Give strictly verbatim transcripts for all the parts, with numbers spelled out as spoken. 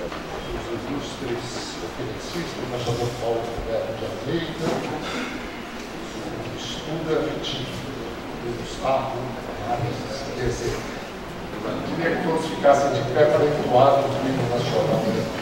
os ilustres conferencistas, o embaixador Paulo Roberto de Almeida, o estudante do Gustavo Mares Dezer. Eu queria que todos ficassem de pé para entoar o hino nacional.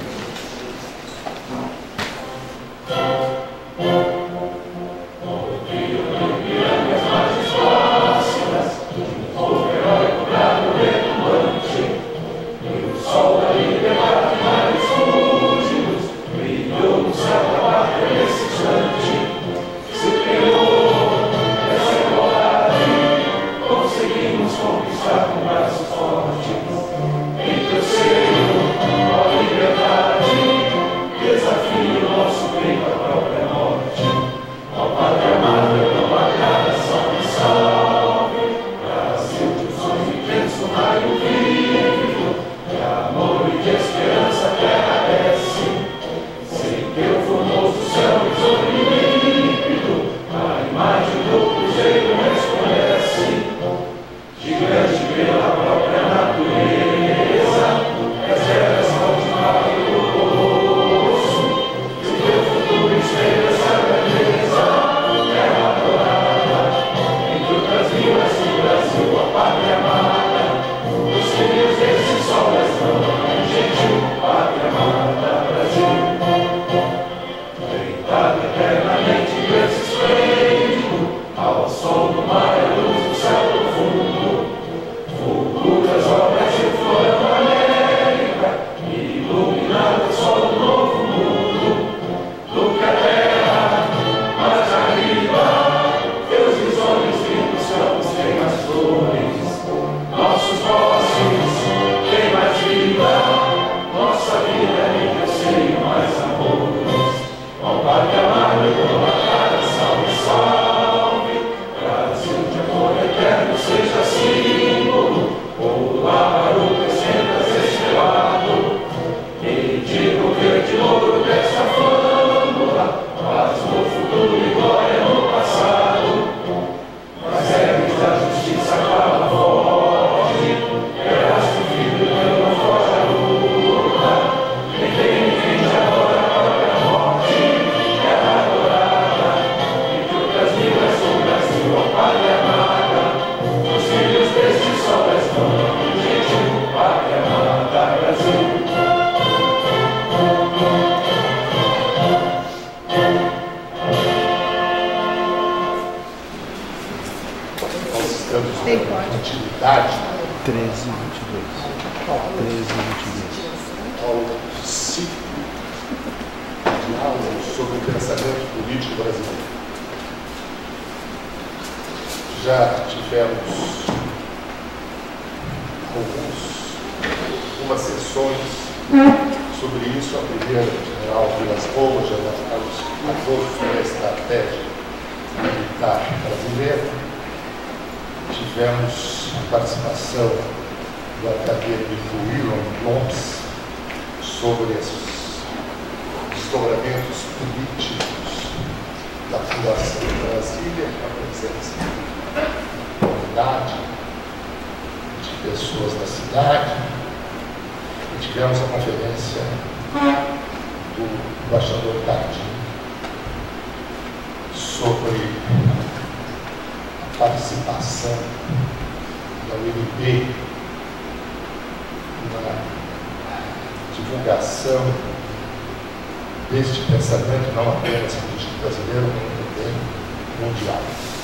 Deste pensamento, não apenas político brasileiro, mas também mundial.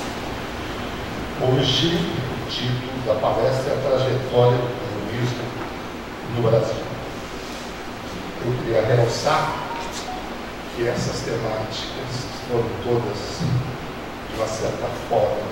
Hoje, o título da palestra é a trajetória do comunismo no Brasil. Eu queria realçar que essas temáticas foram todas, de uma certa forma,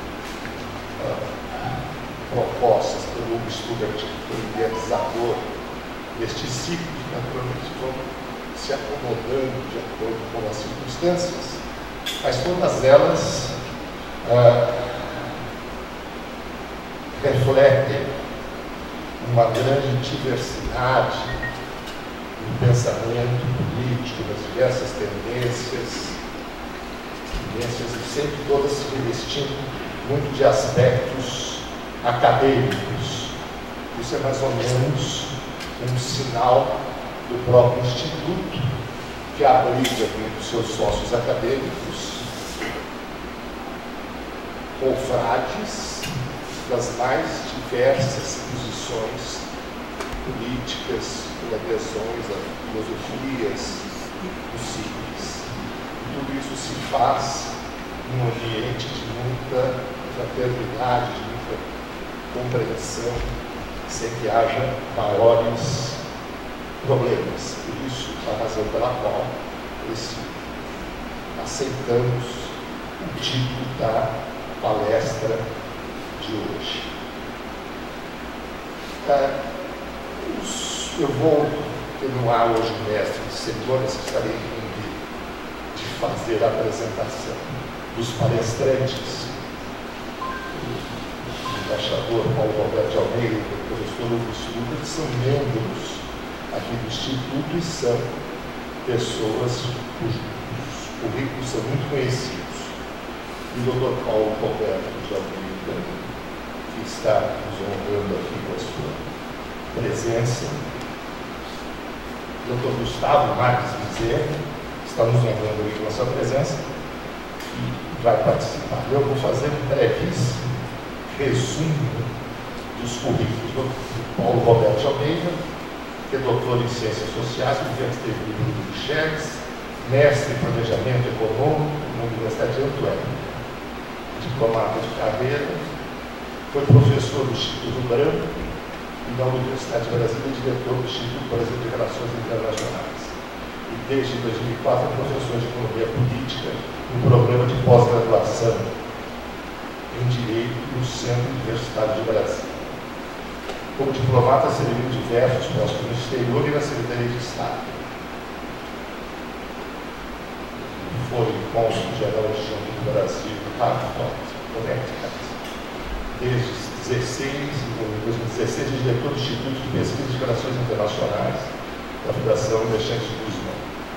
uh, propostas pelo Hugo Studer, que foi o idealizador deste ciclo, que naturalmente vão se acomodando de acordo com as circunstâncias, mas todas elas ah, refletem uma grande diversidade no pensamento político, das diversas tendências, tendências e sempre todas se revestindo muito de aspectos acadêmicos. Isso é mais ou menos um sinal do próprio Instituto, que abriga entre os seus sócios acadêmicos confrades das mais diversas posições políticas, adesões a filosofias possíveis. Tudo isso se faz num ambiente de muita fraternidade, de muita compreensão, sem que haja maiores problemas. Por isso, a razão pela qual esse, aceitamos o título da palestra de hoje. É, os, eu vou atenuar hoje o mestre de cerimônias, que estarei incumbido de fazer a apresentação dos palestrantes, o embaixador Paulo Roberto de Almeida e o professor Hugo Studer, que são membros aqui do Instituto e são pessoas cujos currículos são muito conhecidos. E o doutor Paulo Roberto de Almeida, que está nos honrando aqui com a sua presença, o doutor Gustavo Marques Bezerra, que está nos honrando aqui com a sua presença, e vai participar. Eu vou fazer um brevíssimo resumo dos currículos do Paulo Roberto de Almeida, que é doutor em Ciências Sociais, Universidade de Bruxelas, mestre em Planejamento Econômico na Universidade de Antuérpia, diplomata de carreira, foi professor do Instituto Branco e da Universidade de Brasília, diretor do Instituto Brasileiro de Relações Internacionais. E desde dois mil e quatro é professor de Economia Política no programa de pós-graduação em Direito no Centro Universitário de Brasília. Como diplomata, serviu diversos postos no exterior e na Secretaria de Estado. Foi cônsul-geral adjunto do Brasil no Hartford, Connecticut. Desde dois mil e dezesseis, é diretor do Instituto de Pesquisa de Relações Internacionais da Fundação Alexandre Guzmán.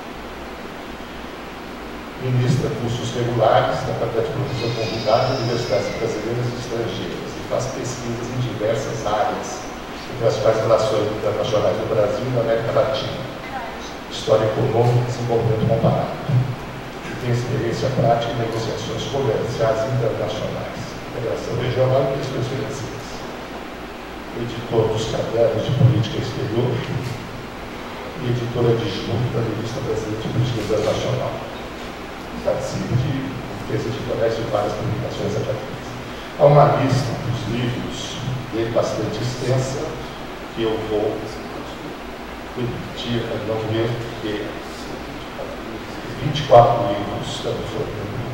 Ministra cursos regulares na Faculdade de Professor Convidado de Universidades brasileiras e estrangeiras e faz pesquisas em diversas áreas, entre as quais relações internacionais do Brasil e da América Latina, história econômica e desenvolvimento comparado. E tem experiência prática em negociações comerciais internacionais, integração regional e questões financeiras. Editor dos cadernos de política exterior e editora adjunta da Revista Brasileira de Política Internacional. Participa de defesa de colégios e várias publicações acadêmicas. Há uma lista dos livros dele bastante extensa, que eu vou repetir a não ler, porque vinte e quatro livros estamos formando.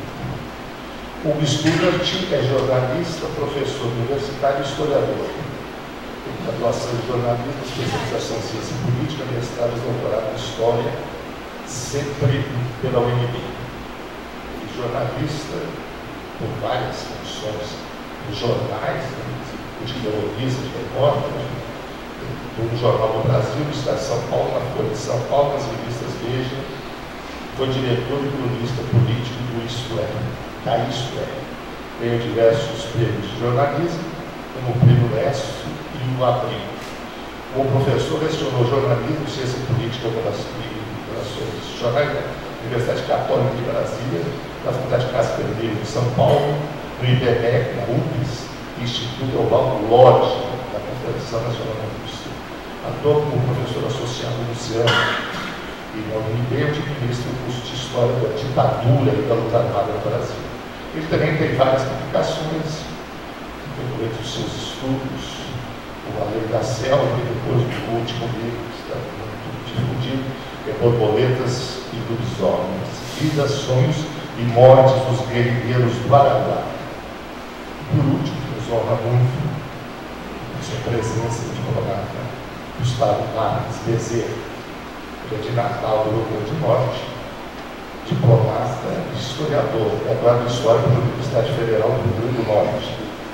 O Studart é jornalista, professor universitário e historiador. Tem graduação em jornalismo, especialização em ciência política, mestrado e doutorado em história, sempre pela U N B. E jornalista por várias funções nos jornais, de ideologista, de repórter, do Jornal do Brasil, do Estado de São Paulo, na Folha de São Paulo, nas revistas Veja, foi diretor e cronista político do Isto É, da Isto É. Ganhou diversos prêmios de jornalismo, como o Prêmio Lécio e o Abril. Como professor, lecionou jornalismo, ciência política e relações institucionais na Universidade Católica de Brasília, na Faculdade Casper Libero de São Paulo, no I B M E C, na U F S, Instituto Evaldo Lodge, da Confederação Nacional da Indústria. Atuou como professor associado no Luciano e na U N B administra o curso de História da Ditadura e da Luta Armada no Brasil. Ele também tem várias publicações, entre os seus estudos, o Além da Selva, e depois o último livro que está muito difundido, que é Borboletas e Lobisomens, Vidas, Sonhos e Mortes dos Guerrilheiros do Araguaia. Por último, nos honra muito a sua presença de diplomata Gustavo Marques Bezerra, que é de Natal, do Rio Grande do Norte, diplomata e historiador, graduado em História pela Universidade Federal do Rio Grande do Norte,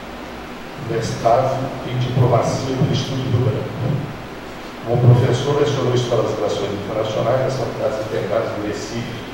mestrado em Diplomacia pelo Instituto do Branco. Como professor, lecionou História das Relações Internacionais nas Faculdades Integradas do Recife.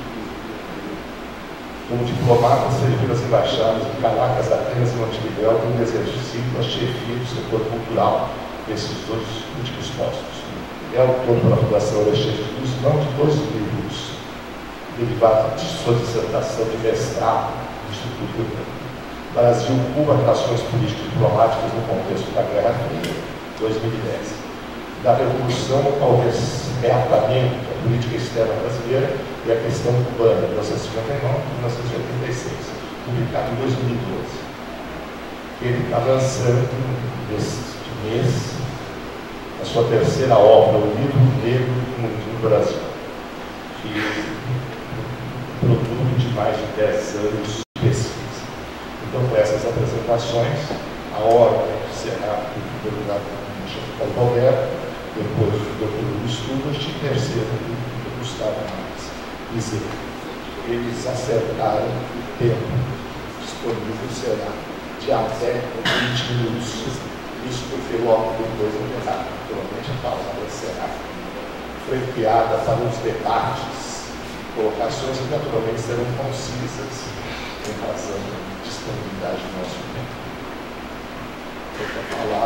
Como diplomata, serviu nas embaixadas de Caracas, Atenas e Montevidéu, tendo exercido a chefia do setor cultural desses dois últimos postos. É autor pela Fundação Alexandre de Luz, não de dois livros derivados de sua dissertação de mestrado do Instituto Brasil, Cuba, Relações Político-Diplomáticas no Contexto da Guerra Fria, dois mil e dez. Da Revolução ao Reatamento da Política Externa Brasileira e a Questão Cubana, de mil novecentos e cinquenta e nove a mil novecentos e oitenta e seis, publicado em dois mil e doze. Ele está lançando, neste mês, a sua terceira obra, o Livro Negro no Brasil, que produto de mais de dez anos de pesquisa. Então, com essas apresentações, a ordem será do deputado Paulo Roberto, depois do doutor Luiz Studart e terceiro do Gustavo Marques. Dizer, eles acertaram o tempo disponível, será de até vinte minutos. Isso porque logo depois do errado. Naturalmente, a palavra será franqueada para os debates, colocações que naturalmente serão concisas em razão da disponibilidade do nosso tempo. Para falar.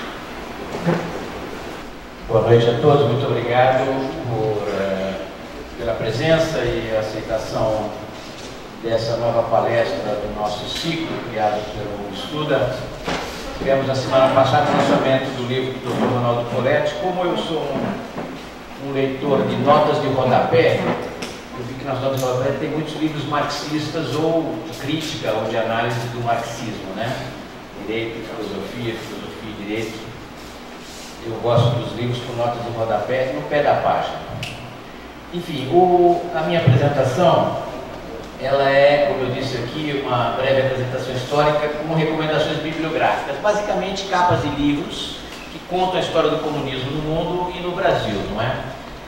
Boa noite a todos, muito obrigado por, uh, pela presença e aceitação dessa nova palestra do nosso ciclo, criado pelo Estuda. Tivemos na semana passada o lançamento do livro do doutor Ronaldo Poletti. Como eu sou um, um leitor de notas de rodapé, eu vi que nas notas de rodapé tem muitos livros marxistas ou de crítica ou de análise do marxismo, né? Direito, filosofia, filosofia e direito. Eu gosto dos livros com notas de rodapé no pé da página. Enfim, o, a minha apresentação, ela é, como eu disse aqui, uma breve apresentação histórica com recomendações bibliográficas, basicamente capas de livros que contam a história do comunismo no mundo e no Brasil, não é?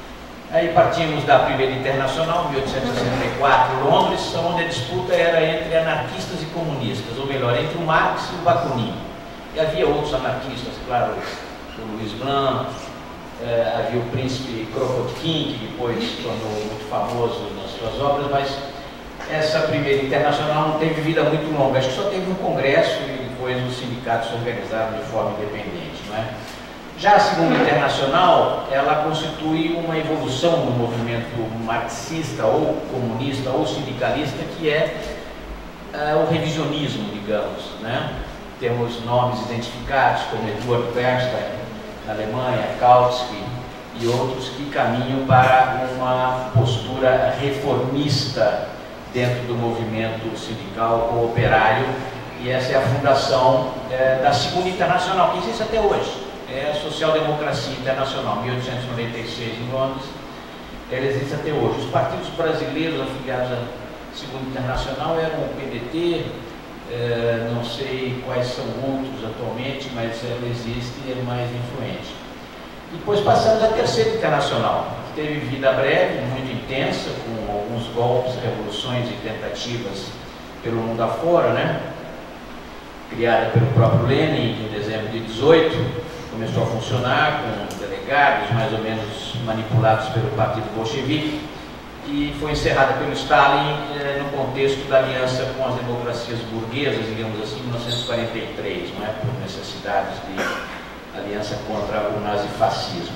Aí partimos da Primeira Internacional, mil oitocentos e sessenta e quatro, Londres, onde a disputa era entre anarquistas e comunistas, ou melhor, entre o Marx e o Bakunin. E havia outros anarquistas, claro, o Luiz Blanc, eh, havia o príncipe Kropotkin, que depois se tornou muito famoso nas suas obras, mas essa Primeira Internacional não teve vida muito longa, acho que só teve um congresso e depois os sindicatos se organizaram de forma independente, não é? Já a Segunda Internacional, ela constitui uma evolução no movimento marxista ou comunista ou sindicalista, que é uh, o revisionismo, digamos, né? Temos nomes identificados como Eduard Bernstein, na Alemanha, Kautsky e outros que caminham para uma postura reformista dentro do movimento sindical ou operário, e essa é a fundação é, da Segunda Internacional, que existe até hoje. É a Social-Democracia Internacional, mil oitocentos e noventa e seis em Londres, ela existe até hoje. Os partidos brasileiros afiliados à Segunda Internacional eram o P D T, é, não sei quais são outros atualmente, mas ela existe e é mais influente. Depois passamos à Terceira Internacional, que teve vida breve, muito intensa, com alguns golpes, revoluções e tentativas pelo mundo afora, né? Criada pelo próprio Lenin em dezembro de dezoito, começou a funcionar com delegados mais ou menos manipulados pelo Partido Bolchevique e foi encerrada pelo Stalin eh, no contexto da aliança com as democracias burguesas, digamos assim, em mil novecentos e quarenta e três, não é? Por necessidades de aliança contra o nazifascismo.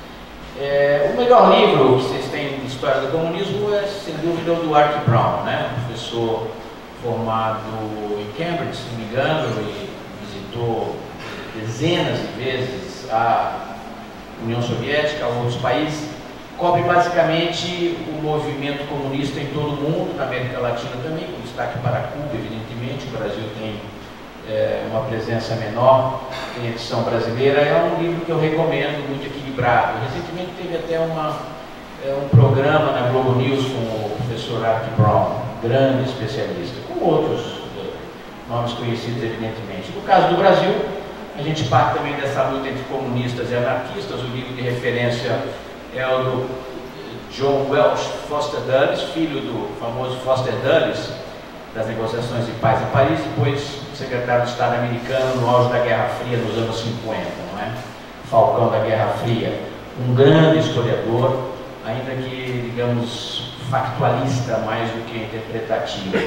É, o melhor livro que vocês têm de história do comunismo é, sem dúvida, o do Arthur Brown, né? Professor formado em Cambridge, se não me engano, e visitou dezenas de vezes a União Soviética, outros países, cobre basicamente o movimento comunista em todo o mundo, na América Latina também, com destaque para Cuba, evidentemente. O Brasil tem é, uma presença menor, tem edição brasileira. É um livro que eu recomendo, muito equilibrado. Recentemente teve até uma, é, um programa na Globo News com o professor Arthur Brown, grande especialista, com outros é, nomes conhecidos, evidentemente. No caso do Brasil, a gente parte também dessa luta entre comunistas e anarquistas. O livro de referência é o do John Welsh Foster Dulles, filho do famoso Foster Dulles, das negociações de paz em Paris, depois secretário de Estado americano no auge da Guerra Fria nos anos cinquenta, não é? Falcão da Guerra Fria, um grande historiador, ainda que, digamos, factualista mais do que interpretativo.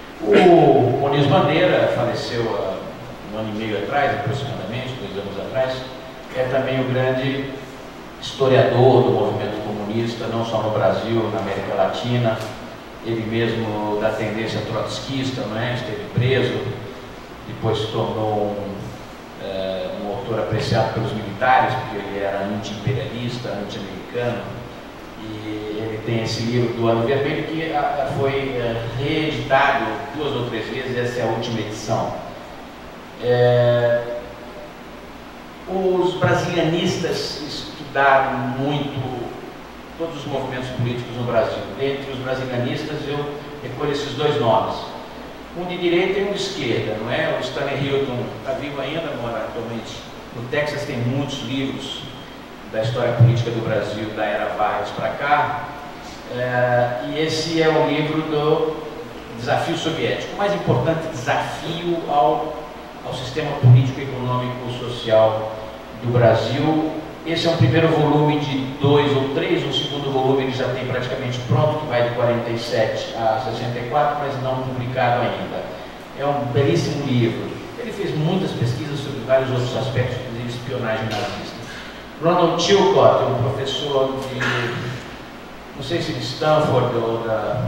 O Muniz Bandeira faleceu há um ano e meio atrás, aproximadamente, dois anos atrás, é também o grande historiador do movimento comunista, não só no Brasil, na América Latina. Ele mesmo da tendência trotskista, não é? Esteve preso, depois se tornou um, é, um autor apreciado pelos militares, porque ele era anti-imperialista, anti-americano. E ele tem esse livro do Ano Vermelho que a, a, foi é, reeditado duas ou três vezes, essa é a última edição. É, os brasilianistas estudaram muito todos os movimentos políticos no Brasil. Dentre os brasilianistas eu recolho esses dois nomes, um de direita e um de esquerda, não é? O Stanley Hilton está vivo ainda, mora atualmente no Texas, tem muitos livros da história política do Brasil, da era Vargas para cá, é, e esse é o livro do Desafio Soviético, o mais importante desafio ao, ao sistema político, econômico e social do Brasil. Esse é um primeiro volume de dois ou três, o segundo volume ele já tem praticamente pronto, que vai de quarenta e sete a sessenta e quatro, mas não publicado ainda. É um belíssimo livro. Ele fez muitas pesquisas sobre vários outros aspectos, inclusive espionagem nazista. Ronald Chilcott, um professor de, não sei se de Stanford ou, da,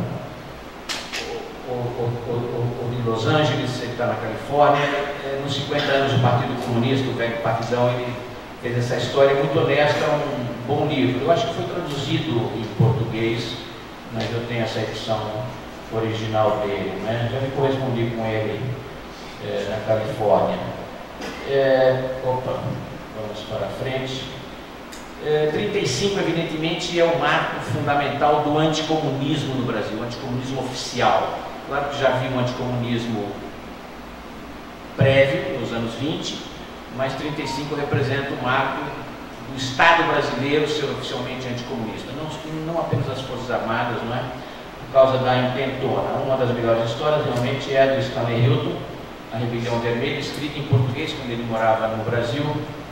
ou, ou, ou, ou de Los Angeles, ele está na Califórnia, é, nos cinquenta anos do Partido Comunista, o velho partidão, ele fez essa história muito honesta, um bom livro. Eu acho que foi traduzido em português, mas eu tenho essa edição original dele, né? Já me correspondi com ele é, na Califórnia. É, opa, vamos para frente. É, trinta e cinco, evidentemente, é o marco fundamental do anticomunismo no Brasil, o anticomunismo oficial. Claro que já havia um anticomunismo prévio, nos anos vinte, mas trinta e cinco representa o marco do Estado brasileiro ser oficialmente anticomunista, não, não apenas as Forças Armadas, não é? Por causa da intentona. Uma das melhores histórias realmente é a do Stanley Hilton, A Rebelião Vermelha, escrita em português quando ele morava no Brasil.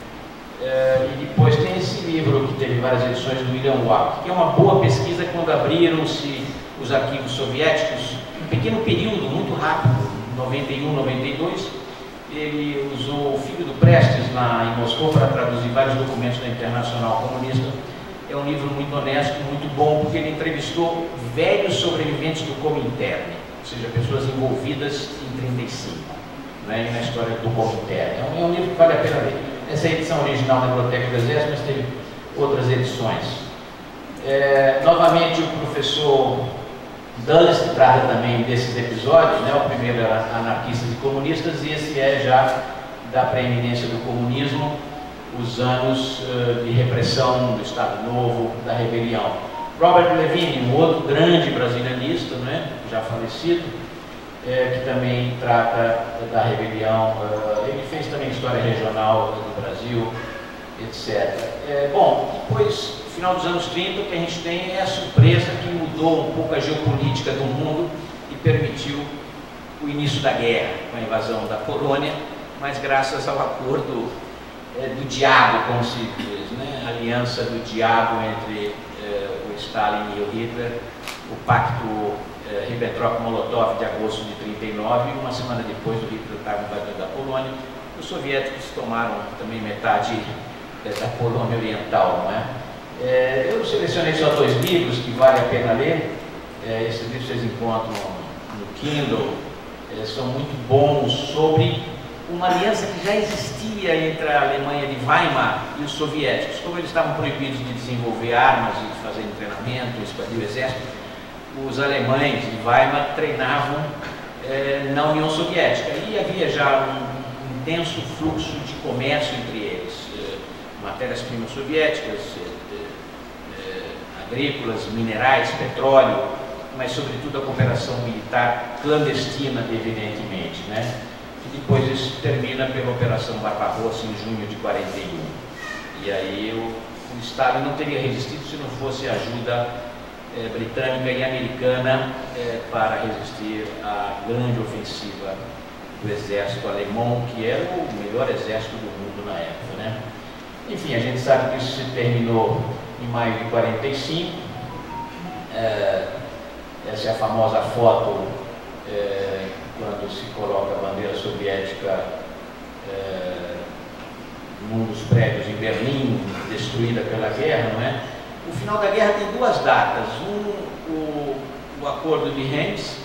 É, e depois tem esse livro que teve várias edições do William Wack, que é uma boa pesquisa quando abriram-se os arquivos soviéticos, um pequeno período, muito rápido, noventa e um, noventa e dois, ele usou o filho do Prestes lá em Moscou para traduzir vários documentos da Internacional Comunista. É um livro muito honesto, muito bom, porque ele entrevistou velhos sobreviventes do Comintern, ou seja, pessoas envolvidas em trinta e cinco, né, na história do Comintern. É um, é um livro que vale a pena ler. Essa é a edição original da Biblioteca do Exército, mas teve outras edições. É, novamente, o professor Dulles, que trata também desses episódios, né? O primeiro era Anarquistas e Comunistas, e esse é já da preeminência do comunismo, os anos uh, de repressão do Estado Novo, da rebelião. Robert Levine, um outro grande brasilianista, né? Já falecido, é, que também trata da rebelião. Uh, ele fez também história regional do Brasil, etcétera. É, bom, depois, no final dos anos trinta, o que a gente tem é a surpresa que mudou um pouco a geopolítica do mundo e permitiu o início da guerra, com a invasão da Polônia, mas graças ao acordo é, do diabo, como se diz, né? A aliança do diabo entre é, o Stalin e o Hitler, o pacto é, Ribbentrop-Molotov de agosto de trinta e nove, uma semana depois o Hitler estava invadindo a Polônia. Os soviéticos tomaram também metade da Polônia Oriental, não é? É, eu selecionei só dois livros que vale a pena ler. É, esses livros vocês encontram no Kindle, é, são muito bons, sobre uma aliança que já existia entre a Alemanha de Weimar e os soviéticos. Como eles estavam proibidos de desenvolver armas e de fazer treinamento, expandir o exército, os alemães de Weimar treinavam é, na União Soviética. E havia já um intenso fluxo de comércio entre eles, matérias-primas soviéticas, agrícolas, minerais, petróleo, mas sobretudo a cooperação militar clandestina, evidentemente, né? E depois isso termina pela Operação Barbarossa em junho de quarenta e um. E aí o, o Stalin não teria resistido se não fosse a ajuda eh, britânica e americana eh, para resistir à grande ofensiva do exército alemão, que era o melhor exército do mundo na época, né? Enfim, a gente sabe que isso se terminou em maio de quarenta e cinco. É, essa é a famosa foto é, quando se coloca a bandeira soviética é, num dos prédios em Berlim, destruída pela guerra, não é? O final da guerra tem duas datas. Um, o, o acordo de Reims,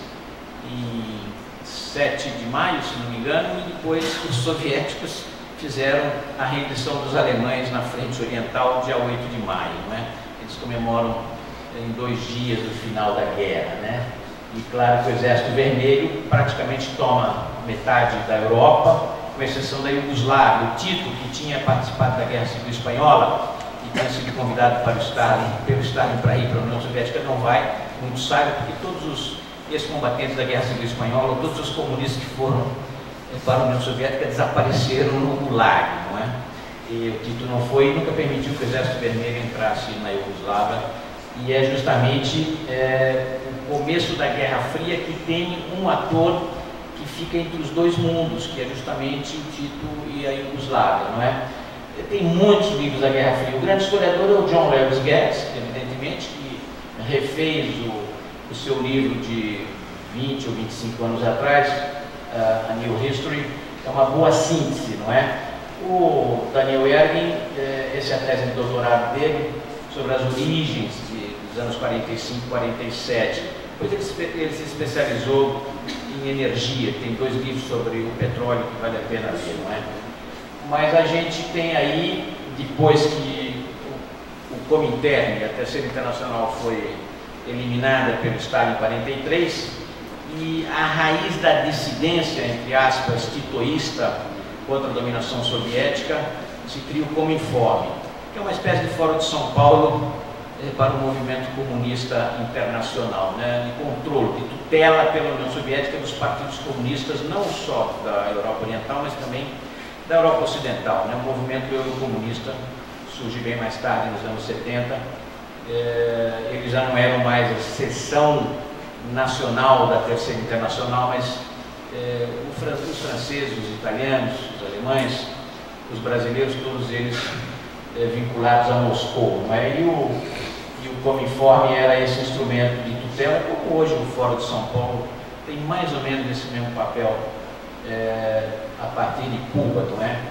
em sete de maio, se não me engano, e depois os soviéticos fizeram a rendição dos alemães na frente oriental, dia oito de maio, não é? Eles comemoram em dois dias o final da guerra, né? E claro que o Exército Vermelho praticamente toma metade da Europa, com exceção da Iugoslávia. O Tito, que tinha participado da Guerra Civil Espanhola e tinha sido convidado para o Stalin, pelo Stalin para ir para a União Soviética, não vai, muito sabe, porque todos os ex-combatentes da Guerra Civil Espanhola, todos os comunistas que foram para a União Soviética desapareceram no Gulag, não é? E o Tito não foi e nunca permitiu que o Exército Vermelho entrasse na Iugoslávia. E é justamente é, o começo da Guerra Fria que tem um ator que fica entre os dois mundos, que é justamente o Tito e a Iugoslávia, não é? Tem muitos livros da Guerra Fria. O grande historiador é o John Lewis Getz, evidentemente, que refez o, o seu livro de vinte ou vinte e cinco anos atrás, uh, A New History. É uma boa síntese, não é? O Daniel Yergin, eh, essa é a tese de doutorado dele, sobre as origens de, dos anos quarenta e cinco e quarenta e sete. Depois ele, ele se especializou em energia, tem dois livros sobre o petróleo que vale a pena ler, não é? Mas a gente tem aí, depois que o, o Comintern, a Terceira Internacional, foi eliminada pelo Stalin em quarenta e três, e a raiz da dissidência, entre aspas, titoísta contra a dominação soviética, se cria o Cominform, que é uma espécie de Fórum de São Paulo eh, para o movimento comunista internacional, né, de controle, de tutela pela União Soviética dos partidos comunistas, não só da Europa Oriental, mas também da Europa Ocidental. Né, o movimento eurocomunista surge bem mais tarde, nos anos setenta, eh, eles já não eram mais a seção nacional da Terceira Internacional, mas eh, os franceses, os italianos, os alemães, os brasileiros, todos eles É, vinculados a Moscou, não é? E o, e o Cominform era esse instrumento de tutela, como hoje o Fórum de São Paulo tem mais ou menos esse mesmo papel é, a partir de Cuba, não é?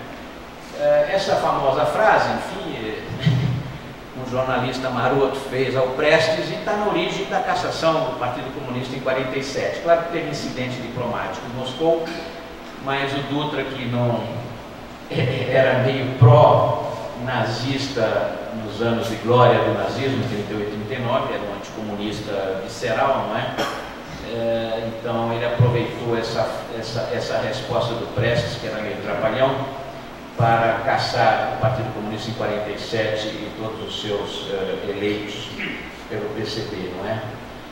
É, essa famosa frase, enfim, um jornalista maroto fez ao Prestes e está na origem da cassação do Partido Comunista em quarenta e sete. Claro que teve incidente diplomático em Moscou, mas o Dutra, que não era meio pró nazista nos anos de glória do nazismo, trinta e oito e trinta e nove, era um anticomunista visceral, não é? É, então ele aproveitou essa, essa, essa resposta do Prestes, que era meio trapalhão, para caçar o Partido Comunista em quarenta e sete e todos os seus uh, eleitos pelo P C B, não é?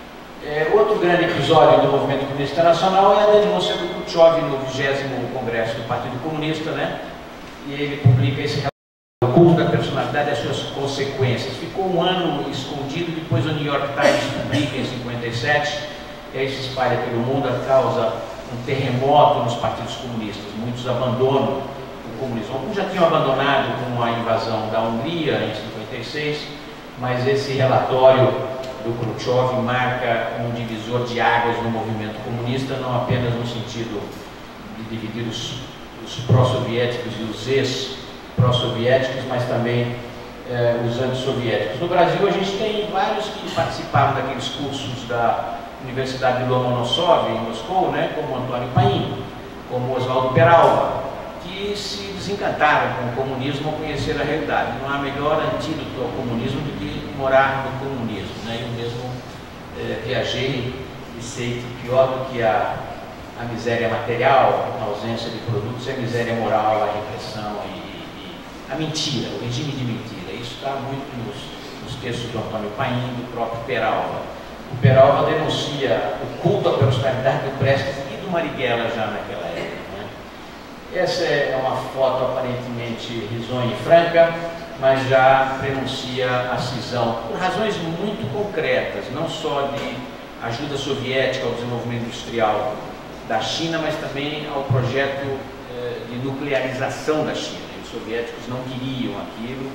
É, outro grande episódio do movimento comunista internacional é a denúncia do Khrushchev no vigésimo Congresso do Partido Comunista, né? E ele publica esse relatório, O Culto da Personalidade e as Suas Consequências. Ficou um ano escondido, depois o New York Times publica em cinquenta e sete, e aí se espalha pelo mundo, causa um terremoto nos partidos comunistas. Muitos abandonam o comunismo. Alguns já tinham abandonado com a invasão da Hungria em cinquenta e seis, mas esse relatório do Khrushchev marca um divisor de águas no movimento comunista, não apenas no sentido de dividir os, os pró-soviéticos e os ex-pró-soviéticos, mas também eh, os antissoviéticos. No Brasil, a gente tem vários que participaram daqueles cursos da Universidade de Lomonosov, em Moscou, né, como Antônio Paim, como Oswaldo Peralva, que se desencantaram com o comunismo ao conhecer a realidade. Não há melhor antídoto ao comunismo do que morar no comunismo, né? Eu mesmo eh, viajei e sei que pior do que a, a miséria material, a ausência de produtos, é a miséria moral, a repressão e, e a mentira, o regime de mentira. Isso está muito nos, nos textos do Antônio Paim e do próprio Peralva. O Peralva denuncia o culto à personalidade do Prestes e do Marighella já naquela época, né? Essa é uma foto aparentemente risonha e franca, mas já prenuncia a cisão, por razões muito concretas, não só de ajuda soviética ao desenvolvimento industrial da China, mas também ao projeto eh, de nuclearização da China. Os soviéticos não queriam aquilo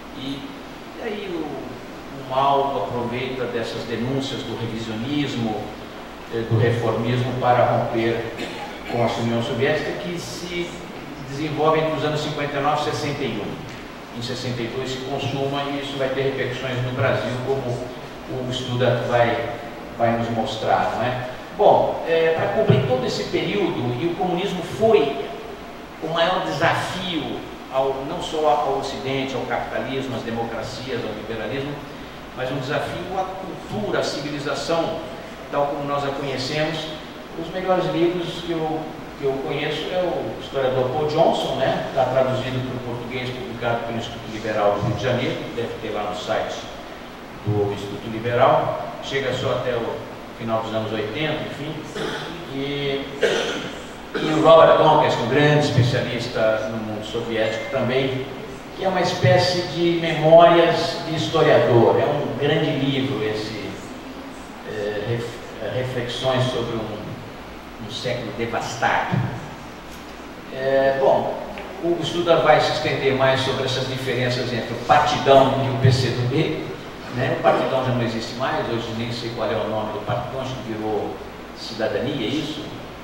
e aí o, o Mao aproveita dessas denúncias do revisionismo, eh, do reformismo para romper com a União Soviética, que se desenvolve entre os anos cinquenta e nove e sessenta e um. Em sessenta e dois se consuma, e isso vai ter repercussões no Brasil, como o estudo vai, vai nos mostrar, não é? Bom, é, para cobrir todo esse período, e o comunismo foi o maior desafio, ao, não só ao Ocidente, ao capitalismo, às democracias, ao liberalismo, mas um desafio à cultura, à civilização, tal como nós a conhecemos. Os melhores livros que eu, que eu conheço é o historiador Paul Johnson, né? Está traduzido para o português, publicado pelo Instituto Liberal do Rio de Janeiro, deve ter lá no site do Instituto Liberal, chega só até o final dos anos oitenta, enfim. E, e o Robert Tonkes, um grande especialista no mundo soviético também, que é uma espécie de memórias de historiador. É um grande livro esse, é, ref, é, reflexões sobre um, um século devastado. É, bom, o estudo vai se estender mais sobre essas diferenças entre o Partidão e o P C do B. Né? O Partidão já não existe mais, hoje nem sei qual é o nome do Partidão, acho que virou Cidadania, é isso?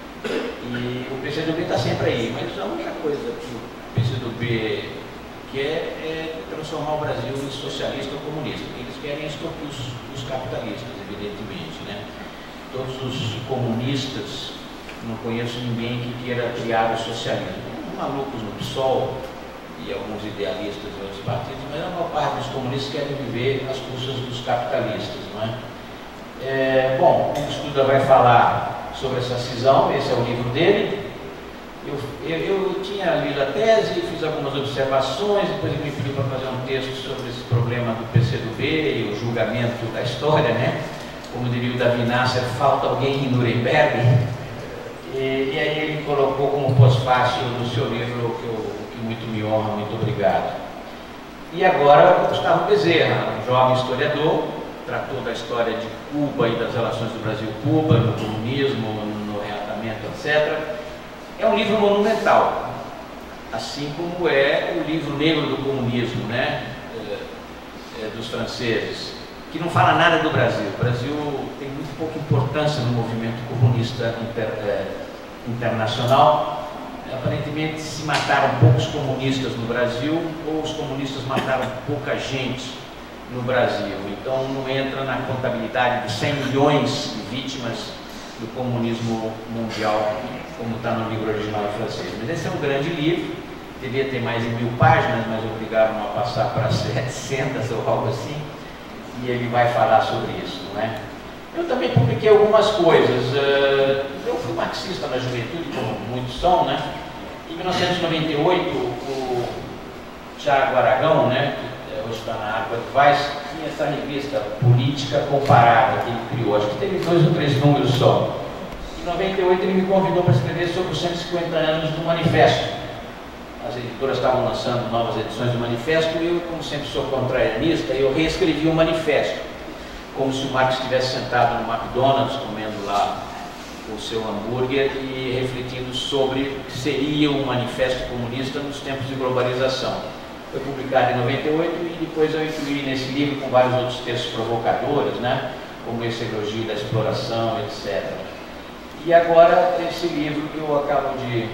E o P C do B está sempre aí, mas a única coisa que o P C do B quer é transformar o Brasil em socialista ou comunista. Eles querem extorquir os, os capitalistas, evidentemente, né? Todos os comunistas, não conheço ninguém que queira criar o socialismo. Tem malucos no P SOL e alguns idealistas de outros partidos, mas a maior parte dos comunistas querem viver às custas dos capitalistas, não é? É, bom, o estudo vai falar sobre essa cisão, esse é o livro dele. Eu, eu, eu tinha lido a tese, fiz algumas observações, depois ele me pediu para fazer um texto sobre esse problema do P C do B e o julgamento da história, né? Como diria o Davi Nasser, falta alguém em Nuremberg. E, e aí ele colocou como pós-fácil no seu livro, que, eu, que muito me honra, muito obrigado. E agora o Gustavo Bezerra, um jovem historiador, tratou da história de Cuba e das relações do Brasil-Cuba, no comunismo, no reatamento, etcétera. É um livro monumental, assim como é o livro negro do comunismo, né, é, é, dos franceses, que não fala nada do Brasil. O Brasil tem muito pouca importância no movimento comunista inter, é, internacional. Aparentemente se mataram poucos comunistas no Brasil, ou os comunistas mataram pouca gente no Brasil. Então não entra na contabilidade dos cem milhões de vítimas do comunismo mundial, como está no livro original em francês. Mas esse é um grande livro, devia ter mais de mil páginas, mas obrigaram a passar para setecentas ou algo assim, e ele vai falar sobre isso, não é? Eu também publiquei algumas coisas. Eu fui marxista na juventude, como muitos são, né? Em mil novecentos e noventa e oito, o Thiago Aragão, né, que hoje está na Água do Vaz, tinha essa revista Política Comparada que ele criou. Acho que teve dois ou três números só. Em noventa e oito ele me convidou para escrever sobre os cento e cinquenta anos do Manifesto. As editoras estavam lançando novas edições do Manifesto e eu, como sempre sou contrarianista, eu reescrevi o Manifesto, como se o Marx estivesse sentado no McDonald's, comendo lá o seu hambúrguer e refletindo sobre o que seria um manifesto comunista nos tempos de globalização. Foi publicado em noventa e oito e depois eu incluí nesse livro com vários outros textos provocadores, né, como esse elogio da exploração, etcétera. E agora esse livro que eu acabo de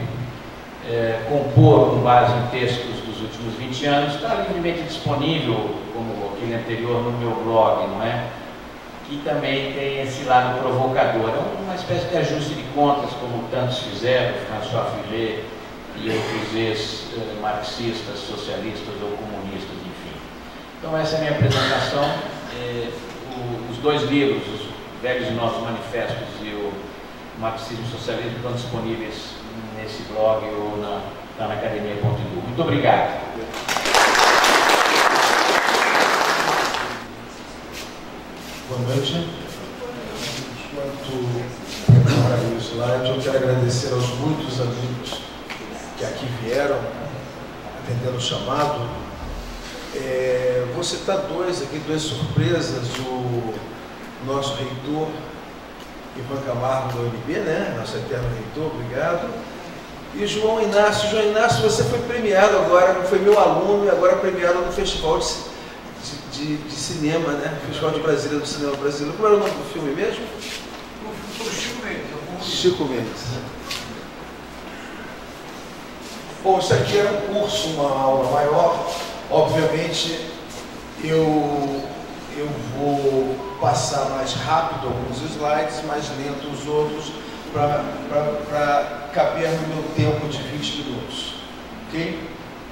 é, compor com base em textos dos últimos vinte anos, está livremente disponível, como aquele anterior, no meu blog, não é? E também tem esse lado provocador. É uma espécie de ajuste de contas, como tantos fizeram, François Furet e outros ex-marxistas, socialistas ou comunistas, enfim. Então essa é a minha apresentação. É, o, os dois livros, os Velhos e Novos Manifestos e o Marxismo e Socialismo, estão disponíveis nesse blog ou na, tá na academia ponto edu. Muito obrigado. Boa noite. Enquanto prepara o slide, eu quero agradecer aos muitos amigos que aqui vieram, atendendo o chamado. É, vou citar dois aqui, duas surpresas. O nosso reitor, Ivan Camargo, da U N B, né? Nosso eterno reitor, obrigado. E João Inácio. João Inácio, você foi premiado agora, foi meu aluno e agora premiado no Festival de De, de cinema, né? Festival de Brasília do Cinema Brasileiro. Como era o nome do filme mesmo? O Chico Mendes. Chico Mendes. Bom, isso aqui era um curso, uma aula maior. Obviamente, eu, eu vou passar mais rápido alguns slides, mais lento os outros, para caber no meu tempo de vinte minutos. Ok?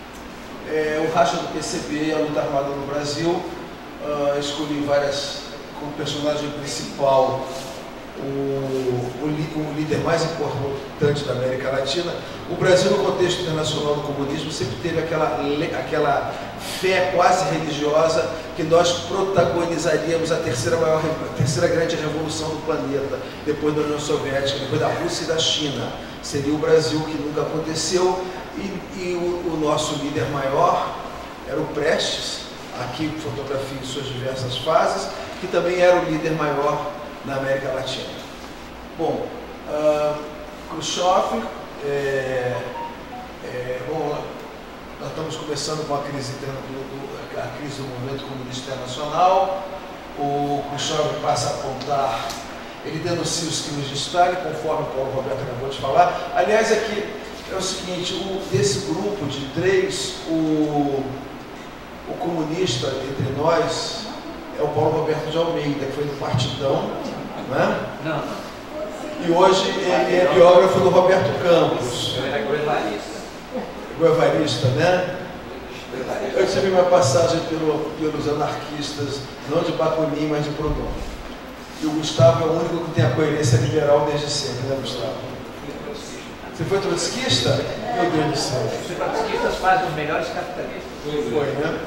É, o racha do P C B, a luta armada no Brasil. Uh, escolhi várias, como personagem principal, o, o, o líder mais importante da América Latina. O Brasil, no contexto internacional do comunismo, sempre teve aquela, aquela fé quase religiosa que nós protagonizaríamos a terceira, maior, a terceira grande revolução do planeta, depois da União Soviética, depois da Rússia e da China. Seria o Brasil, que nunca aconteceu, e, e o, o nosso líder maior era o Prestes, aqui fotografia em suas diversas fases, que também era o líder maior na América Latina. Bom, uh, Khrushchev, é, é, bom, nós estamos começando com a crise, a crise do movimento comunista internacional. O Khrushchev passa a apontar, ele denuncia os crimes de Stalin, conforme o Paulo Roberto acabou de falar. Aliás, aqui é o seguinte, o, desse grupo de três, o, o comunista entre nós é o Paulo Roberto de Almeida, que foi do Partidão, né? Não. E hoje ele é biógrafo do Roberto Campos. Eu era guevarista. Guevarista, né? Eu tive uma passagem pelo, pelos anarquistas, não de Bakunin, mas de Proudhon. E o Gustavo é o único que tem a coerência liberal desde sempre, né, Gustavo? Você foi trotskista? Meu Deus do céu. Os trotskistas fazem os melhores capitalistas. Foi, né?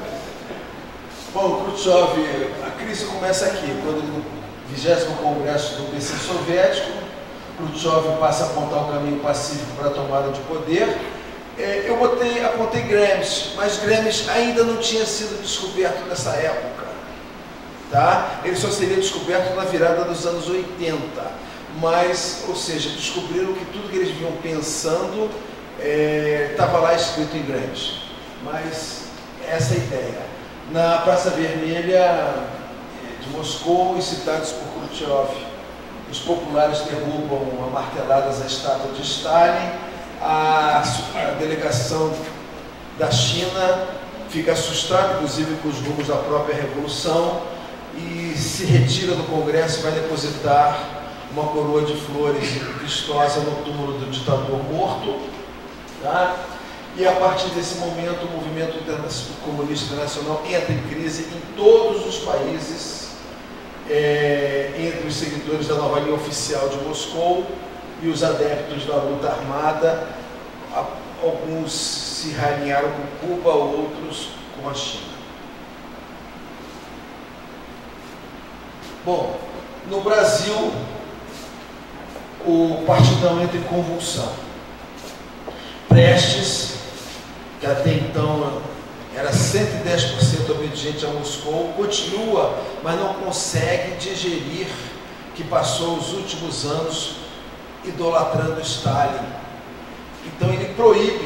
Bom, Khrushchev, a crise começa aqui, quando no vigésimo Congresso do P C soviético, Khrushchev passa a apontar o caminho pacífico para a tomada de poder. É, eu botei, apontei Gramsci, mas Gramsci ainda não tinha sido descoberto nessa época. Tá? Ele só seria descoberto na virada dos anos oitenta. Mas, ou seja, descobriram que tudo que eles vinham pensando estava é, lá escrito em Gramsci. Mas essa é a ideia. Na Praça Vermelha de Moscou, incitados por Khrushchev, os populares derrubam a marteladas a estátua de Stalin. A, a delegação da China fica assustada, inclusive, com os rumos da própria revolução, e se retira do Congresso e vai depositar uma coroa de flores vistosa no túmulo do ditador morto. Tá? E a partir desse momento, o movimento comunista internacional entra em crise em todos os países, é, entre os seguidores da nova linha oficial de Moscou e os adeptos da luta armada. Alguns se realinharam com Cuba, outros com a China. Bom, no Brasil, o Partidão entra em convulsão. Prestes, que até então era cento e dez por cento obediente a Moscou, continua, mas não consegue digerir que passou os últimos anos idolatrando Stalin. Então ele proíbe,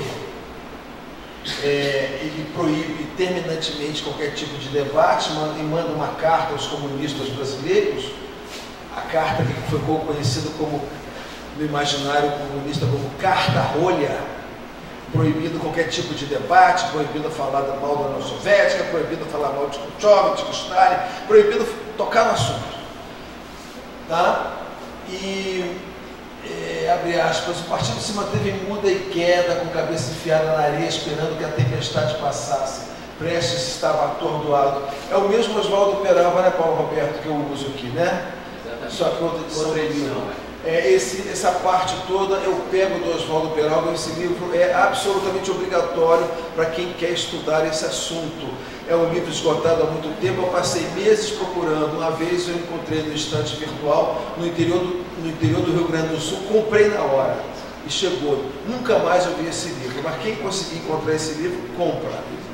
é, ele proíbe terminantemente qualquer tipo de debate, manda, e manda uma carta aos comunistas brasileiros, a carta que ficou conhecida como, no imaginário comunista, como Carta Rolha, proibindo qualquer tipo de debate, proibindo falar mal da União Soviética, proibindo falar mal de Khrushchev, de Stalin, proibindo tocar no assunto. Tá? E, é, abre aspas, o partido se manteve em muda e queda, com a cabeça enfiada na areia, esperando que a tempestade passasse. Prestes estava atordoado. É o mesmo Oswaldo Peralva, né, Paulo Roberto, que eu uso aqui, né? Exatamente. Só que outra edição outra do edição, livro. é. É, esse, essa parte toda eu pego do Oswaldo Peralva. Esse livro é absolutamente obrigatório para quem quer estudar esse assunto. É um livro esgotado há muito tempo, eu passei meses procurando. Uma vez eu encontrei no estante virtual, no interior do, no interior do Rio Grande do Sul, comprei na hora e chegou. Nunca mais eu vi esse livro, mas quem conseguir encontrar esse livro, compra.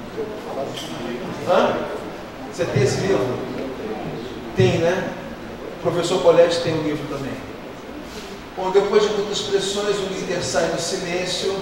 Hã? Você tem esse livro? Tem, né? O professor Colette tem o livro também. Bom, depois de muitas pressões, o líder sai do silêncio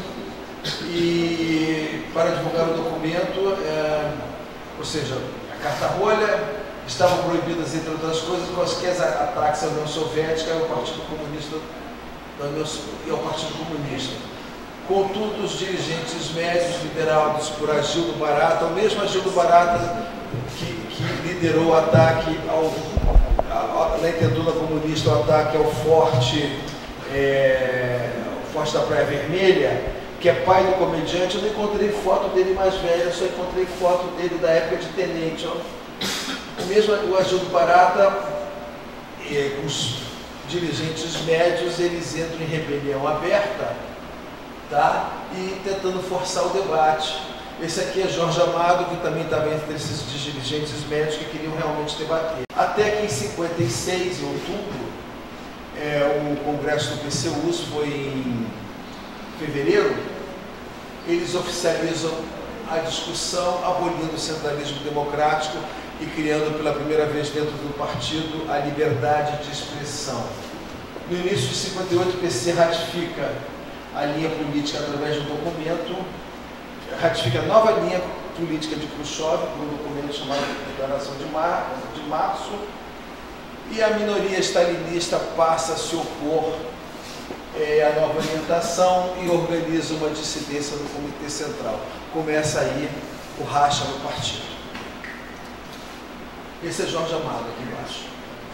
e, para divulgar o documento, é, ou seja, a carta rolha, estavam proibidas, entre outras coisas, quaisquer ataques à União Soviética e ao Partido Comunista da União, e ao Partido Comunista. Contudo, os dirigentes médios liderados por Agildo Barata, o mesmo Agildo Barata que, que liderou o ataque ao, a, na intentona comunista, o ataque ao forte, é, o forte da Praia Vermelha, que é pai do comediante. Eu não encontrei foto dele mais velho, eu só encontrei foto dele da época de tenente. Ó. O mesmo o Agildo Barata, é, com os dirigentes médios, eles entram em rebelião aberta, tá? E tentando forçar o debate. Esse aqui é Jorge Amado, que também estava entre esses dirigentes médios que queriam realmente debater. Até que em cinquenta e seis, em outubro, é, o Congresso do P C U S foi em fevereiro, eles oficializam a discussão abolindo o centralismo democrático e criando pela primeira vez dentro do partido a liberdade de expressão. No início de cinquenta e oito, o P C ratifica a linha política através de um documento, ratifica a nova linha política de Khrushchev, por um documento chamado Declaração de, Mar, de Março, e a minoria stalinista passa a se opor é, à nova orientação e organiza uma dissidência no Comitê Central. Começa aí o racha no partido. Esse é Jorge Amado aqui embaixo.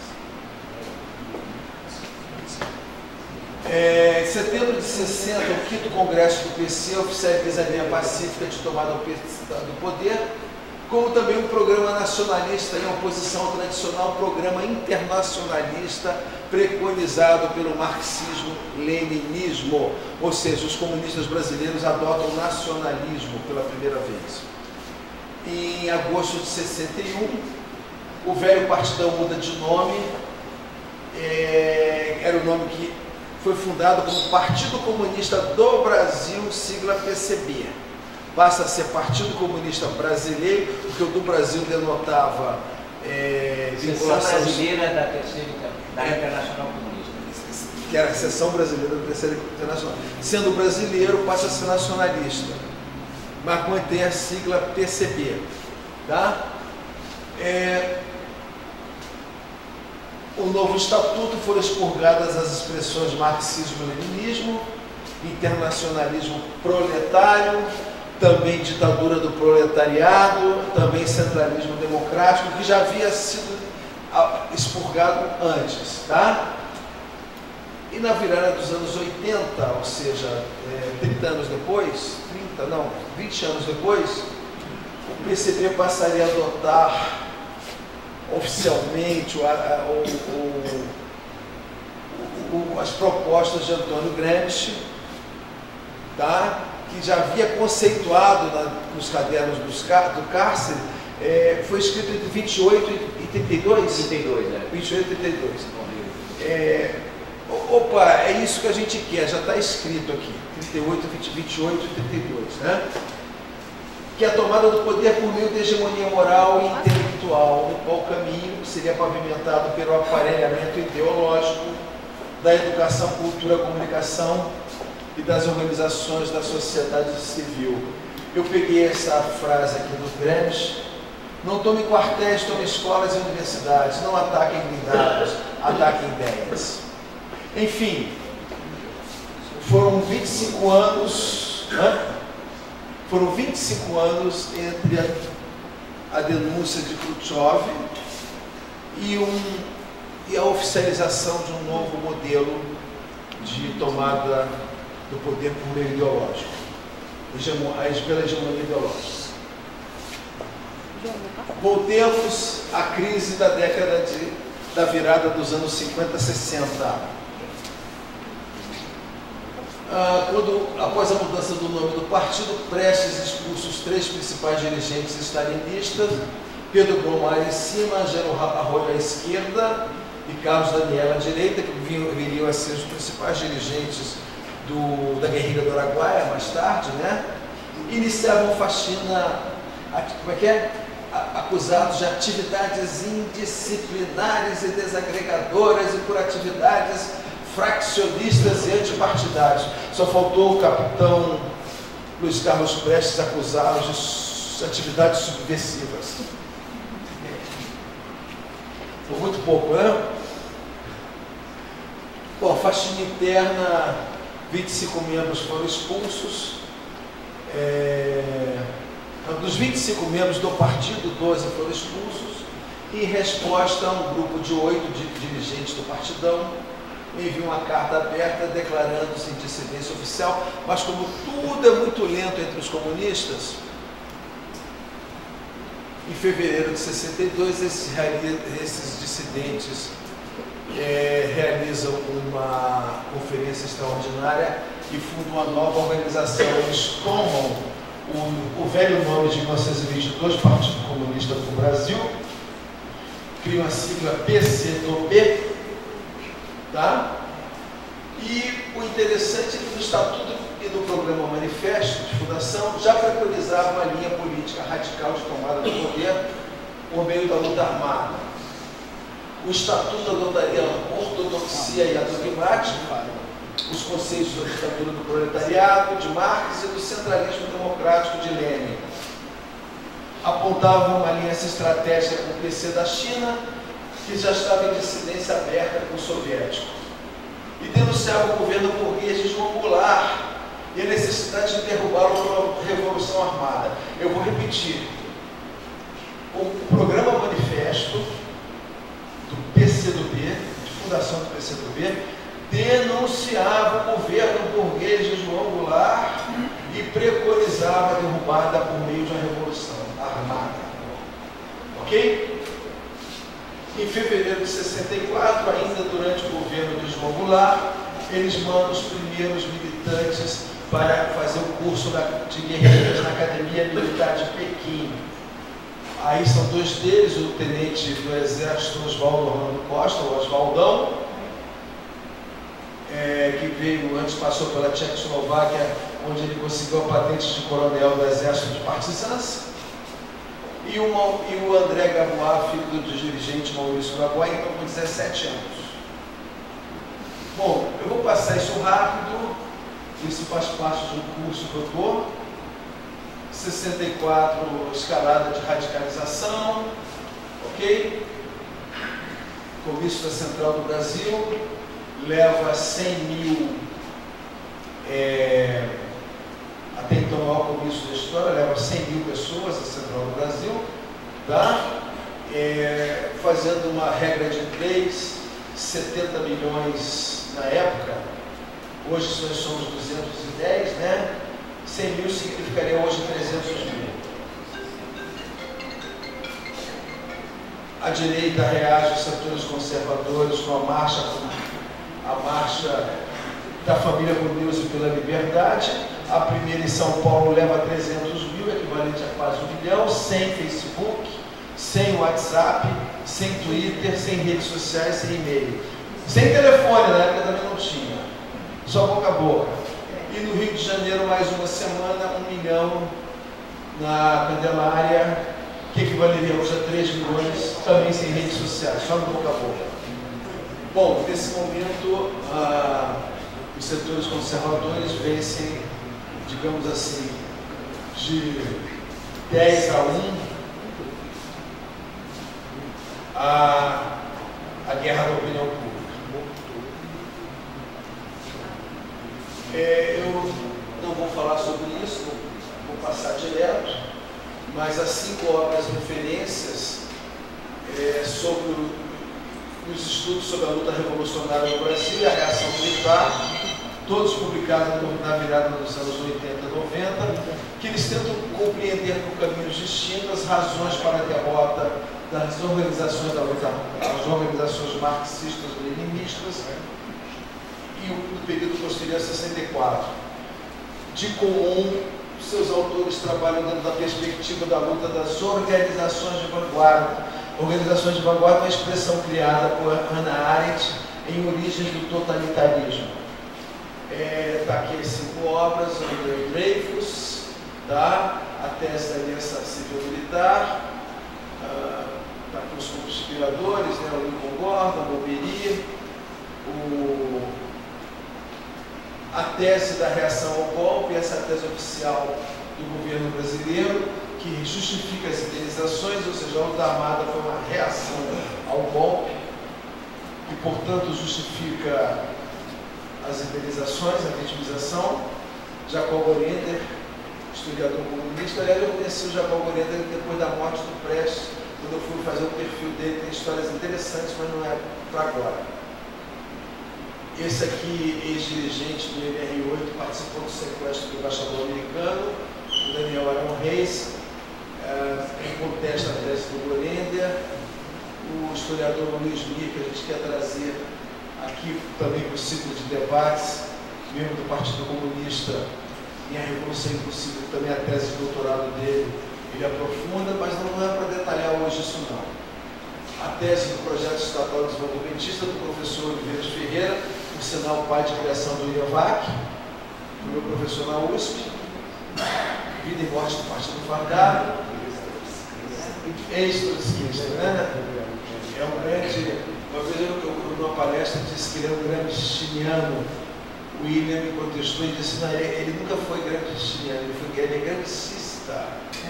É, em setembro de sessenta, o quinto Congresso do P C oficializa a linha pacífica de tomada do poder, como também um programa nacionalista em oposição ao tradicional programa internacionalista preconizado pelo marxismo-leninismo, ou seja, os comunistas brasileiros adotam o nacionalismo pela primeira vez. Em agosto de sessenta e um, o velho partidão muda de nome, é, era o nome que foi fundado como Partido Comunista do Brasil, sigla P C B. Passa a ser Partido Comunista Brasileiro, porque o do Brasil denotava é, vinculação brasileira da terceira da é, Internacional Comunista, que era a seção brasileira da terceira internacional. Sendo brasileiro, passa a ser nacionalista, mas mantém a sigla P C B. Tá? É, o novo estatuto foram expurgadas as expressões marxismo-leninismo, internacionalismo proletário, também ditadura do proletariado, também centralismo democrático, que já havia sido expurgado antes, tá? E na virada dos anos oitenta, ou seja, é, trinta anos depois, trinta não, vinte anos depois, o P C B passaria a adotar oficialmente o, o, o, o, as propostas de Antônio Gramsci, tá? Que já havia conceituado na, nos cadernos dos, do cárcere, é, foi escrito entre vinte e oito e trinta e dois? trinta e dois, né? vinte e oito e trinta e dois. É, opa, é isso que a gente quer, já está escrito aqui, trinta e oito, vinte, vinte e oito e trinta e dois, né? Que é a tomada do poder por meio de hegemonia moral e intelectual, no qual caminho seria pavimentado pelo aparelhamento ideológico da educação, cultura, comunicação e das organizações da sociedade civil. Eu peguei essa frase aqui do Gramsci: não tome quartéis, tome escolas e universidades, não ataquem blindados, ataquem ideias. Enfim, foram vinte e cinco anos, né? Foram vinte e cinco anos entre a, a denúncia de Khrushchev e, um, e a oficialização de um novo modelo de tomada do poder por meio ideológico, pela hegemonia ideológica. Voltemos à crise da década de, da virada dos anos cinquenta, sessenta. Ah, quando, após a mudança do nome do partido, Prestes expulsa os três principais dirigentes stalinistas, Pedro Bromar em cima, Angelo Arroio à esquerda e Carlos Daniel à direita, que viriam a ser os principais dirigentes do, da guerrilha do Araguaia, mais tarde, né? Iniciavam faxina, como é que é? Acusados de atividades indisciplinares e desagregadoras e por atividades fraccionistas e antipartidários. Só faltou o capitão Luiz Carlos Prestes acusá-los de atividades subversivas. Por muito pouco, né? Bom, faxina interna vinte e cinco membros foram expulsos. É, dos vinte e cinco membros do partido, doze foram expulsos. Em resposta, um grupo de oito dirigentes do partidão enviou uma carta aberta declarando-se em dissidência oficial, mas como tudo é muito lento entre os comunistas, em fevereiro de sessenta e dois, esses, esses dissidentes é, realizam uma conferência extraordinária e fundam uma nova organização. Eles tomam o, o velho nome de mil novecentos e vinte e dois, Partido Comunista do Brasil, criam a sigla P C do B, tá? E o interessante é que no Estatuto e no Programa Manifesto de Fundação já preconizava uma linha política radical de tomada do poder por meio da luta armada. O Estatuto adotaria a ortodoxia e a dogmática, os conceitos da ditadura do proletariado, de Marx e do centralismo democrático de Lenin. Apontava uma aliança estratégica com o P C da China, que já estava em dissidência aberta com o soviético. E denunciava o governo burguês de João Goulart e a necessidade de derrubá-lo pela Revolução Armada. Eu vou repetir. O programa manifesto do P C do B, de fundação do P C do B, denunciava o governo burguês de João Goulart e preconizava a derrubada por meio de uma revolução armada. Ok? Em fevereiro de sessenta e quatro, ainda durante o governo de João Goulart, eles mandam os primeiros militantes para fazer o curso de guerrilhas na Academia Militar de Pequim. Aí são dois deles, o tenente do Exército Oswaldo Orlando Costa, o Oswaldão, é, que veio antes, passou pela Tchecoslováquia, onde ele conseguiu a patente de coronel do Exército de Partisans, e, uma, e o André Gabois, filho do dirigente Maurício Gabois, então com dezessete anos. Bom, eu vou passar isso rápido, isso faz parte do curso que eu dou. sessenta e quatro, escalada de radicalização, ok? Comício da Central do Brasil, leva cem mil, é, até então o maior comício da história, leva cem mil pessoas à Central do Brasil, tá? É, fazendo uma regra de três, setenta milhões na época, hoje nós somos duzentos e dez, né? cem mil significaria hoje trezentos mil. A direita reage aos setores conservadores com a marcha, a marcha da família por Deus e pela liberdade. A primeira em São Paulo leva trezentos mil, equivalente a quase um milhão, sem Facebook, sem WhatsApp, sem Twitter, sem redes sociais, sem e-mail. Sem telefone, na época também não tinha. Só boca a boca. E no Rio de Janeiro, mais uma semana, um milhão na Candelária, que equivaleria hoje a três milhões, também sem redes sociais, só no boca a boca. Bom, nesse momento, ah, os setores conservadores vencem, digamos assim, de dez a um a, a guerra da opinião pública. É, eu não vou falar sobre isso, vou passar direto, mas as cinco obras referências é, sobre o, os estudos sobre a luta revolucionária no Brasil e a reação militar, todos publicados na virada dos anos oitenta e noventa, que eles tentam compreender por caminhos distintos as razões para a derrota das organizações da luta, as organizações marxistas-leninistas, e no período posterior a sessenta e quatro. De comum, seus autores trabalham dentro da perspectiva da luta das organizações de vanguarda. Organizações de vanguarda é uma expressão criada por Hannah Arendt em Origens do Totalitarismo. É, tá aqui as cinco obras, André Dreyfus, tá? A tese da Aliança Civil Militar, ah, tá aqui os conspiradores, né? O Lincoln Gordon, o Boberi, o a tese da reação ao golpe, essa é a tese oficial do governo brasileiro, que justifica as indenizações, ou seja, a luta armada foi uma reação ao golpe, e, portanto, justifica as indenizações, a vitimização. Jacob Oriender, historiador comunista. Aliás, eu conheci o Jacob Oriender depois da morte do Prestes, quando eu fui fazer o perfil dele. Tem histórias interessantes, mas não é para agora. Esse aqui, ex-dirigente do M R oito, participou do sequestro do embaixador americano, o Daniel Arão Reis, uh, contesta a tese do Oriender. O historiador Luiz Mir, que a gente quer trazer aqui também para o ciclo de debates, membro do Partido Comunista em A Revolução Impossível, também a tese de doutorado dele, ele aprofunda, mas não é para detalhar hoje isso não. A tese do Projeto Estatal Desenvolvimentista do professor Oliveira Ferreira, por sinal pai de criação do IAVAC, do meu professor na U S P, Vida e Morte do Partido Fardário, ex-trotskista, né? É um grande... Uma vez eu, eu, numa palestra, disse que ele é um grande chiniano. O William me contestou e disse: não, ele, ele nunca foi grande chiniano, ele foi ele é grandicista,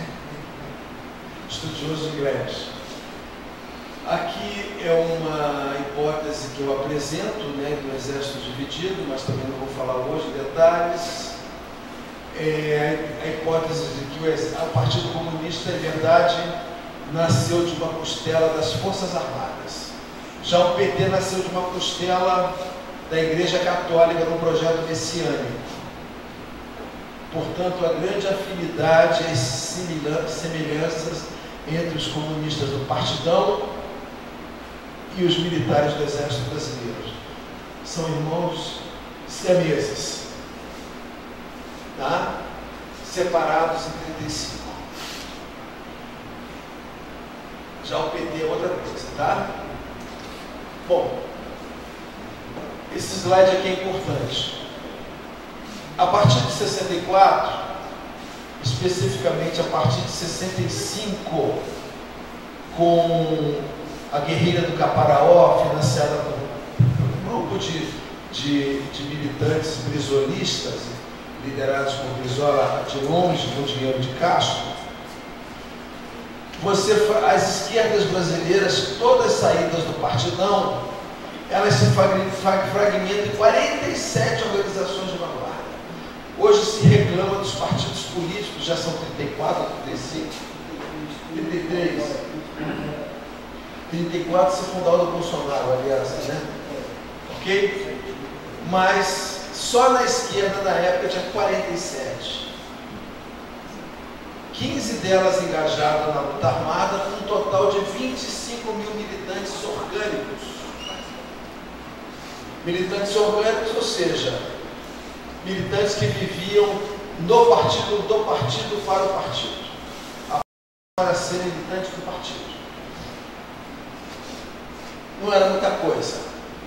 estudioso de Gramsci. Aqui é uma hipótese que eu apresento, né, do exército dividido, mas também não vou falar hoje detalhes. É a hipótese de que o, o Partido Comunista, em verdade, nasceu de uma costela das Forças Armadas. Já o P T nasceu de uma costela da Igreja Católica no projeto messiânico. Portanto, a grande afinidade e as semelhanças entre os comunistas do Partidão e os militares do Exército Brasileiro. São irmãos siameses, tá? Separados em trinta e cinco. Já o P T é outra coisa, tá? Bom, esse slide aqui é importante. A partir de sessenta e quatro, especificamente a partir de sessenta e cinco, com a guerrilha do Caparaó, financiada por um grupo de, de, de militantes brisolistas, liderados por Brizola de longe, com dinheiro de Castro, você, as esquerdas brasileiras, todas saídas do Partidão, elas se fragmentam em quarenta e sete organizações de vanguarda. Hoje se reclama dos partidos políticos, já são trinta e quatro, trinta e cinco, trinta e três. trinta e quatro se fundou o Bolsonaro, aliás, né? Ok? Mas só na esquerda, na época, tinha quarenta e sete. quinze delas engajadas na luta armada, com um total de vinte e cinco mil militantes orgânicos. Militantes orgânicos, ou seja, militantes que viviam no partido, do partido para o partido, para ser militantes do partido. Não era muita coisa.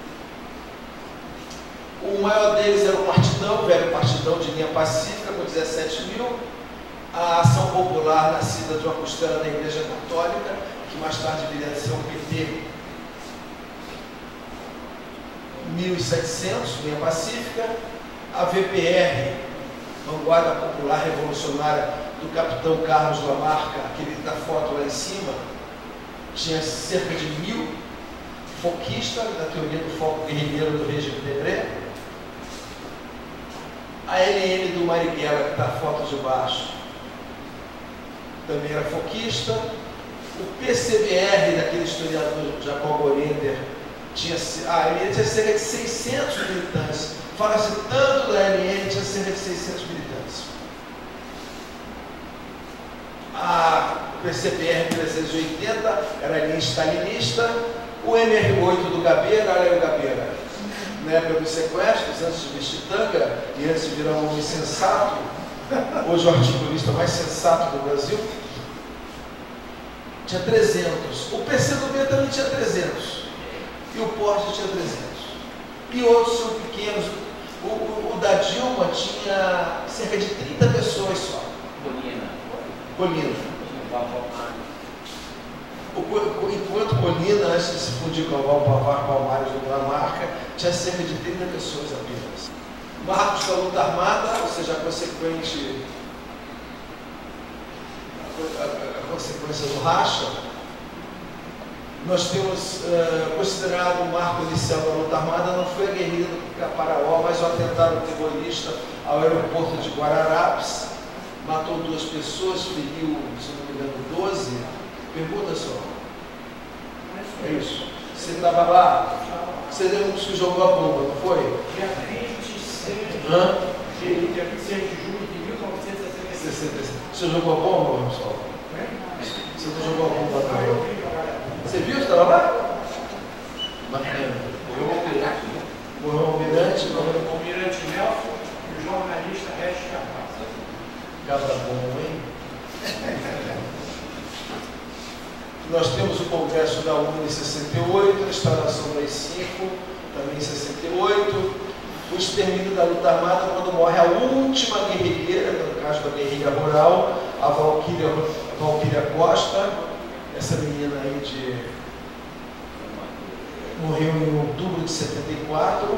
O maior deles era o Partidão, o velho Partidão de linha pacífica, com dezessete mil. A Ação Popular, nascida de uma costela da Igreja Católica, que mais tarde viria a ser o P T, mil e setecentos, linha pacífica. A V P R, Vanguarda Popular Revolucionária, do capitão Carlos Lamarca, aquele da foto lá em cima, tinha cerca de mil. Foquista, da teoria do foco guerrilheiro do regime Debré. A L N do Marighella, que está a foto de baixo, também era foquista. O P C B R, daquele historiador Jacob Oriender, tinha, ah, a L N tinha cerca de seiscentos militantes. Fala-se tanto da L N, tinha cerca de seiscentos militantes. A P C B R trezentos e oitenta era a linha stalinista. O M R oito do Gabeira, olha aí o Gabeira, na época dos sequestros, antes de vestir tanga e antes de virar um homem sensato, hoje o articulista mais sensato do Brasil, tinha trezentos. O P C do B também tinha trezentos. E o Porte tinha trezentos. E outros são pequenos. O, o, o da Dilma tinha cerca de trinta pessoas só. Colina. Colina. Enquanto Colina, antes de se fundir com o Valpavar Palmares do Dinamarca, tinha cerca de trinta pessoas apenas. Marcos da luta armada, ou seja, a consequente a, a, a consequência do racha, Nós temos uh, considerado o marco inicial da luta armada não foi a guerrilha do Caparaó, mas o atentado terrorista ao aeroporto de Guararapes, matou duas pessoas, feriu, se não me engano, doze. Pergunta só. É isso. Você estava lá? Você lembra que jogou a bomba, não foi? Dia vinte e seis Hã? Dia vinte e seis de julho de mil novecentos e sessenta e seis. Você jogou a bomba, pessoal? Você não jogou a bomba, não? Você viu? Você estava lá? Bacana. Morreu o almirante. Morreu o almirante? O almirante Nelson e o jornalista Regis Carvalho. Cada bom, hein? Nós temos o Congresso da U N em sessenta e oito, a instalação das cinco, também em sessenta e oito, o extermínio da luta armada quando morre a última guerrilheira, no caso da guerrilha rural, a Valquíria, a Valquíria Costa, essa menina aí de... morreu em outubro de setenta e quatro.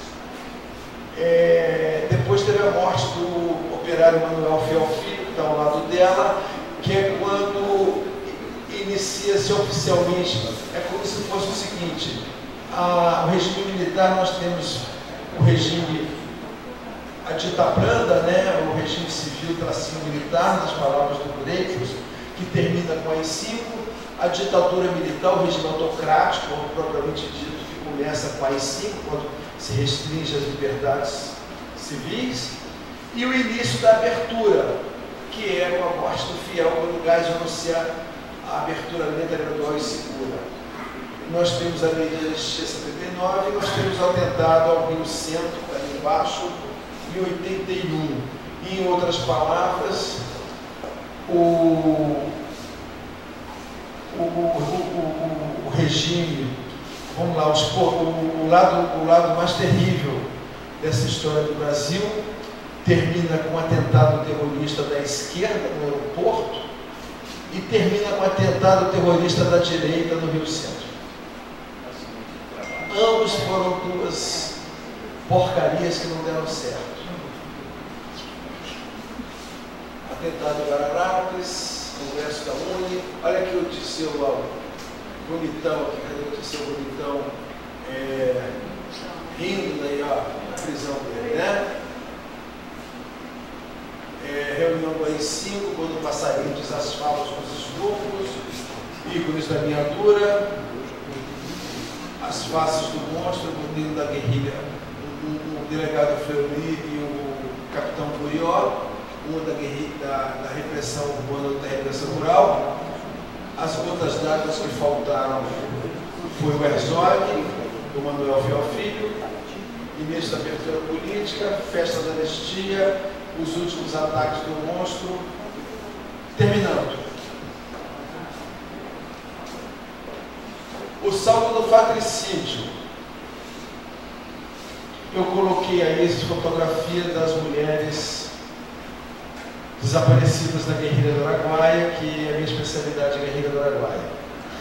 É, depois teve a morte do operário Manuel Fiel Filho, que está ao lado dela, que é quando inicia-se oficialmente, é como se fosse o seguinte, a, o regime militar, nós temos o regime, a dita branda, né, o regime civil tracinho militar, nas palavras do Dreyfus, que termina com a A I cinco, a ditadura militar, o regime autocrático, propriamente dito, que começa com a A I cinco, quando se restringe as liberdades civis, e o início da abertura, que é com a morte do fiel, quando o Geisel anuncia a abertura lenta, gradual e segura. Nós temos a lei de anistia setenta e nove, e nós temos o atentado ao Rio Centro, ali embaixo, em oitenta e um. E, em outras palavras, o, o, o, o, o regime, vamos lá, os, o, o, lado, o lado mais terrível dessa história do Brasil termina com um atentado terrorista da esquerda no aeroporto e termina com um atentado terrorista da direita no Rio Centro. Ambos foram duas porcarias que não deram certo. Atentado em Guararapes, Congresso da U N E. Olha aqui o Disseu, ó, bonitão, aqui, cadê o Disseu bonitão? É, rindo daí, ó, na prisão dele, né? É, reunião do A I cinco, quando o passarinho desasfala os grupos, ícones da minha dura, as faces do monstro, o modelo da guerrilha, o, o, o delegado Fleury e o capitão Curió, uma da, guerrilha, da, da repressão urbana, outra da repressão rural. As gotas d'água que faltaram foi o Herzog, o Manuel Fiel Filho, início da abertura política, festa da anistia, os últimos ataques do monstro, terminando. O saldo do fratricídio. Eu coloquei aí essa fotografia das mulheres desaparecidas da guerrilha do Araguaia, que é a minha especialidade, a guerrilha do Araguaia.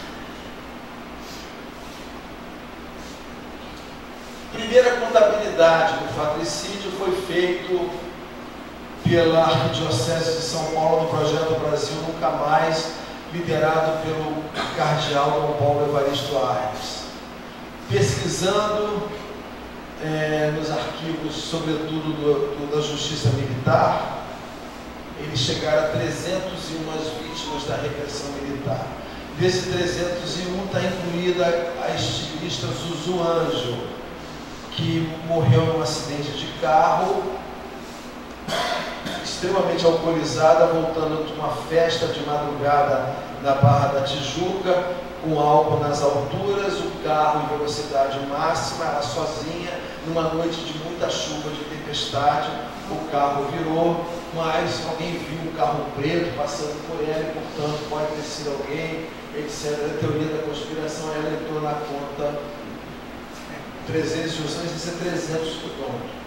Primeira contabilidade do fratricídio foi feito pela Arquidiocese de São Paulo no projeto Brasil Nunca Mais, liderado pelo cardeal Dom Paulo Evaristo Arnes. Pesquisando é, nos arquivos, sobretudo do, do, da Justiça Militar, eles chegaram a trezentas e uma vítimas da repressão militar. Desses trezentos e um está incluída a estilista Zuzu Anjo, que morreu num acidente de carro, extremamente alcoolizada, voltando de uma festa de madrugada na Barra da Tijuca, com álcool nas alturas, o carro em velocidade máxima, ela sozinha, numa noite de muita chuva, de tempestade, o carro virou, mas alguém viu um carro preto passando por ela, e, portanto, pode ter sido alguém, etcétera. A teoria da conspiração, ela entrou na conta trezentos, isso é trezentos quilômetros.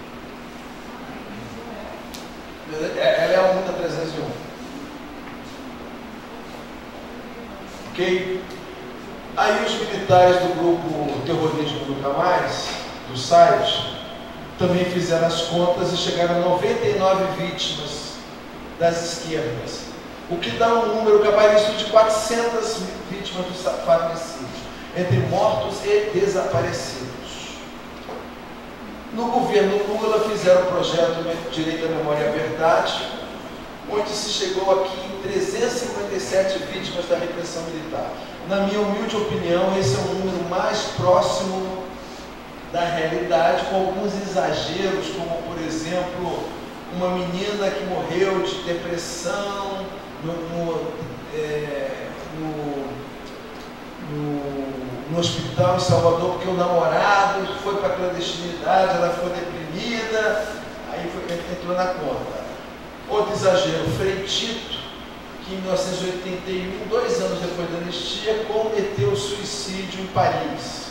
Ela é a UNTA trezentos e um. Ok? Aí os militares do grupo Terrorismo Nunca Mais, do site, também fizeram as contas e chegaram a noventa e nove vítimas das esquerdas, o que dá um número cabalístico de quatrocentas vítimas do fratricídio. entre mortos e desaparecidos. No governo Lula fizeram o projeto Direito à Memória e à Verdade, onde se chegou aqui em trezentas e cinquenta e sete vítimas da repressão militar. Na minha humilde opinião, esse é o número mais próximo da realidade, com alguns exageros, como, por exemplo, uma menina que morreu de depressão no, no, é, no, no, no hospital em Salvador, porque o namorado foi para a clandestinidade, ela ficou deprimida, aí foi, entrou na conta. Outro exagero, Frei Tito, que em mil novecentos e oitenta e um, dois anos depois da anistia, cometeu suicídio em Paris.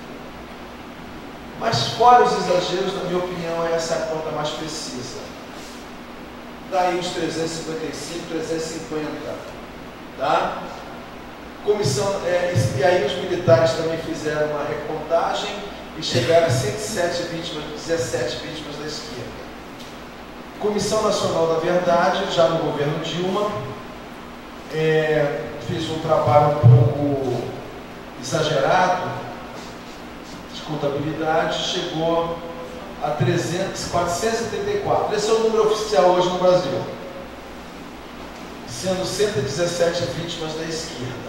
Mas fora os exageros, na minha opinião, essa é a conta mais precisa. Daí os trezentos e cinquenta e cinco, trezentos e cinquenta, tá? Comissão, é, e aí os militares também fizeram uma recontagem e chegaram a cento e sete vítimas, dezessete vítimas da esquerda. Comissão Nacional da Verdade, já no governo Dilma, é, fez um trabalho um pouco exagerado de contabilidade, chegou a trezentos, quatrocentos e trinta e quatro. Esse é o número oficial hoje no Brasil, sendo cento e dezessete vítimas da esquerda.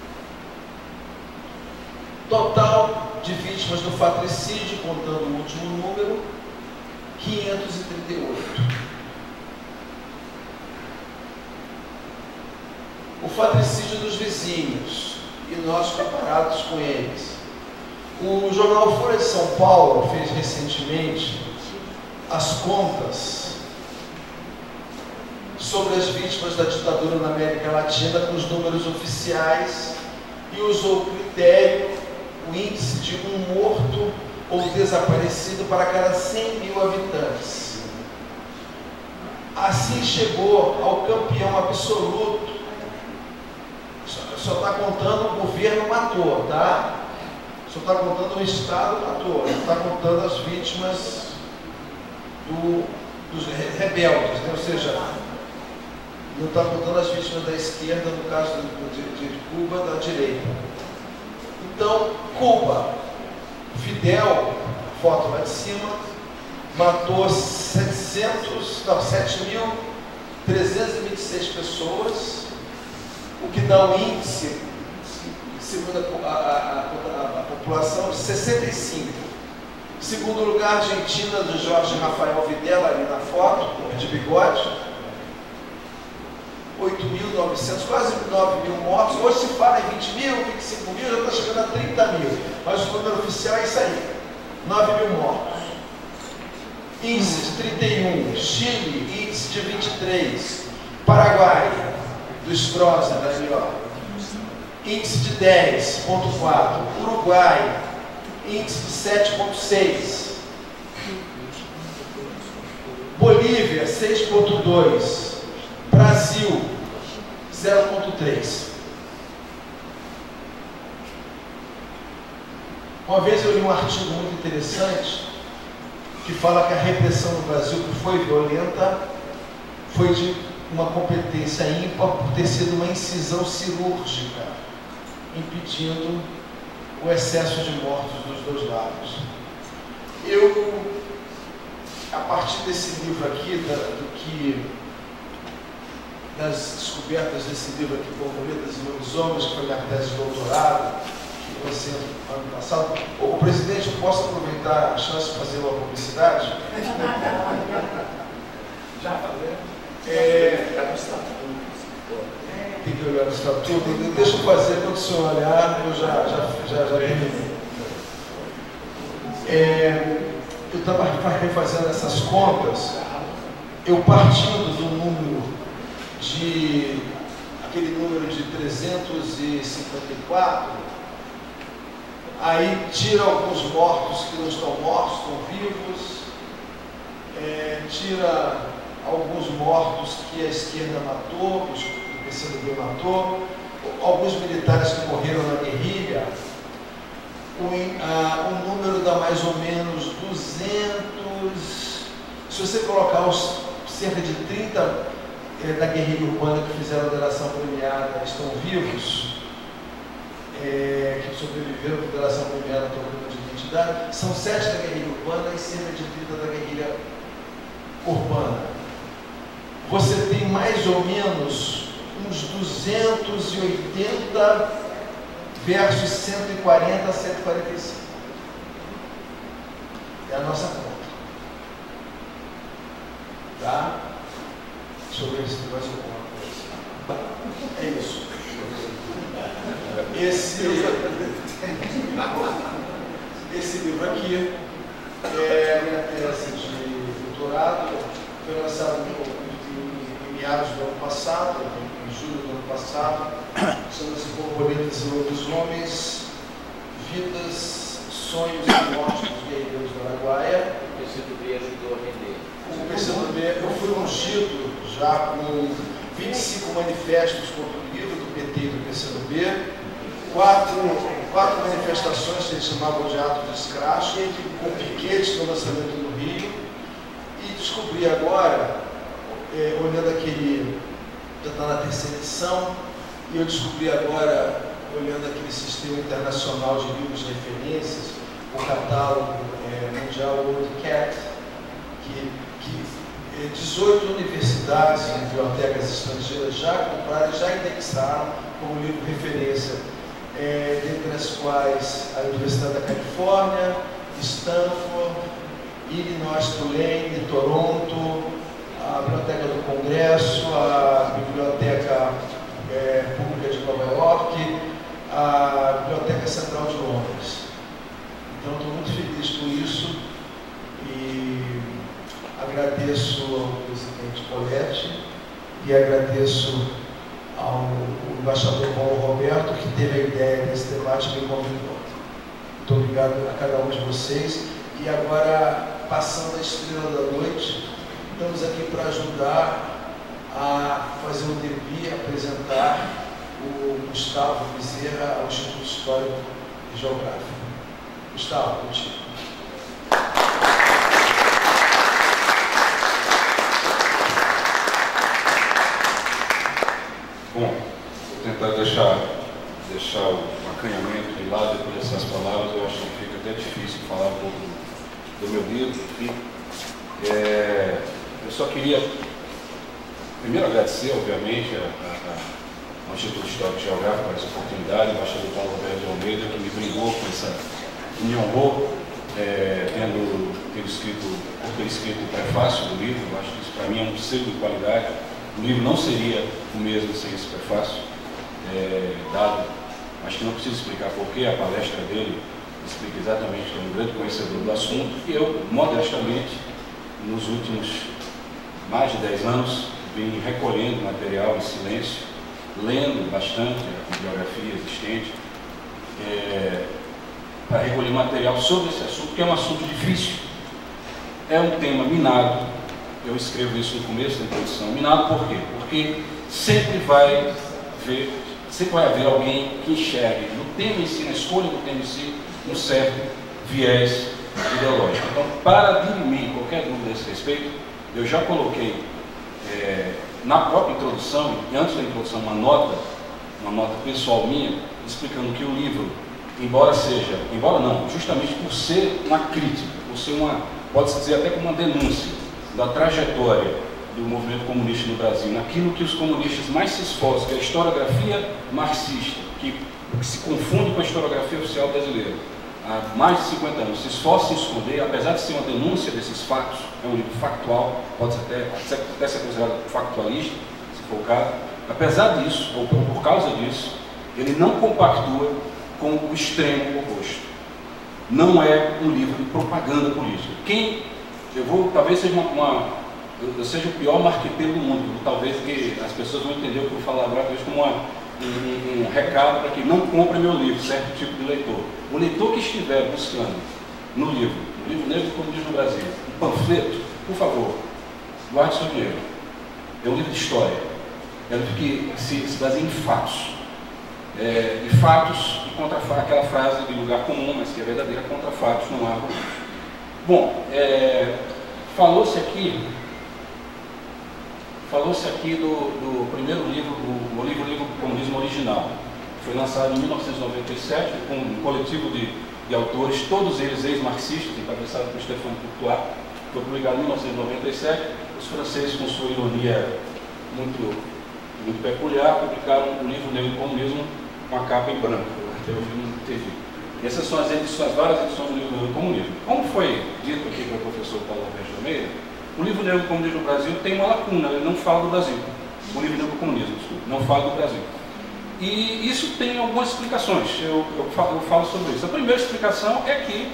Total de vítimas do fratricídio, contando o último número, quinhentos e trinta e oito. O fratricídio dos vizinhos, e nós comparados com eles. O jornal Folha de São Paulo fez recentemente as contas sobre as vítimas da ditadura na América Latina com os números oficiais e usou o critério, o índice de um morto ou desaparecido para cada cem mil habitantes. Assim chegou ao campeão absoluto. Só está contando o governo matou, tá? Só está contando o Estado matou, não está contando as vítimas do, dos rebeldes, né? Ou seja, não está contando as vítimas da esquerda, no caso de, de, de Cuba, da direita. Então, Cuba, Fidel, foto lá de cima, matou setecentos, não, sete mil trezentas e vinte e seis pessoas, o que dá um índice, segundo a, a, a, a população, de sessenta e cinco. Segundo lugar, Argentina, de Jorge Rafael Videla, ali na foto, de bigode, oito mil e novecentos, quase nove mil mortos. Hoje se fala em vinte mil, vinte e cinco mil, já está chegando a trinta mil. Mas o número oficial é isso aí, nove mil mortos. Índice de trinta e um, Chile, índice de vinte e três, Paraguai, do Stroessner, da L O, índice de dez vírgula quatro, Uruguai, índice de sete vírgula seis, Bolívia, seis vírgula dois, Brasil, zero vírgula três. Uma vez eu li um artigo muito interessante que fala que a repressão no Brasil, que foi violenta, foi de uma competência ímpar por ter sido uma incisão cirúrgica, impedindo o excesso de mortos dos dois lados. Eu, a partir desse livro aqui, da, do que, das descobertas desse livro aqui, Borboletas e Lobisomens, que foi minha tese de doutorado, que você ano passado. O presidente, eu posso aproveitar a chance de fazer uma publicidade? Já falei. É, tem que olhar no estatuto. Deixa eu fazer, quando o senhor olhar, eu já, já, já, já terminei. É, eu estava refazendo essas contas, eu partindo do número de, aquele número de trezentos e cinquenta e quatro, aí tira alguns mortos que não estão mortos, estão vivos, é, tira alguns mortos que a esquerda matou, que o P C do B matou, alguns militares que morreram na guerrilha. O, a, o número dá mais ou menos duzentos, se você colocar os cerca de trinta é, da guerrilha urbana que fizeram a delação premiada estão vivos, é, que sobreviveram à Federação Boliviana Trocando de Identidade. São sete da guerrilha urbana e cerca de trinta da guerrilha urbana. Você tem mais ou menos uns duzentos e oitenta versus cento e quarenta a cento e quarenta e cinco. É a nossa conta. Tá? Deixa eu ver se tem mais alguma coisa. É isso. Esse, esse livro aqui é a minha tese de doutorado. Foi lançado em, em meados do ano passado, em julho do ano passado. Chama-se Borboletas e Lobisomens, Vidas, Sonhos e Mortes dos Guerreiros do Araguaia. O P C do B ajudou a vender. O P C do B, eu fui ungido já com vinte e cinco manifestos contra o livro do P T e do P C do B, quatro, quatro manifestações que eles chamavam de ato de escracho, com piquetes no lançamento no Rio, e descobri agora, é, olhando aquele, já está na terceira edição, e eu descobri agora, olhando aquele sistema internacional de livros de referências, o catálogo é, mundial WorldCat, que, que dezoito universidades e bibliotecas estrangeiras já compraram e já indexaram como livro de referência, é, dentre as quais a Universidade da Califórnia, Stanford, Illinois Tulane, Toronto, a Biblioteca do Congresso, a Biblioteca é, Pública de Nova York, a Biblioteca Central de Londres. Então, estou muito feliz com isso e agradeço ao presidente Poletti e agradeço ao embaixador Paulo Roberto, que teve a ideia desse debate e me convidou. Muito obrigado a cada um de vocês. E agora, passando a estrela da noite, estamos aqui para ajudar a fazer um debate, apresentar o Gustavo Bezerra ao Instituto Histórico e Geográfico. Gustavo, contigo. Bom, vou tentar deixar, deixar o acanhamento de lado depois dessas palavras. Eu acho que fica até difícil falar um pouco do, do meu livro. Enfim, é, eu só queria primeiro agradecer, obviamente, a, a, ao Instituto Histórico e Geográfico por essa oportunidade, o embaixador Paulo Roberto de Almeida, que me brindou com essa, me honrou, é, tendo, tendo escrito, por ter escrito o prefácio do livro. Eu acho que isso para mim é um selo de qualidade. O livro não seria o mesmo sem esse prefácio, é, dado, acho que não preciso explicar porquê, a palestra dele explica exatamente que é um grande conhecedor do assunto, e eu, modestamente, nos últimos mais de dez anos, vim recolhendo material em silêncio, lendo bastante a bibliografia existente, é, para recolher material sobre esse assunto, que é um assunto difícil, é um tema minado. Eu escrevo isso no começo da introdução. Minado por quê? Porque sempre vai haver, sempre vai haver alguém que enxergue no tema em si, na escolha do tema em si, um certo viés ideológico. Então, para dirimir qualquer dúvida a esse respeito, eu já coloquei é, na própria introdução, e antes da introdução, uma nota, uma nota pessoal minha, explicando que o livro, embora seja, embora não, justamente por ser uma crítica, por ser uma, pode-se dizer até como uma denúncia da trajetória do movimento comunista no Brasil, naquilo que os comunistas mais se esforçam, que é a historiografia marxista, que, que se confunde com a historiografia oficial brasileira, há mais de cinquenta anos, se esforça em esconder, apesar de ser uma denúncia desses fatos, é um livro factual, pode até, até ser considerado factualista, se for o caso, apesar disso, ou por, por causa disso, ele não compactua com o extremo oposto. Não é um livro de propaganda política. Quem Eu vou, talvez seja uma, uma eu, eu seja o pior marqueteiro do mundo, talvez que as pessoas vão entender o que eu vou falar agora, talvez como uma, um, um recado para que não compre meu livro, certo tipo de leitor. O leitor que estiver buscando no livro, no livro Negro como diz no Brasil, um panfleto, por favor, guarde seu dinheiro. É um livro de história, é um livro que se, se baseia em fatos. É, e fatos e contra aquela frase de lugar comum, mas que é verdadeira, contra fatos não há. Bom, é, falou-se aqui, falou-se aqui do, do primeiro livro, do, do livro, livro do Comunismo Original. Foi lançado em mil novecentos e noventa e sete com um coletivo de, de autores, todos eles ex-marxistas, encabeçado por Stéphane Courtois. Foi publicado em mil novecentos e noventa e sete. Os franceses, com sua ironia muito, muito peculiar, publicaram o livro Negro do Comunismo com a capa em branco. Até hoje não teve. Essas são as edições, várias edições do livro Negro do Comunismo. Como foi dito aqui pelo professor Paulo Alberto de Almeida, o livro Negro do Comunismo no Brasil tem uma lacuna, ele não fala do Brasil. O livro Negro do Comunismo, desculpa, não fala do Brasil. E isso tem algumas explicações, eu, eu, falo, eu falo sobre isso. A primeira explicação é que,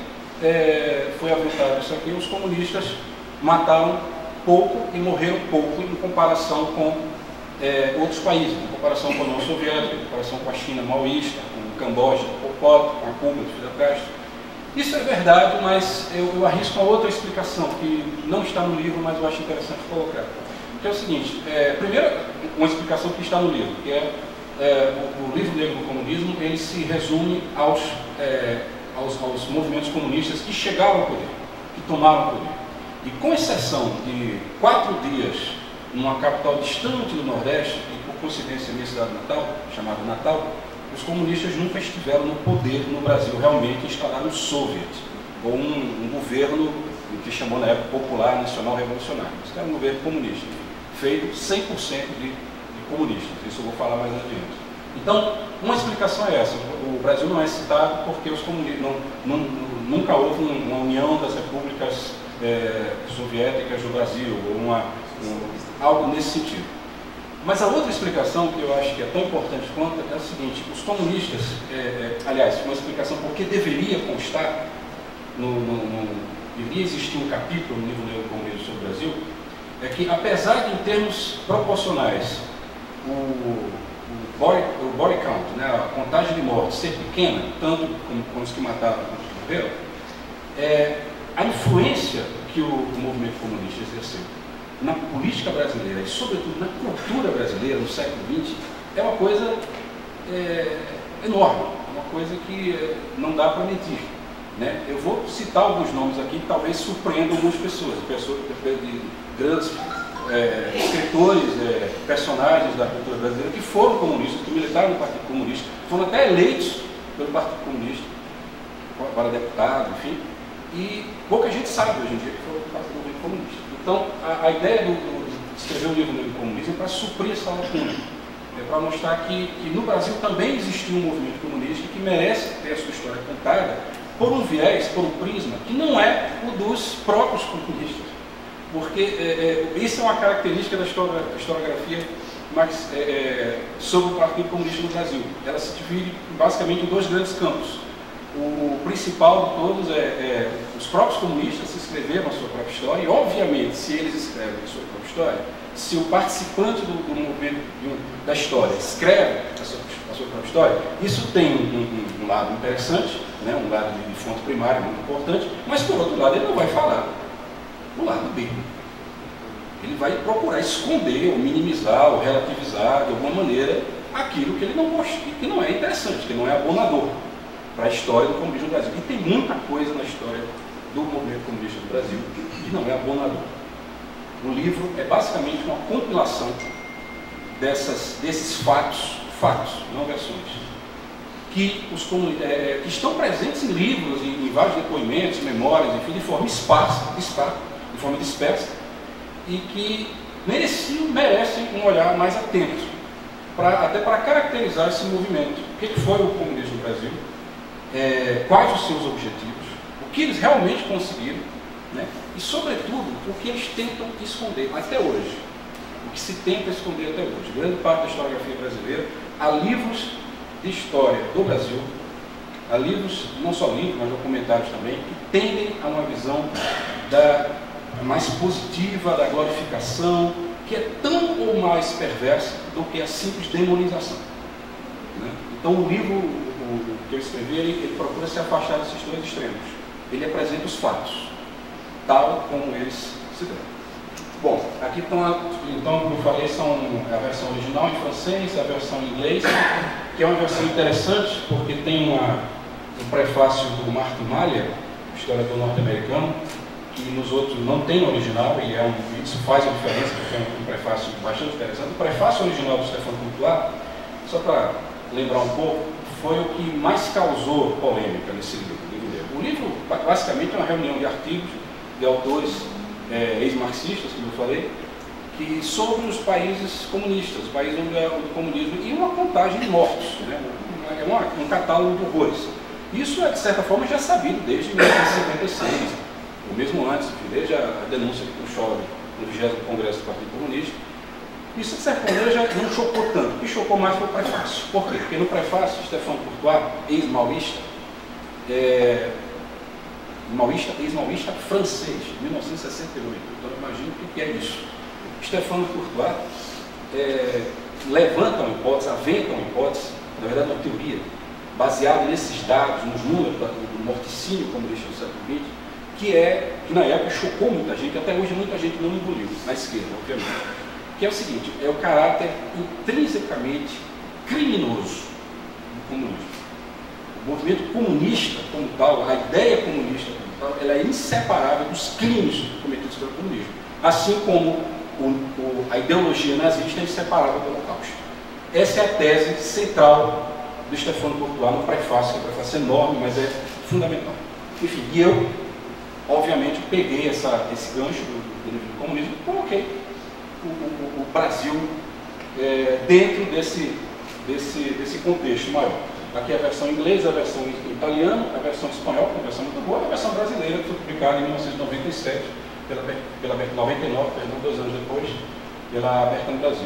é, foi aventado isso aqui, os comunistas mataram pouco e morreram pouco em comparação com é, outros países, em comparação com a União Soviética, em comparação com a China maoísta, com o Camboja, com o Pol Pot, com a Cuba, de Fidel Castro. Isso é verdade, mas eu, eu arrisco uma outra explicação, que não está no livro, mas eu acho interessante colocar. Que é o seguinte, é, primeiro, uma explicação que está no livro, que é, é o, o livro Negro do Comunismo, ele se resume aos, é, aos, aos movimentos comunistas que chegaram ao poder, que tomaram o poder. E com exceção de quatro dias numa capital distante do Nordeste, e por coincidência minha cidade natal, chamada Natal, os comunistas nunca estiveram no poder no Brasil, realmente instalaram um soviet, ou um, um governo que chamou na época Popular Nacional Revolucionário. Isso era um governo comunista, feito cem por cento de, de comunistas, isso eu vou falar mais adiante. Então, uma explicação é essa, o Brasil não é citado porque os comunistas, não, não, nunca houve uma união das repúblicas é, soviéticas do Brasil, ou uma, um, algo nesse sentido. Mas a outra explicação que eu acho que é tão importante quanto é o seguinte, os comunistas, é, é, aliás, uma explicação porque deveria constar, no, no, no, deveria existir um capítulo no livro Negro do Comunismo sobre o Brasil, é que apesar de em termos proporcionais o, o, body, o body count, né, a contagem de mortes ser pequena, tanto como, como os que mataram quanto os que morreram, é, a influência que o, o movimento comunista exerceu na política brasileira e, sobretudo, na cultura brasileira no século vinte, é uma coisa é, enorme, é uma coisa que é, não dá para medir. Né? Eu vou citar alguns nomes aqui que talvez surpreendam algumas pessoas, pessoas de grandes é, escritores, é, personagens da cultura brasileira que foram comunistas, que militaram no Partido Comunista, foram até eleitos pelo Partido Comunista para deputado, enfim, e pouca gente sabe hoje em dia que foram do Partido Comunista. Então, a, a ideia do, do, de escrever o livro Negro do Comunismo é para suprir essa lacuna, é para mostrar que, que no Brasil também existiu um movimento comunista que merece ter a sua história contada por um viés, por um prisma, que não é o dos próprios comunistas. Porque é, é, isso é uma característica da história, historiografia mas, é, é, sobre o Partido Comunista no Brasil. Ela se divide basicamente em dois grandes campos. O principal de todos é, é os próprios comunistas se escreveram a sua própria história, e obviamente, se eles escrevem a sua própria história, se o participante do, do movimento um, da história escreve a sua, a sua própria história, isso tem um, um, um lado interessante, né, um lado de, de fonte primária muito importante, mas por outro lado ele não vai falar o lado B. Ele vai procurar esconder, ou minimizar, ou relativizar de alguma maneira aquilo que ele não gosta, que não é interessante, que não é abonador para a história do comunismo no Brasil. E tem muita coisa na história do movimento comunista do Brasil que não é abonador. O livro é basicamente uma compilação dessas, desses fatos, fatos, não versões, que, os, é, que estão presentes em livros, em, em vários depoimentos, memórias, enfim, de forma esparsa, esparsa, de forma dispersa, e que mereciam, merecem um olhar mais atento, pra, até para caracterizar esse movimento. O que foi o comunismo no Brasil? É, quais os seus objetivos, o que eles realmente conseguiram, né? E, sobretudo, o que eles tentam esconder até hoje, o que se tenta esconder até hoje. Grande parte da historiografia brasileira, há livros de história do Brasil, há livros, não só livros, mas documentários também, que tendem a uma visão da, mais positiva, da glorificação, que é tão ou mais perversa do que a simples demonização. Né? Então, o livro o que eu escrevi, ele, ele procura se afastar desses dois extremos. Ele apresenta os fatos, tal como eles se deram. Bom, aqui estão, a, então, como eu falei, são a versão original em francês, a versão em inglês, que é uma versão interessante, porque tem uma, um prefácio do Martin Mahler, historiador norte-americano, que nos outros não tem no original, e é um, isso faz a diferença, porque é um, um prefácio bastante interessante. O prefácio original do Stéphane Courtois, só para lembrar um pouco, foi o que mais causou polêmica nesse livro. O livro, basicamente, é uma reunião de artigos de autores é, ex-marxistas, como eu falei, que sobre os países comunistas, os países onde é o comunismo, e uma contagem de mortos, né? É uma, um catálogo de horrores. Isso é, de certa forma, já sabido desde mil novecentos e cinquenta e seis, ou mesmo antes, desde a denúncia de Khrushchev no vigésimo Congresso do Partido Comunista. Isso, de certa maneira, já não chocou tanto. O que chocou mais foi o prefácio. Por quê? Porque no prefácio, Stéphane Courtois, ex-maoísta, é, maoísta, ex-maoísta francês, mil novecentos e sessenta e oito. Então, imagina o que é isso. Stéphane Courtois é, levanta uma hipótese, aventa uma hipótese, na verdade, uma teoria, baseada nesses dados, nos números do morticínio comunista do século vinte, que é, que na época chocou muita gente, até hoje muita gente não engoliu, na esquerda, obviamente. Que é o seguinte, é o caráter intrinsecamente criminoso do comunismo. O movimento comunista como tal, a ideia comunista como tal, ela é inseparável dos crimes cometidos pelo comunismo. Assim como o, o, a ideologia nazista é inseparável do Holocausto. Essa é a tese central do Stéphane Courtois no prefácio, que é um prefácio enorme, mas é fundamental. Enfim, e eu, obviamente, peguei essa, esse gancho do, do livro do comunismo e coloquei O, o, o Brasil é, dentro desse, desse, desse contexto maior. Aqui é a versão inglesa, a versão italiana, a versão espanhola, que é uma versão muito boa, e a versão brasileira, que foi publicada em mil novecentos e noventa e sete, pela, pela noventa e nove, perdão, dois anos depois, pela Bertrand Brasil.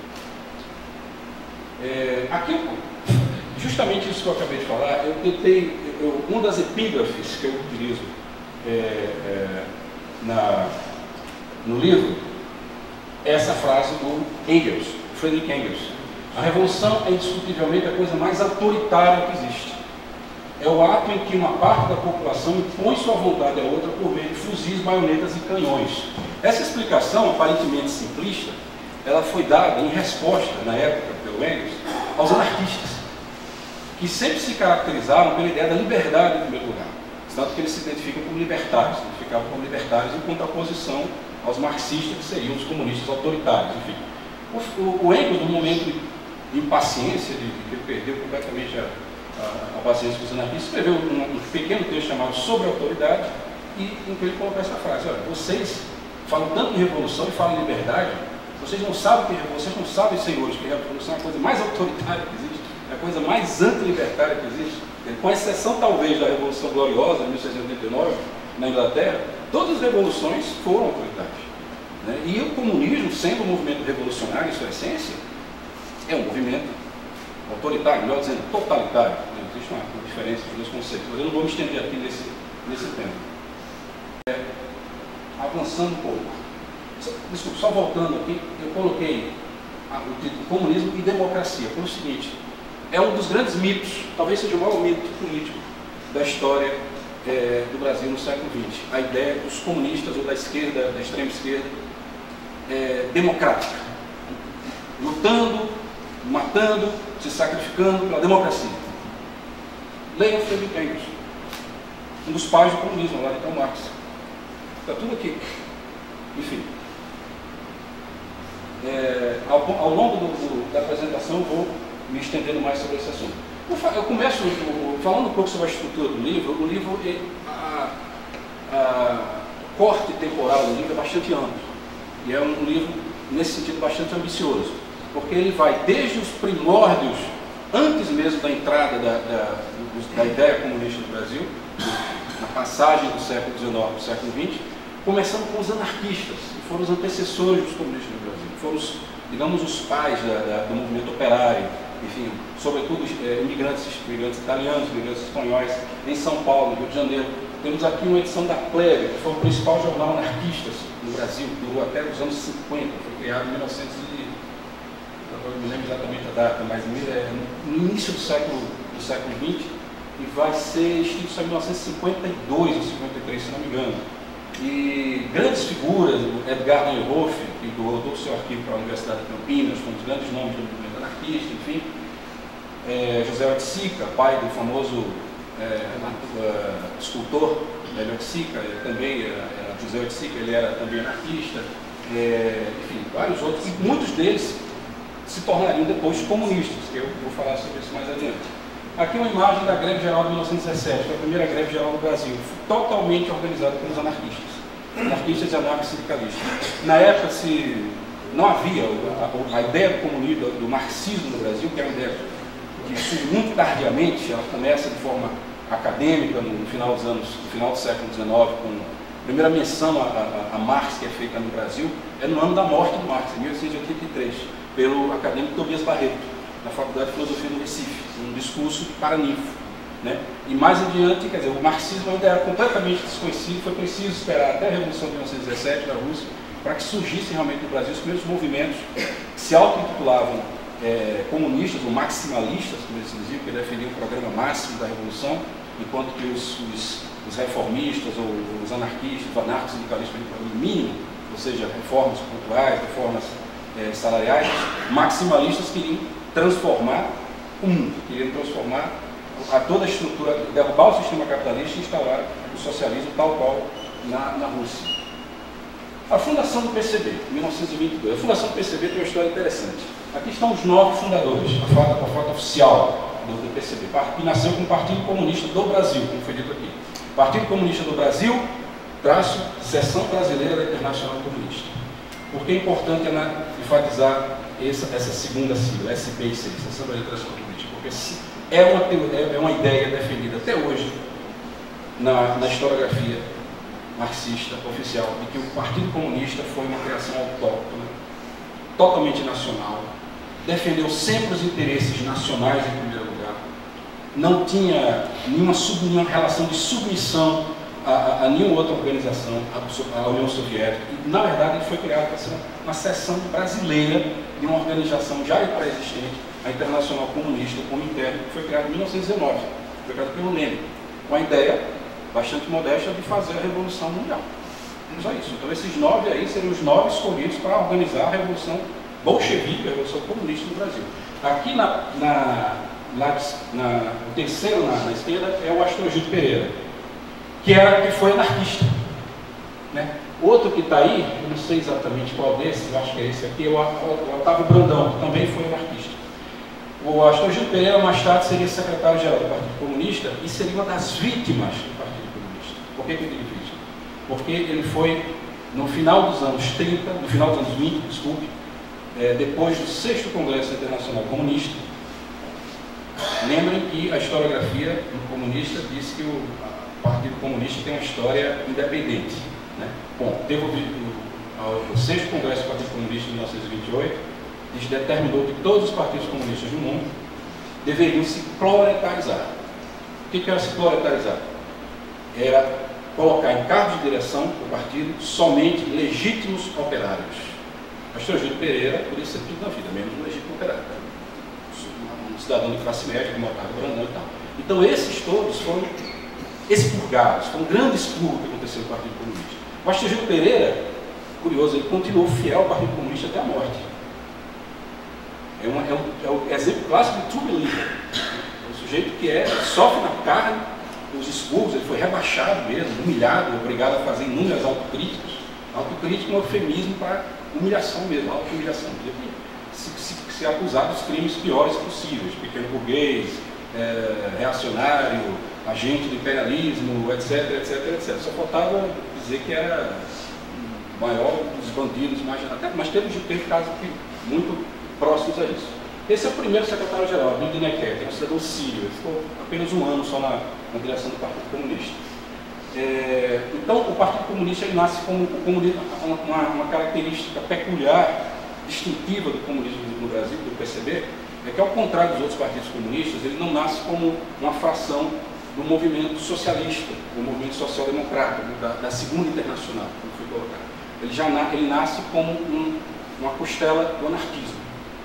É, aqui, justamente isso que eu acabei de falar, eu tentei, eu, uma das epígrafes que eu utilizo é, é, na, no livro, essa frase do Engels, Friedrich Engels. A revolução é indiscutivelmente a coisa mais autoritária que existe. É o ato em que uma parte da população impõe sua vontade à outra por meio de fuzis, baionetas e canhões. Essa explicação, aparentemente simplista, ela foi dada em resposta, na época, pelo Engels, aos anarquistas, que sempre se caracterizaram pela ideia da liberdade, em primeiro lugar. Tanto que eles se identificam como libertários, se identificavam como libertários em contraposição aos marxistas, que seriam os comunistas autoritários. Enfim, o, o, o Engels, no momento de impaciência, de, de que ele perdeu completamente a, a, a paciência com os anarquistas, escreveu um, um pequeno texto chamado Sobre a Autoridade, e em que ele colocou essa frase: olha, vocês falam tanto em revolução e falam em liberdade, vocês não sabem que vocês não sabem, senhores, que a revolução é a coisa mais autoritária que existe, é a coisa mais antilibertária que existe, com exceção talvez da Revolução Gloriosa de mil seiscentos e oitenta e nove na Inglaterra. Todas as revoluções foram autoritárias. Né? E o comunismo, sendo um movimento revolucionário em sua essência, é um movimento autoritário, melhor dizendo, totalitário. Né? Existe uma, uma diferença entre os dois conceitos, mas eu não vou me estender aqui nesse, nesse tema. É, avançando um pouco. Desculpa, só voltando aqui, eu coloquei a, o título Comunismo e Democracia, pelo seguinte: é um dos grandes mitos, talvez seja o maior mito político da história É, do Brasil no século vinte, a ideia dos comunistas ou da esquerda, da extrema esquerda, é, democrática, lutando, matando, se sacrificando pela democracia. Leia Friedrich Engels, um dos pais do comunismo, lá de Karl Marx. Está tudo aqui. Enfim, é, ao, ao longo do, do, da apresentação eu vou me estendendo mais sobre esse assunto. Eu começo falando um pouco sobre a estrutura do livro. O livro, a, a, o corte temporal do livro é bastante amplo. E é um livro, nesse sentido, bastante ambicioso. Porque ele vai desde os primórdios, antes mesmo da entrada da, da, da ideia comunista no Brasil, na passagem do século dezenove para o século vinte, começando com os anarquistas, que foram os antecessores dos comunistas no Brasil. Foram, os, digamos, os pais da, da, do movimento operário. Enfim, sobretudo é, imigrantes, imigrantes italianos, imigrantes espanhóis, em São Paulo, no Rio de Janeiro. Temos aqui uma edição da Plebe, que foi o principal jornal anarquista no Brasil, durou até os anos cinquenta, foi criado em mil e novecentos e... eu não me lembro exatamente a data, mas é, no início do século, do século vinte, e vai ser extinto só em mil novecentos e cinquenta e dois ou cinquenta e três, se não me engano. E grandes figuras, Edgar Neuhoff, que doou todo o seu arquivo para a Universidade de Campinas, com os grandes nomes do movimento anarquista, enfim. É, José Oiticica, pai do famoso é, uh, escultor Hélio Oiticica, ele também era, era José Oiticica, ele era também anarquista, é, enfim, vários outros, e muitos deles se tornariam depois comunistas, que eu vou falar sobre isso mais adiante. Aqui uma imagem da greve geral de mil novecentos e dezessete, que é a primeira greve geral do Brasil, totalmente organizada pelos anarquistas, anarquistas e anarco-sindicalistas. Na época se não havia a, a ideia do comunismo, do marxismo no Brasil, que é uma ideia que surge muito tardiamente, ela começa de forma acadêmica no final dos anos, no final do século dezenove, com a primeira menção a, a, a Marx que é feita no Brasil, é no ano da morte de Marx, em mil oitocentos e oitenta e três, pelo acadêmico Tobias Barreto, na Faculdade de Filosofia do Recife, um discurso para Nifo, né? E mais adiante, quer dizer, o marxismo ainda era completamente desconhecido, foi preciso esperar até a Revolução de mil novecentos e dezessete da Rússia para que surgissem realmente no Brasil os primeiros movimentos que se auto-intitulavam é, comunistas ou maximalistas, como eles diziam, que defendiam o programa máximo da Revolução, enquanto que os, os, os reformistas ou os anarquistas, os anarco-sindicalistas pediam o programa mínimo, ou seja, reformas culturais, reformas é, salariais. Maximalistas queriam transformar o mundo, queriam transformar a toda a estrutura, derrubar o sistema capitalista e instaurar o socialismo tal qual na, na Rússia. A fundação do P C B, em mil novecentos e vinte e dois. A fundação do P C B tem uma história interessante. Aqui estão os nove fundadores, a foto, a foto oficial do, do P C B, que nasceu como Partido Comunista do Brasil, como foi dito aqui. Partido Comunista do Brasil, traço, Seção Brasileira da Internacional Comunista. Por que é importante enfatizar essa, essa segunda sigla, S P I C, Seção Brasileira da Internacional Comunista? Porque é uma, é uma ideia defendida até hoje na, na historiografia marxista oficial, de que o Partido Comunista foi uma criação autóctona, totalmente nacional, defendeu sempre os interesses nacionais em primeiro lugar, não tinha nenhuma, sub, nenhuma relação de submissão a, a, a nenhuma outra organização, a, a União Soviética, e na verdade ele foi criado para ser uma seção brasileira de uma organização já pré-existente, a Internacional Comunista, o Comitê, que foi criado em mil novecentos e dezenove, foi criado pelo Lenin, com a ideia bastante modesta de fazer a Revolução Mundial. Só isso. Então esses nove aí seriam os nove escolhidos para organizar a Revolução Bolchevique, a Revolução Comunista no Brasil. Aqui na, na, na, na o terceiro na, na esquerda é o Astrogildo Pereira, que, era, que foi anarquista. Né? Outro que está aí, eu não sei exatamente qual desses, eu acho que é esse aqui, é o, o Otávio Brandão, que também foi anarquista. O Astrogildo Pereira mais tarde seria secretário-geral do Partido Comunista e seria uma das vítimas do Partido Comunista. Por que que eu digo vítima? Porque ele foi, no final dos anos trinta, no final dos anos vinte, desculpe, é, depois do sexto Congresso Internacional Comunista, lembrem que a historiografia comunista diz que o Partido Comunista tem uma história independente. Né? Bom, teve o, o, o sexto Congresso do Partido Comunista de mil novecentos e vinte e oito, determinou que todos os partidos comunistas do mundo deveriam se proletarizar. O que era se proletarizar? Era colocar em cargos de direção do partido somente legítimos operários. Astrogildo Pereira podia ser tudo na vida, menos um legítimo operário. Um cidadão de classe média, como Otávio Brandão e tal. Então esses todos foram expurgados, foi um grande expurgo que aconteceu no Partido Comunista. O Astrogildo Pereira, curioso, ele continuou fiel ao Partido Comunista até a morte. É, uma, é, um, é um exemplo clássico de true believer. É um sujeito que é, sofre na carne os expurgos, ele foi rebaixado mesmo, humilhado, obrigado a fazer inúmeras autocríticas. Autocrítica é um eufemismo para humilhação mesmo, auto-humilhação. Se, se, se acusar dos crimes piores possíveis, pequeno burguês, é, reacionário, agente do imperialismo, etc, etc, etcétera. Só faltava dizer que era o maior dos bandidos, mas, até, mas teve, teve casos que, muito próximos a isso. Esse é o primeiro secretário-geral, Abdul Nequet, é um cidadão sírio, ele ficou apenas um ano só na, na direção do Partido Comunista. É, então, o Partido Comunista ele nasce como o comunismo, uma, uma característica peculiar, distintiva do comunismo no Brasil, do P C B, é que, ao contrário dos outros partidos comunistas, ele não nasce como uma fração do movimento socialista, do movimento social-democrata, da, da Segunda Internacional, como foi colocado. Ele, já na, ele nasce como um, uma costela do anarquismo.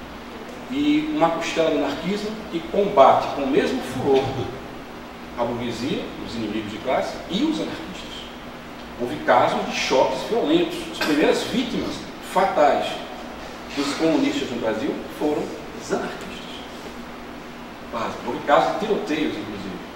E uma costela do anarquismo que combate com o mesmo furor a burguesia, os inimigos de classe e os anarquistas. Houve casos de choques violentos. As primeiras vítimas fatais dos comunistas no Brasil foram os anarquistas. Houve casos de tiroteios, inclusive.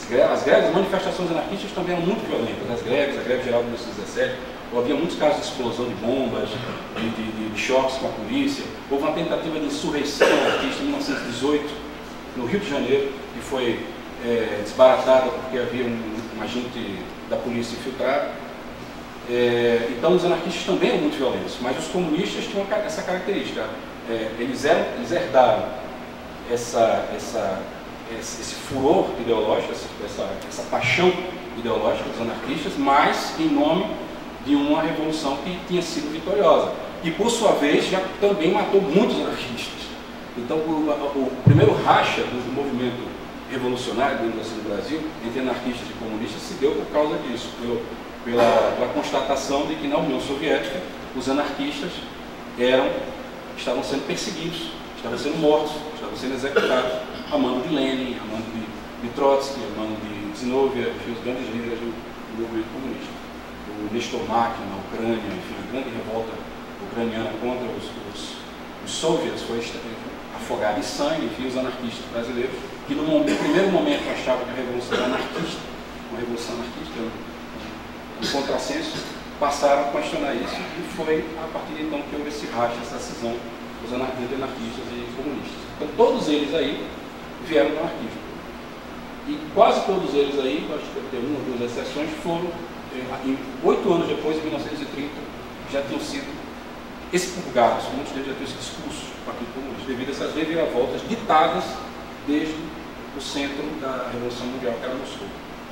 As greves, as greves, as manifestações anarquistas também eram muito violentas. As greves, a greve geral de mil novecentos e dezessete, havia muitos casos de explosão de bombas, de, de, de choques com a polícia. Houve uma tentativa de insurreição anarquista em mil novecentos e dezoito, no Rio de Janeiro, que foi é, desbaratada porque havia um, um agente da polícia infiltrado. É, então os anarquistas também eram muito violentos, mas os comunistas tinham essa característica. É, eles, eram, eles herdaram essa, essa, esse, esse furor ideológico, essa, essa paixão ideológica dos anarquistas, mas em nome de uma revolução que tinha sido vitoriosa. E, por sua vez, já também matou muitos anarquistas. Então, o, o primeiro racha do movimento revolucionário dentro do Brasil, entre anarquistas e comunistas, se deu por causa disso, pelo, pela, pela constatação de que na União Soviética os anarquistas eram, estavam sendo perseguidos, estavam sendo mortos, estavam sendo executados, a mando de Lenin, a mando de, de Trotsky, a mando de Zinoviev, os grandes líderes do, do movimento comunista. O Nestor Makhno na Ucrânia, enfim, a grande revolta ucraniana contra os, os, os soviets foi afogada em sangue, enfim, os anarquistas brasileiros, que no, no primeiro momento achavam que a revolução era anarquista, uma revolução anarquista, um, um contrassenso, passaram a questionar isso e foi a partir de então que houve esse racha, essa cisão dos anarquistas e comunistas. Então todos eles aí vieram do anarquismo. E quase todos eles aí, acho que tem uma ou duas exceções, foram, em oito anos depois, em mil novecentos e trinta, já tinham sido expurgados, muitos deles já tinham sido expulsos do Partido Comunista, devido a essas reviravoltas ditadas desde o centro da Revolução Mundial, que era Moscou.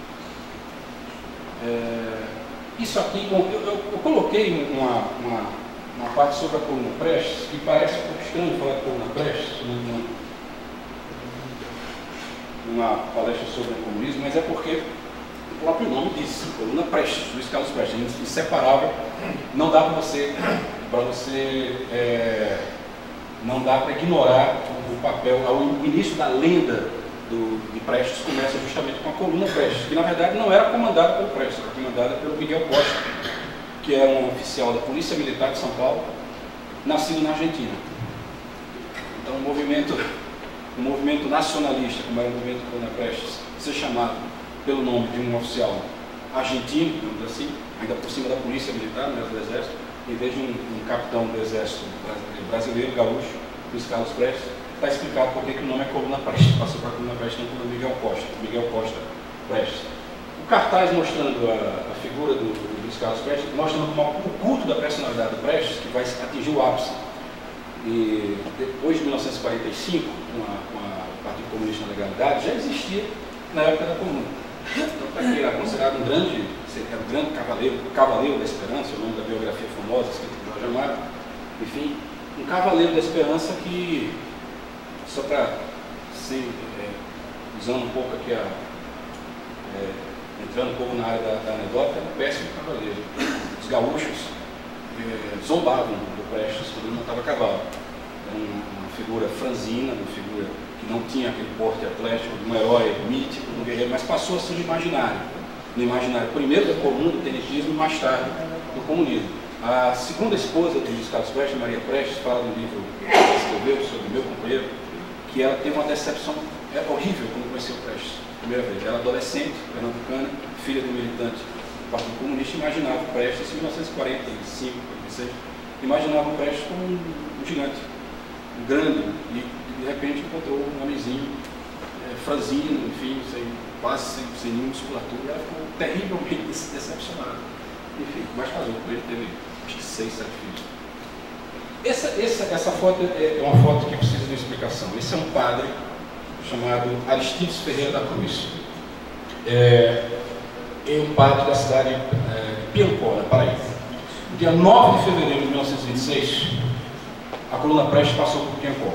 É, isso aqui, bom, eu, eu, eu coloquei uma, uma, uma parte sobre a coluna Prestes, que parece um pouco estranho falar de coluna Prestes, numa, numa palestra sobre o comunismo, mas é porque o próprio nome diz, coluna Prestes, Luiz Carlos Prestes, inseparável, não dá para você, para você é, não dá para ignorar o papel, o início da lenda do, de Prestes começa justamente com a coluna Prestes, que na verdade não era comandada pelo Prestes, era comandada pelo Miguel Costa, que era um oficial da Polícia Militar de São Paulo, nascido na Argentina. Então o movimento, o movimento nacionalista, como era o movimento Coluna Prestes, ser chamado pelo nome de um oficial argentino, digamos assim, ainda por cima da Polícia Militar, não era do Exército, em vez de um, um capitão do Exército brasileiro, gaúcho, Luiz Carlos Prestes, está explicado por que o nome é Coluna Prestes, passou para a Coluna Prestes, não para Miguel Costa, Miguel Costa Prestes. O cartaz mostrando a, a figura do, do Luiz Carlos Prestes, mostrando uma, o culto da personalidade do Prestes, que vai atingir o ápice. E depois de mil novecentos e quarenta e cinco, com, a, com a, o Partido Comunista na Legalidade, já existia na época da Comuna. Então, ele era considerado um grande, era um grande cavaleiro, cavaleiro da esperança, o nome da biografia famosa, escrita por Jorge Amado. Enfim, um cavaleiro da esperança que, só para, é, usando um pouco aqui, a, é, entrando um pouco na área da, da anedota, era um péssimo cavaleiro. Os gaúchos é, zombavam do Prestes quando ele montava a cavalo. Era uma figura franzina, uma figura que não tinha aquele porte atlético de um herói mítico, de um guerreiro, mas passou a ser no imaginário. No imaginário, primeiro da Comuna, do tenentismo, e mais tarde do comunismo. A segunda esposa do Luiz Carlos Prestes, Maria Prestes, fala no livro que ela escreveu sobre o meu companheiro, que ela teve uma decepção horrível quando conheceu o Prestes, primeira vez. Ela adolescente, pernambucana, filha de um militante do Partido Comunista, imaginava o Prestes em mil novecentos e quarenta e cinco, quarenta e seis, imaginava o Prestes como um, um gigante, um grande, e de repente encontrou um homenzinho é, franzino, enfim, sem, quase sem, sem nenhuma musculatura, e ela ficou terrivelmente decepcionada. Enfim, mas casou com ele, teve acho que seis, sete filhos. Essa, essa, essa foto é uma foto que precisa de uma explicação. Esse é um padre chamado Aristides Ferreira da Cruz. É, é um padre da cidade é, de Piancó, na Paraíba. No dia nove de fevereiro de mil novecentos e vinte e seis, a Coluna Prestes passou por Piancó.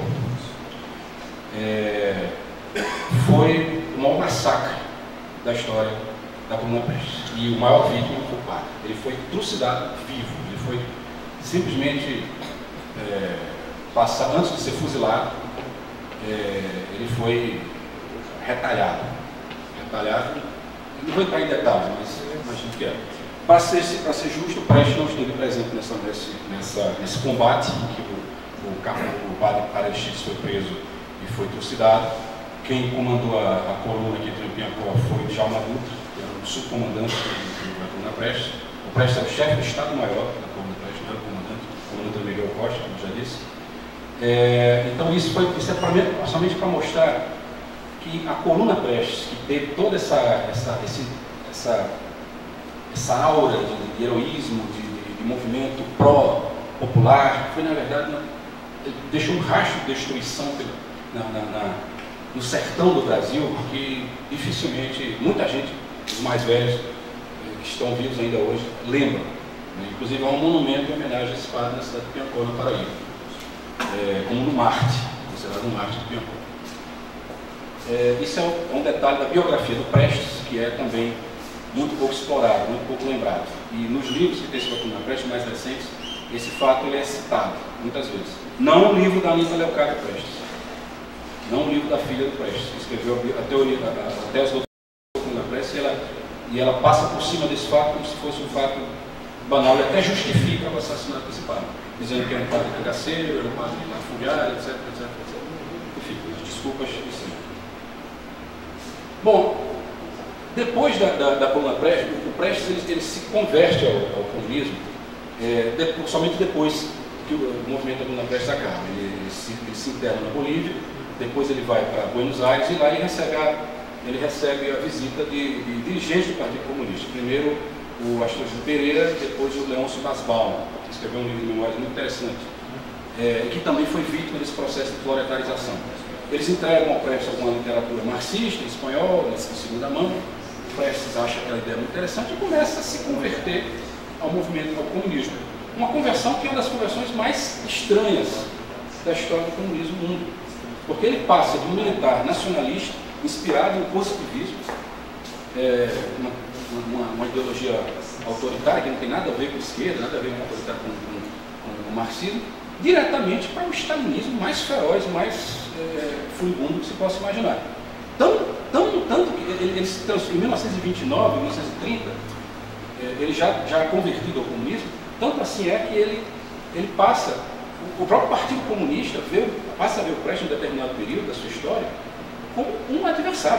É, foi o maior massacre da história da Coluna Prestes. E o maior vítima foi o padre. Ele foi trucidado vivo. Ele foi simplesmente é, passar, antes de ser fuzilado, é, ele foi retalhado. Retalhado. Não vou entrar em detalhes, mas imagino que é. Para ser, para ser justo, o Prestes não esteve presente nessa, nesse, nessa, nesse combate em que o, o, o padre Aristides foi preso e foi trucidado. quem comandou a, a coluna aqui em Piancó foi o Djalma Dutra, que era o subcomandante da coluna Prestes. O Prestes era o chefe do Estado-Maior da coluna Prestes, não era o comandante, o comandante Miguel Costa, como já disse. É, então isso, foi, isso é pra, somente para mostrar que a coluna Prestes, que teve toda essa, essa, esse, essa, essa aura de, de heroísmo, de, de, de movimento pró-popular, foi na verdade, deixou um rastro de destruição na, na, na, no sertão do Brasil, que dificilmente, muita gente, os mais velhos, que estão vivos ainda hoje, lembram. Né? Inclusive há um monumento em homenagem a esse padre na cidade de Piancó, na Paraíba, é, como no Marte, considerado um Marte de Piancó. É, isso é um, é um detalhe da biografia do Prestes, que é também muito pouco explorado, muito pouco lembrado. E nos livros que tem esse documento Prestes mais recentes, esse fato ele é citado muitas vezes. Não o livro da Anita Leocádia Prestes, não o livro da filha do Prestes, que escreveu a teoria, a, a tese do documento Prestes, e ela, e ela passa por cima desse fato como se fosse um fato banal, e até justifica o assassinato desse padre, dizendo que era um padre cangaceiro, era um padre latifundiário, etc, etc, etcétera. Enfim, desculpas, isso. Bom, depois da, da, da coluna Prestes, o Prestes ele, ele se converte ao, ao comunismo, é, de, somente depois que o, o movimento da coluna Prestes acaba. Ele, ele, se, ele se interna na Bolívia, depois ele vai para Buenos Aires e lá ele recebe a, ele recebe a visita de, de dirigentes do Partido Comunista. Primeiro o Astolfo Pereira, depois o Leôncio Basbaum, que escreveu um livro de memórias muito interessante, é, que também foi vítima desse processo de proletarização. Eles entregam ao Prestes alguma literatura marxista, em espanhol, em segunda mão. O Prestes acha aquela ideia muito interessante e começa a se converter ao movimento, ao comunismo. Uma conversão que é uma das conversões mais estranhas da história do comunismo no mundo. Porque ele passa de um militar nacionalista, inspirado no positivismo, é, uma, uma, uma ideologia autoritária que não tem nada a ver com a esquerda, nada a ver com, autoritário, com, com, com o marxismo, diretamente para o stalinismo mais feroz, mais é, furibundo que se possa imaginar. Tão, tão, tanto que ele, ele se transformou em mil novecentos e vinte e nove, mil novecentos e trinta, é, ele já, já convertido ao comunismo, tanto assim é que ele, ele passa, o, o próprio Partido Comunista vê, passa a ver o Prestes em um determinado período da sua história como um adversário.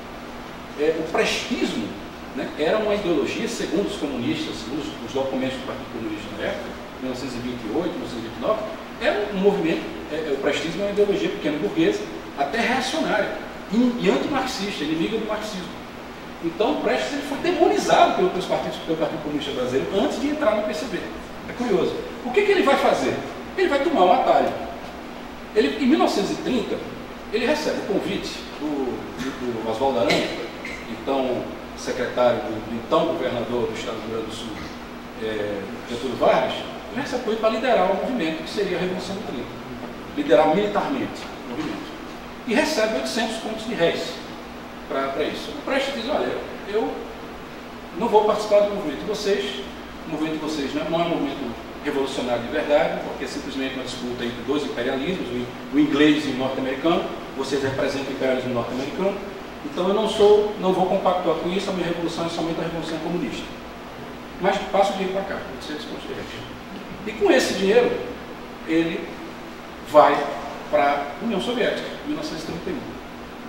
É, o prestismo, né, era uma ideologia, segundo os comunistas, segundo os, os documentos do Partido Comunista na época, mil novecentos e vinte e oito, mil novecentos e vinte e nove, era um movimento, é, o prestismo é uma ideologia pequena burguesa, até reacionária, e, e antimarxista, inimiga do marxismo. Então o Prestes ele foi demonizado pelo, pelos partidos, pelo Partido Comunista Brasileiro antes de entrar no P C B. É curioso. O que, que ele vai fazer? Ele vai tomar um atalho. Ele, em mil novecentos e trinta, ele recebe o convite do, do, do Oswaldo Aranha, então secretário do, do então governador do estado do Rio Grande do Sul, é, Getúlio Vargas. Ele recebe o convite para liderar o movimento que seria a Revolução de trinta, liderar militarmente o movimento. E recebe oitocentos contos de réis para isso. O Prestes diz, olha, eu não vou participar do movimento de vocês, o movimento de vocês não é um movimento revolucionário de verdade, porque é simplesmente uma disputa entre dois imperialismos, o inglês e o norte-americano, vocês representam o imperialismo norte-americano, então eu não sou, não vou compactuar com isso, a minha revolução é somente a revolução comunista. Mas passa o dinheiro para cá, oitocentos contos de réis. E com esse dinheiro, ele vai para a União Soviética, em mil novecentos e trinta e um.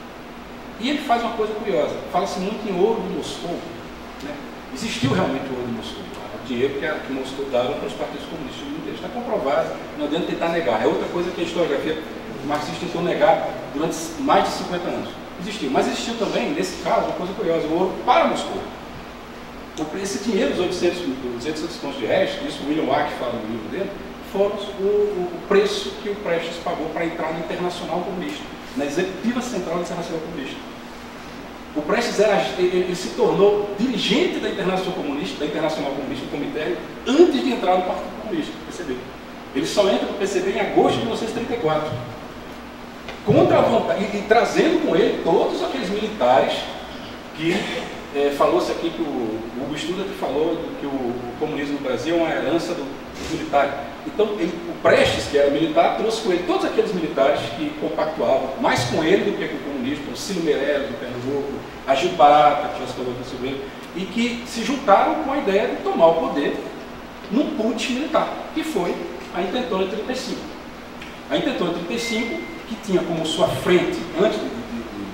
E ele faz uma coisa curiosa, fala-se muito em ouro de Moscou, né? Existiu realmente o ouro de Moscou, o dinheiro que, a, que Moscou dava para os partidos comunistas do mundo, está comprovado, não adianta tentar negar, é outra coisa que a historiografia marxista tentou negar durante mais de cinquenta anos. Existiu, mas existiu também, nesse caso, uma coisa curiosa, o ouro para Moscou. Esse dinheiro, os oitocentos contos de réis, isso o William Wack fala no livro dele, foram o, o, o preço que o Prestes pagou para entrar no Internacional Comunista, na Executiva Central do Internacional Comunista. O Prestes era, ele, ele se tornou dirigente da Internacional Comunista, da Internacional Comunista, do Comitê, antes de entrar no Partido Comunista, P C B. Ele só entra no P C B em agosto de mil novecentos e trinta e quatro. Contra a vontade, e, e trazendo com ele todos aqueles militares que é, falou-se aqui que o, o Hugo Studer que falou que o, o comunismo no Brasil é uma herança do, do militar. Então, ele, o Prestes, que era militar, trouxe com ele todos aqueles militares que compactuavam mais com ele do que com o comunismo, como Cílio Meirelles, do Pernambuco, Agildo Barata, que tinha escolhido sobre ele, e que se juntaram com a ideia de tomar o poder num putsch militar, que foi a Intentona de trinta e cinco. A Intentona de trinta e cinco, que tinha como sua frente, antes de, de, de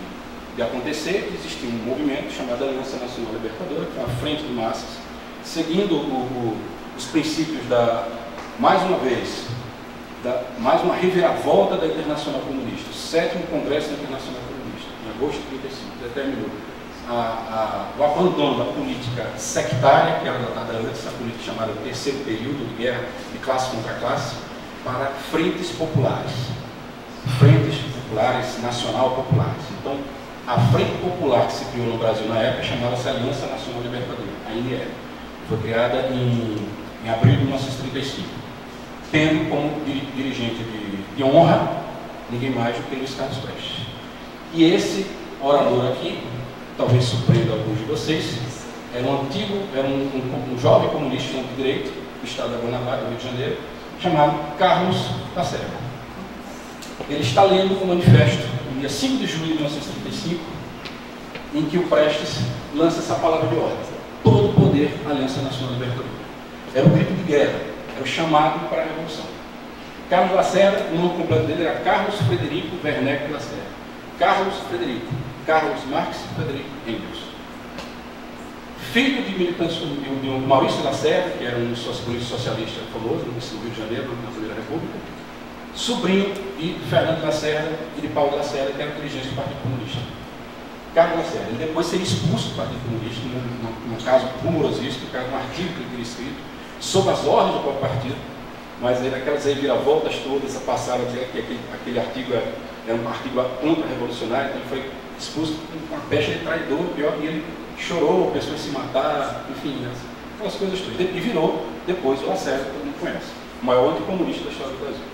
de acontecer, existia um movimento chamado Aliança Nacional Libertadora, que é uma frente de massas, seguindo o, o, os princípios da, mais uma vez, da, mais uma reviravolta da Internacional Comunista. O sétimo Congresso da Internacional Comunista, em agosto de trinta e cinco, determinou a, a, o abandono da política sectária, que era adotada antes, a política chamada terceiro período de guerra de classe contra classe, para frentes populares. Frentes populares, nacional populares. Então, a Frente Popular que se criou no Brasil na época chamava-se Aliança Nacional Libertadora, a I N L. Foi criada em, em abril de mil novecentos e trinta e cinco, tendo como dirigente de, de honra ninguém mais do que Luiz Carlos Prestes. E esse orador aqui, talvez surpreenda alguns de vocês, era um antigo, era um, um, um jovem comunista de direito do estado da Guanabara, do Rio de Janeiro, chamado Carlos Lacerda. Ele está lendo o manifesto, no dia cinco de julho de mil novecentos e trinta e cinco, em que o Prestes lança essa palavra de ordem: todo poder, Aliança Nacional Libertadora. Era o grito de guerra, era o chamado para a Revolução. Carlos Lacerda, o nome completo dele era Carlos Frederico Werneck Lacerda. Carlos Frederico, Carlos Marx Frederico Engels. Filho de militantes de Maurício Lacerda, que era um político socialista famoso no Rio de Janeiro, na Primeira República. Sobrinho de Fernando Lacerda e de Paulo Lacerda, que eram dirigentes do Partido Comunista. Carlos Lacerda, ele depois seria expulso do Partido Comunista, num, num caso rumorosíssimo, um artigo que ele teria escrito, sob as ordens do próprio partido, mas ele, aquelas reviravoltas todas passaram a dizer que aquele, aquele artigo era, era um artigo contra-revolucionário, então ele foi expulso com uma pecha de traidor, pior que ele chorou, pensou em se matar, enfim, aquelas coisas todas. E virou, depois, o Lacerda, que todo mundo conhece, o maior anticomunista da história do Brasil.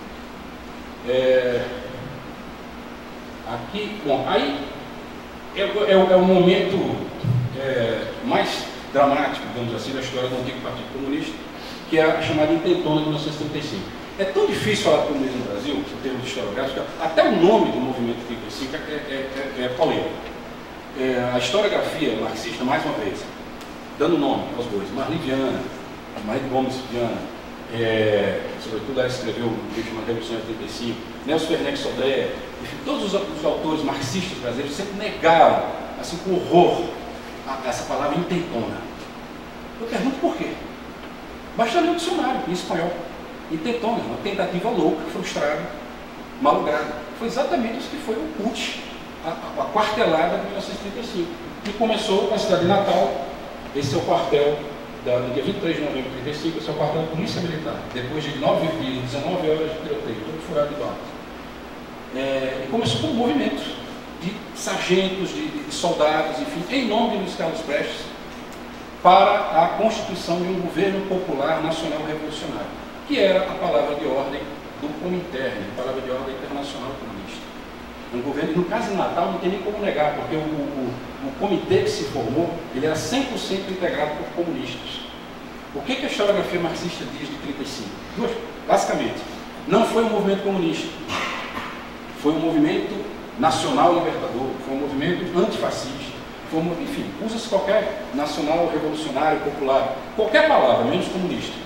É, aqui, bom, aí é, é, é o momento é, mais dramático, digamos assim, da história do antigo Partido Comunista, que é a chamada Intentona de mil novecentos e trinta e cinco. É tão difícil falar de comunismo no Brasil, em termos historiográficos, até o nome do movimento de trinta e cinco é, é, é, é polêmico. É, a historiografia marxista, mais uma vez, dando nome aos dois, Marli Viana, Marli Gomes Viana, É, sobretudo ela escreveu um livro chamado Revolução de trinta e cinco, Nelson Werneck Sodré, enfim, todos os, os autores marxistas brasileiros sempre negaram, assim, com horror, a, essa palavra intentona. Eu pergunto por quê. Basta ler o dicionário em espanhol. Intentona, uma tentativa louca, frustrada, malograda. Foi exatamente isso que foi o putsch, a, a, a quartelada de mil novecentos e trinta e cinco, que começou na cidade de Natal. Esse é o quartel. Da, no dia vinte e três de novembro de trinta e cinco, esse é o quartel da Polícia Militar, depois de nove, dezenove horas de tiroteio, todo furado de balas. É, e começou com um movimento de sargentos, de, de soldados, enfim, em nome de Luiz Carlos Prestes, para a constituição de um governo popular nacional revolucionário, que era a palavra de ordem do Comintern, a palavra de ordem internacional comunista. Um governo, no caso de Natal, não tem nem como negar, porque o, o, o comitê que se formou, ele era cem por cento integrado por comunistas. O que, que a historiografia marxista diz de trinta e cinco? Duas, basicamente, não foi um movimento comunista, foi um movimento nacional libertador, foi um movimento antifascista, foi um, enfim, usa-se qualquer nacional revolucionário, popular, qualquer palavra, menos comunista.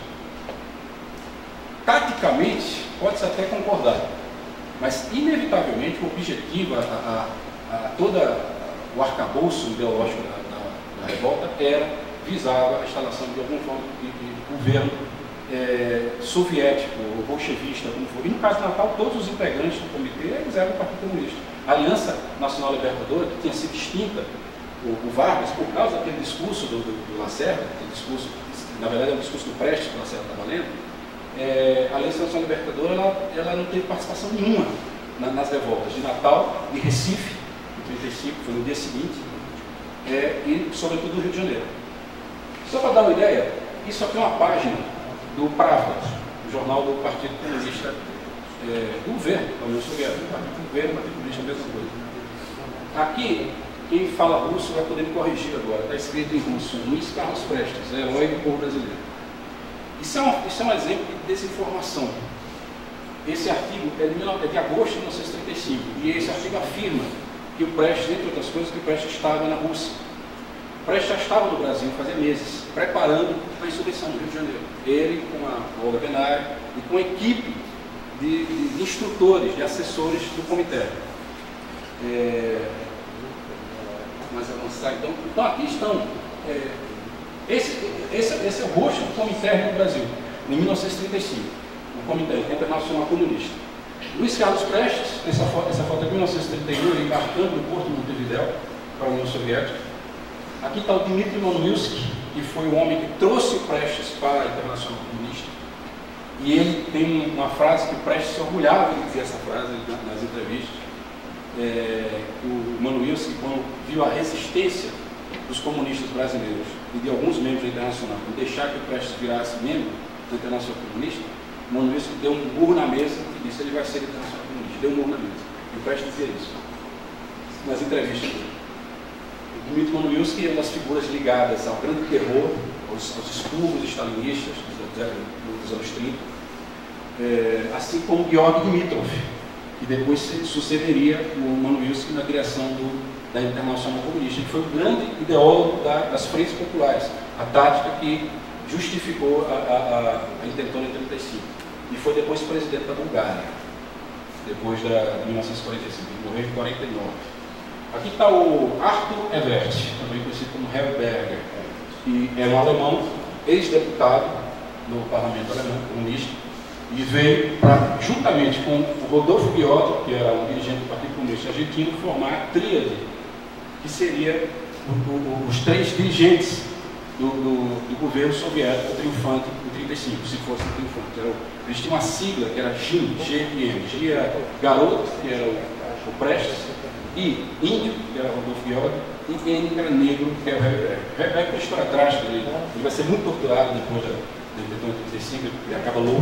Taticamente, pode-se até concordar, mas, inevitavelmente, o objetivo, a, a, a, toda o arcabouço ideológico da, da, da revolta era, visava a instalação de algum forma de, de governo é, soviético, ou bolchevista, como for. E, no caso do Natal, todos os integrantes do comitê eles eram do Partido Comunista. A Aliança Nacional Libertadora, que tinha sido extinta, o, o Vargas, por causa daquele discurso do, do, do Lacerda, aquele discurso, na verdade é um discurso do Prestes que o Lacerda estava lendo, É, a Aliança Nacional Libertadora ela, ela não teve participação nenhuma na, nas revoltas de Natal, de Recife, em trinta e cinco, foi no dia seguinte, é, e sobretudo do Rio de Janeiro. Só para dar uma ideia, isso aqui é uma página do Pravda, o jornal do Partido Comunista, é, do governo da União Soviética, do Partido do Governo, do Partido Comunista, a mesma coisa. Aqui, quem fala russo vai poder me corrigir agora, está escrito em russo, Luiz Carlos Prestes, herói do povo brasileiro. Isso é, um, isso é um exemplo de desinformação. Esse artigo é de, é de agosto de mil novecentos e trinta e cinco, e esse artigo afirma que o Prestes, entre outras coisas, que o Prestes estava na Rússia. O Prestes já estava no Brasil fazia meses, preparando a insurreição do Rio de Janeiro. Ele, com a Olga Benário, e com a equipe de, de, de instrutores, de assessores do comitê. É, mais avançar. Então, então aqui estão. É, esse, esse, esse é o rosto do Comintern no Brasil, em mil novecentos e trinta e cinco, o Comintern Internacional Comunista. Luiz Carlos Prestes, essa foto, essa foto é de mil novecentos e trinta e um, ele embarcando no porto de Montevidéu para a União Soviética. Aqui está o Dmitry Monmuilsky, que foi o homem que trouxe o Prestes para a Internacional Comunista. E ele tem uma frase que o Prestes se orgulhava de dizer essa frase nas entrevistas. É, o Monmuilsky, quando viu a resistência dos comunistas brasileiros e de alguns membros da Internacional em deixar que o Prestes virasse membro da Internacional Comunista, o Monmuilsky deu um burro na mesa e disse: ele vai ser da Internacional Comunista. Deu um burro na mesa. E o Prestes dizia isso nas entrevistas dele. O Dmitry Monmuilsky é uma das figuras ligadas ao grande terror, aos, aos expurgos stalinistas dos, dos anos trinta, é, assim como Georg Dimitrov, que depois sucederia o Monmuilsky na direção do, da Internacional Comunista. Ele foi o grande ideólogo da, das frentes populares, a tática que justificou a, a, a, a intentona em trinta e cinco. E foi depois presidente da Bulgária, depois da, de mil novecentos e quarenta e cinco, ele morreu em quarenta e nove. Aqui está o Arthur Evert, também conhecido como Herberger, que é um alemão, ex-deputado no parlamento alemão comunista, e veio para, juntamente com o Rodolfo Biotto, que era um dirigente do Partido Comunista Argentino, formar a tríade, que seria o, o, os três dirigentes do, do, do governo soviético triunfante em trinta e cinco, se fosse triunfante. Era, eles tinham uma sigla que era G I M, G I M. G era garoto, que era o, o Prestes, I, índio, que era o Rodolfo Biotto, e N, que era negro, que era o Herberger. Herberger é a história trágica dele. Ele vai ser muito torturado depois da trinta e cinco, ele acaba louco,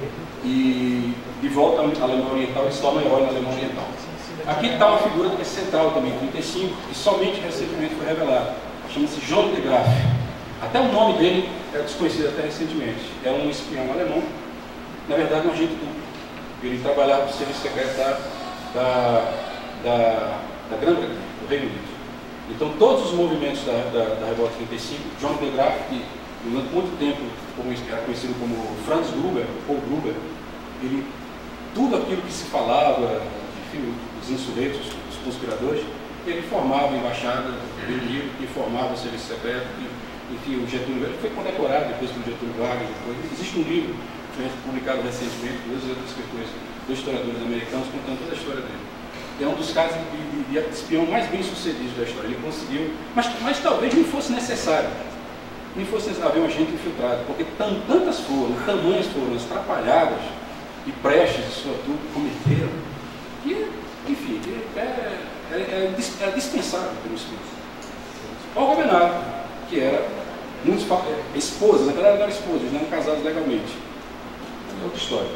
e de volta à Alemanha Oriental, ele se torna herói na Alemanha Oriental. Aqui está uma figura que é central também, em trinta e cinco, e somente recentemente foi revelada. Chama-se John de Graaf. Até o nome dele é desconhecido até recentemente. É um espião alemão, na verdade um agente duplo. Ele trabalhava no serviço secreto da, da, da, da Grã-Bretanha, do Reino Unido. Então todos os movimentos da, da, da Revolta de trinta e cinco, John de Graaf, que durante muito tempo como era conhecido como Franz Gruber, Paul Gruber, ele, tudo aquilo que se falava, enfim, os insurreitos, os conspiradores, ele formava a embaixada do Reino Unido, que formava o serviço secreto, enfim, o Getúlio Vargas foi condecorado depois pelo Getúlio Vargas. Depois. Existe um livro publicado recentemente por dois outros escritores, dois historiadores americanos, contando toda a história dele. É um dos casos de, de, de espião mais bem sucedidos da história. Ele conseguiu, mas, mas talvez não fosse necessário. Nem fosse haver um agente infiltrado, porque tantas foram, tamanhas foram as atrapalhadas e Prestes, sobretudo, cometeram, que, enfim, é, é, é, é dispensável pelo espírito. Paulo Gobenaro, que era muitos esposas, na verdade não eram esposas, não eram casados legalmente. É outra história.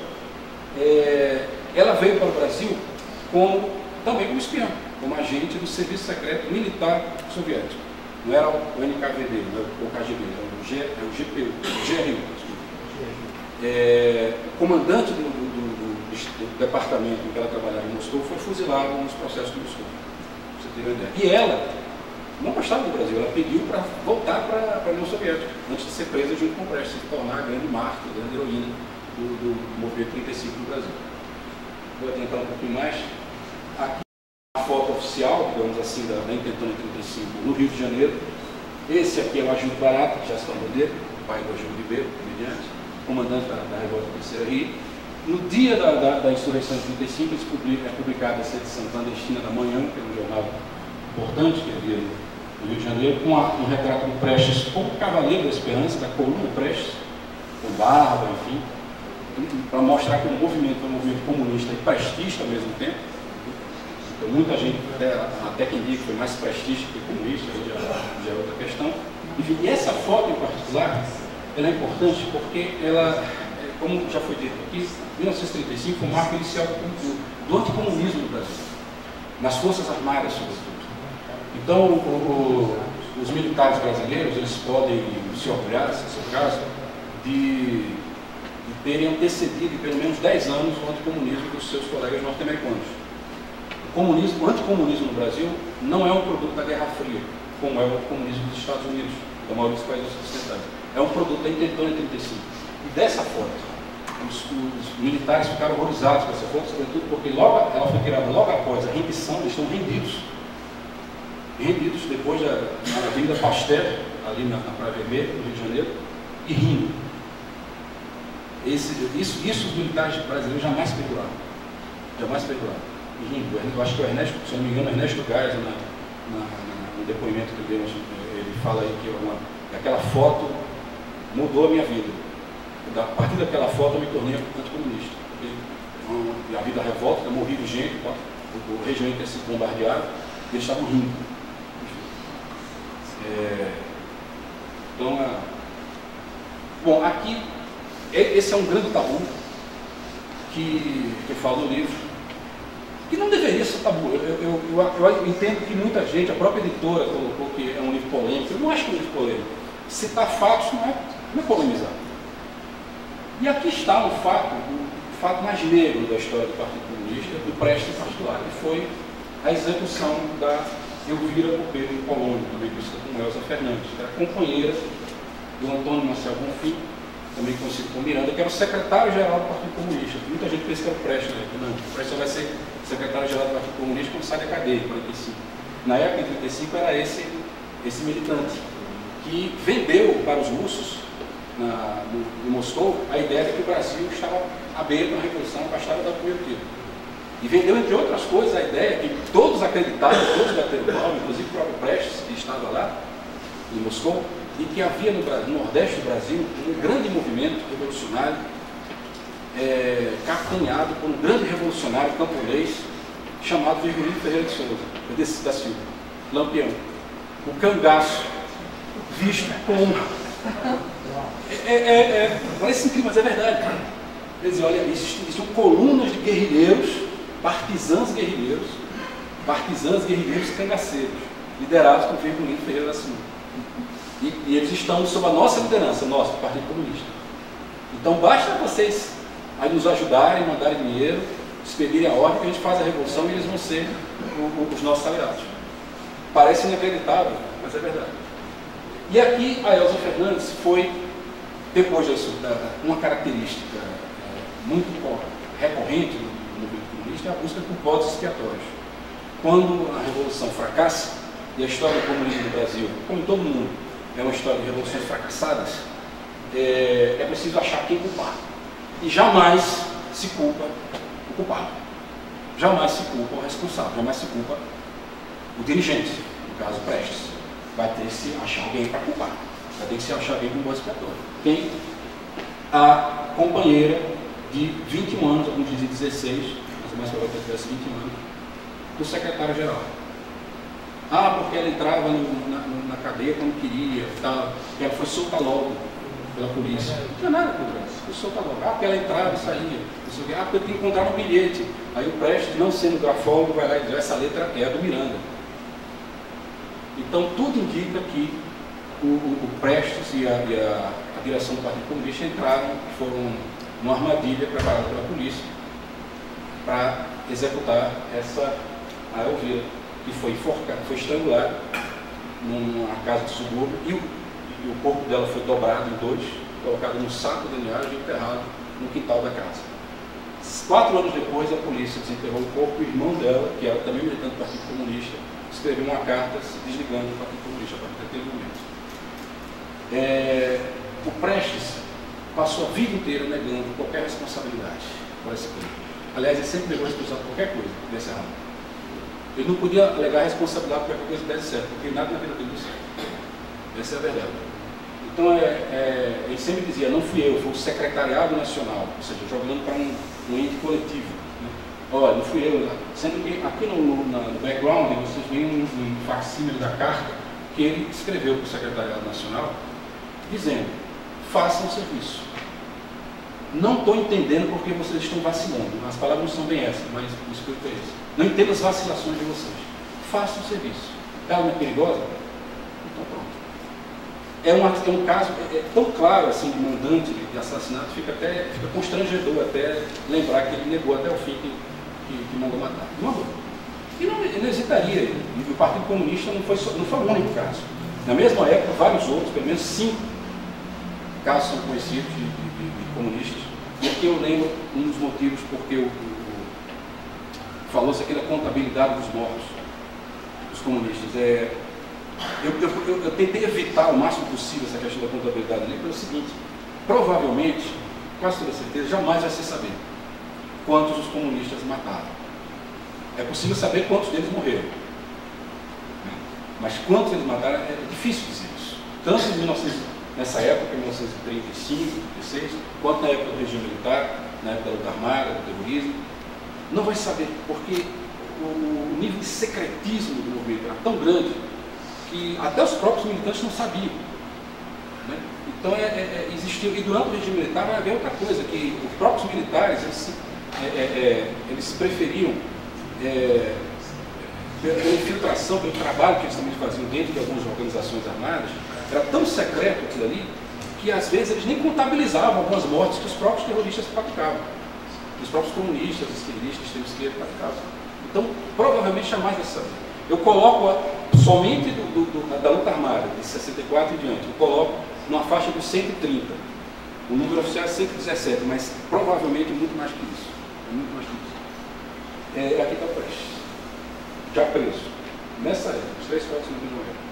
É, ela veio para o Brasil como, também como espião, como agente do Serviço Secreto Militar Soviético. Não era o N K V D, não era o K G B, era o, G, era o G P U, o G R U. É, o comandante do, do, do, do departamento em que ela trabalhava em Moscou foi fuzilado nos processos de Moscou. Você tem uma ideia. E ela não gostava do Brasil, ela pediu para voltar para a União Soviética, antes de ser presa junto com o Prestes, se tornar a grande mártir, a grande heroína do, do movimento trinta e cinco no Brasil. Vou adiantar um pouquinho mais. Aqui a foto oficial, digamos assim, da, da Intentona trinta e cinco no Rio de Janeiro. Esse aqui é o Agildo Barata, que já se falou dele, o pai do Agildo Ribeiro, comediante, comandante da, da Revolta Terceira Rio. No dia da, da, da insurreição de trinta e cinco, eles publicam, é publicada essa edição clandestina da Manhã, que é um jornal importante que havia no Rio de Janeiro, com a, um retrato do Prestes como cavaleiro da esperança, da coluna Prestes, com barba, enfim, para mostrar que o movimento é um movimento comunista e prestista ao mesmo tempo. Então, muita gente, até, até quem diz que foi mais prestista que comunista, já, já é outra questão. Enfim, e essa foto em particular, ela é importante porque ela, como já foi dito aqui, mil novecentos e trinta e cinco foi o marco inicial do, do anticomunismo no Brasil, nas Forças Armadas, sobretudo. Então, o, o, os militares brasileiros, eles podem se orgulhar, se é o caso, de, de terem antecedido pelo menos dez anos o anticomunismo dos seus colegas norte-americanos. O comunismo, o anticomunismo no Brasil não é um produto da Guerra Fria, como é o comunismo dos Estados Unidos, da maioria dos países ocidentais. É um produto da Intentona trinta e cinco. E dessa foto, os, os militares ficaram horrorizados com essa foto, sobretudo porque logo, ela foi tirada logo após a rendição, eles estão rendidos. reunidos depois da na Avenida Pasteur, ali na, na Praia Vermelha, no Rio de Janeiro, e rindo. Esse, isso, isso os militares brasileiros jamais perdoaram. Jamais perdoaram. E rindo. Eu acho que o Ernesto, se não me engano, o Ernesto Gás, na, na, na, no depoimento que deu, ele fala aí que uma, aquela foto mudou a minha vida. A partir daquela foto eu me tornei anticomunista. E a vida revolta, morri de gente, o, o regimento tinha sido bombardeado, e eles estavam rindo. É, então, a, bom, aqui, esse é um grande tabu que, que eu falo no livro, que não deveria ser tabu. Eu, eu, eu, eu entendo que muita gente, a própria editora colocou que é um livro polêmico. Eu não acho que é um livro polêmico. Citar fatos não é, não é polemizar. E aqui está o fato, o fato mais negro da história do Partido Comunista, do Prestes em particular, que foi a execução da Elvira Copeiro em Colônia, também conhecida como Elza Fernandes, que era companheira do Antônio Marcel Bonfim, também conhecido como Miranda, que era o secretário-geral do Partido Comunista. Muita gente pensa que era o Prestes, né? Não, o Prestes vai ser secretário-geral do Partido Comunista quando sai da cadeia, em quarenta e cinco. Na época, em trinta e cinco, era esse, esse militante, que vendeu para os russos, na, no, em Moscou, a ideia de que o Brasil estava à beira da Revolução, afastado do primeiro tiro. E vendeu, entre outras coisas, a ideia que todos acreditavam, todos bateram palma, inclusive o próprio Prestes, que estava lá, em Moscou, e que havia no, no Nordeste do Brasil um grande movimento revolucionário, é, capitaneado por um grande revolucionário camponês chamado Virgulino Ferreira de Souza, da Silva, Lampião. O cangaço, visto como... É, é, é, parece incrível, mas é verdade. Quer dizer, olha, existem, existem colunas de guerrilheiros, partisãs guerrilheiros, partisãs guerrilheiros cangaceiros, liderados por Virgulino Ferreira da Silva. E, e eles estão sob a nossa liderança, nosso Partido Comunista. Então basta vocês aí nos ajudarem, mandarem dinheiro, expedirem a ordem, que a gente faz a revolução e eles vão ser o, o, os nossos aliados. Parece inacreditável, mas é verdade. E aqui a Elza Fernandes foi, depois disso, uma característica é, muito recorrente no movimento comunista, é a busca por bodes expiatórios. Quando a revolução fracassa, e a história do comunismo no Brasil, como em todo mundo, é uma história de revoluções fracassadas, é, é preciso achar quem culpar. E jamais se culpa o culpado. Jamais se culpa o responsável, jamais se culpa o dirigente, no caso Prestes. Vai ter que se achar alguém para culpar. Vai ter que se achar alguém com bode expiatório. Quem? A companheira de vinte e um anos, alguns dizem dezesseis, mas mais provável que tivesse vinte e um anos, do secretário-geral. Ah, porque ela entrava no, na, na cadeia quando queria, tá, porque ela foi solta logo pela polícia. Não tinha nada contra isso, foi solta logo. Ah, porque ela entrava e saía. Ah, porque eu tinha que encontrar um bilhete. Aí o Prestes, não sendo grafólogo, vai lá e diz, essa letra é a do Miranda. Então tudo indica que o, o, o Prestes e, a, e a, a direção do Partido Comunista entraram, foram numa armadilha preparada pela polícia para executar essa a Elvira, que foi enforcada, foi estrangulada numa casa de subúrbio e o, e o corpo dela foi dobrado em dois, colocado num saco de linhagem e enterrado no quintal da casa. Quatro anos depois, a polícia desenterrou o corpo e o irmão dela, que era também militante do Partido Comunista, escreveu uma carta se desligando do Partido Comunista a partir daquele momento. É, o Prestes passou a vida inteira negando qualquer responsabilidade por esse crime. Aliás, ele sempre negou a responsabilidade por qualquer coisa desse errado. Ele não podia alegar responsabilidade por qualquer coisa que desse certo, porque nada na vida dele deu certo. Essa é a verdade. Então, é, é, ele sempre dizia, não fui eu, foi o Secretariado Nacional, ou seja, jogando para um, um ente coletivo. Né? Olha, não fui eu. Sendo que aqui no, no, no background, vocês veem um, um facsímile da carta que ele escreveu para o Secretariado Nacional, dizendo, façam o serviço. Não estou entendendo porque vocês estão vacilando. As palavras não são bem essas, mas o espírito é esse. Não entendo as vacilações de vocês. Façam o serviço. Ela não é perigosa? Então pronto. É, uma, é um caso é, é tão claro assim de mandante de assassinato, fica até fica constrangedor até lembrar que ele negou até o fim que, que, que mandou matar. De uma boa. E não, ele não hesitaria. E o Partido Comunista não foi, só, não foi o único caso. Na mesma época, vários outros, pelo menos cinco casos são conhecidos de, de, de, de comunistas. E aqui eu lembro um dos motivos porque o, o, o falou-se aqui da contabilidade dos mortos. Os os comunistas. É, eu, eu, eu, eu tentei evitar o máximo possível essa questão da contabilidade ali pelo seguinte: provavelmente, quase toda certeza, jamais vai se saber quantos os comunistas mataram. É possível saber quantos deles morreram, mas quantos eles mataram é difícil dizer isso. Tanto em mil e novecentos, nessa época, mil novecentos e trinta e cinco, trinta e seis, quanto na época do regime militar, na época da luta armada, do terrorismo, não vai saber, porque o nível de secretismo do movimento era tão grande que até os próprios militantes não sabiam. Né? Então é, é, existiu, e durante o regime militar vai haver outra coisa, que os próprios militares eles se, é, é, eles se preferiam é, pela infiltração, pelo trabalho que eles também faziam dentro de algumas organizações armadas. Era tão secreto aquilo ali que às vezes eles nem contabilizavam algumas mortes que os próprios terroristas praticavam, que os próprios comunistas, esquerdistas, extrema esquerda praticavam. Então, provavelmente jamais vai saber. Eu coloco a, somente do, do, do, da luta armada, de sessenta e quatro em diante, eu coloco numa faixa de cento e trinta. O número oficial é cento e dezessete, mas provavelmente muito mais que isso. Muito mais que isso. É, aqui está o Prestes, já preso. Nessa época, os três fotos não morreram.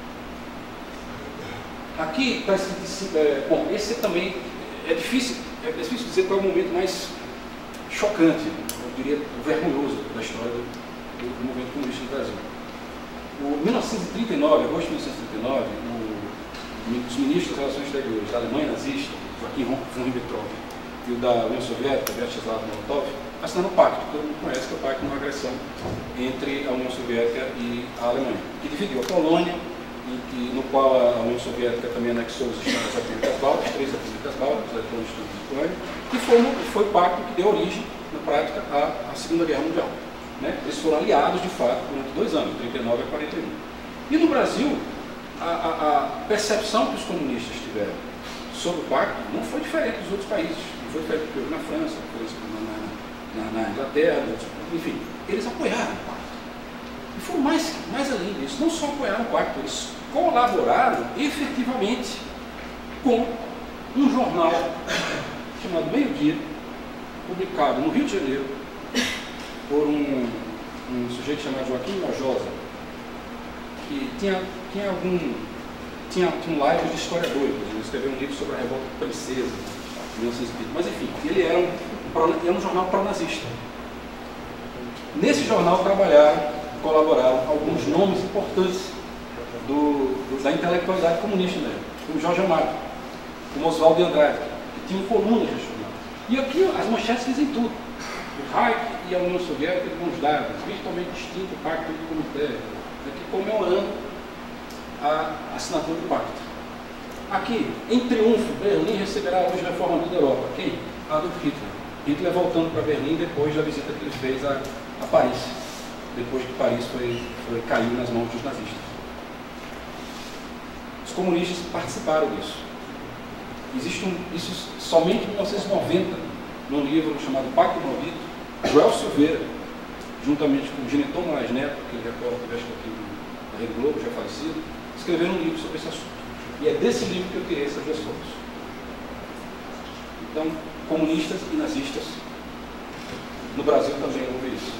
Aqui está escrito, é, bom, esse também é difícil, é difícil dizer qual é o momento mais chocante, eu diria vergonhoso da história do, do, do movimento comunista no Brasil. O mil novecentos e trinta e nove, agosto de mil novecentos e trinta e nove, o, os ministros das Relações Exteriores da Alemanha nazista, Joachim von Ribbentrop, e o da União Soviética, Vyacheslav Molotov, assinaram um pacto, que todo mundo conhece, que é o pacto de não agressão entre a União Soviética e a Alemanha, que dividiu a Polônia, e, e no qual a União Soviética também anexou os estados das Repúblicas Bálticas, três Repúblicas Bálticas, a Estônia e a Lituânia, e foi, um, foi o pacto que deu origem, na prática, à, à Segunda Guerra Mundial. Né? Eles foram aliados, de fato, durante dois anos, de trinta e nove a quarenta e um. E no Brasil, a, a, a percepção que os comunistas tiveram sobre o pacto não foi diferente dos outros países. Não foi diferente do que houve na França, foi na, na, na Inglaterra, enfim, eles apoiaram o pacto. E foram mais, mais além disso, não só apoiaram o pacto, eles colaboraram efetivamente com um jornal chamado Meio Dia, publicado no Rio de Janeiro por um, um sujeito chamado Joaquim Mojosa, que tinha, tinha algum tinha, tinha um lado de historiador, ele escreveu um livro sobre a Revolta Francesa, em mil novecentos e vinte, mas enfim, ele era um, era um jornal pró-nazista. Nesse jornal trabalharam, colaboraram alguns nomes importantes do, do, da intelectualidade comunista, né? Como Jorge Amado, como Oswaldo de Andrade, que tinham colunas de jornal. E aqui as manchetes dizem tudo. O Reich e a União Soviética de mãos dadas, virtualmente distinto o pacto do Comitê, aqui comemorando a assinatura do pacto. Aqui, em triunfo, Berlim receberá hoje a reforma da Europa. Quem? Adolf Hitler. Hitler voltando para Berlim depois da visita que ele fez a, a Paris, depois que Paris foi, foi, caiu nas mãos dos nazistas. Os comunistas participaram disso. Existe um, isso somente em mil novecentos e noventa, num livro chamado Pacto Maldito, Joel Silveira, juntamente com o Gineton Moraes Neto, que ele recorda que acho aqui na Rede Globo, já falecido, escreveram um livro sobre esse assunto. E é desse livro que eu tirei essas duas fotos. Então, comunistas e nazistas, no Brasil também houve isso.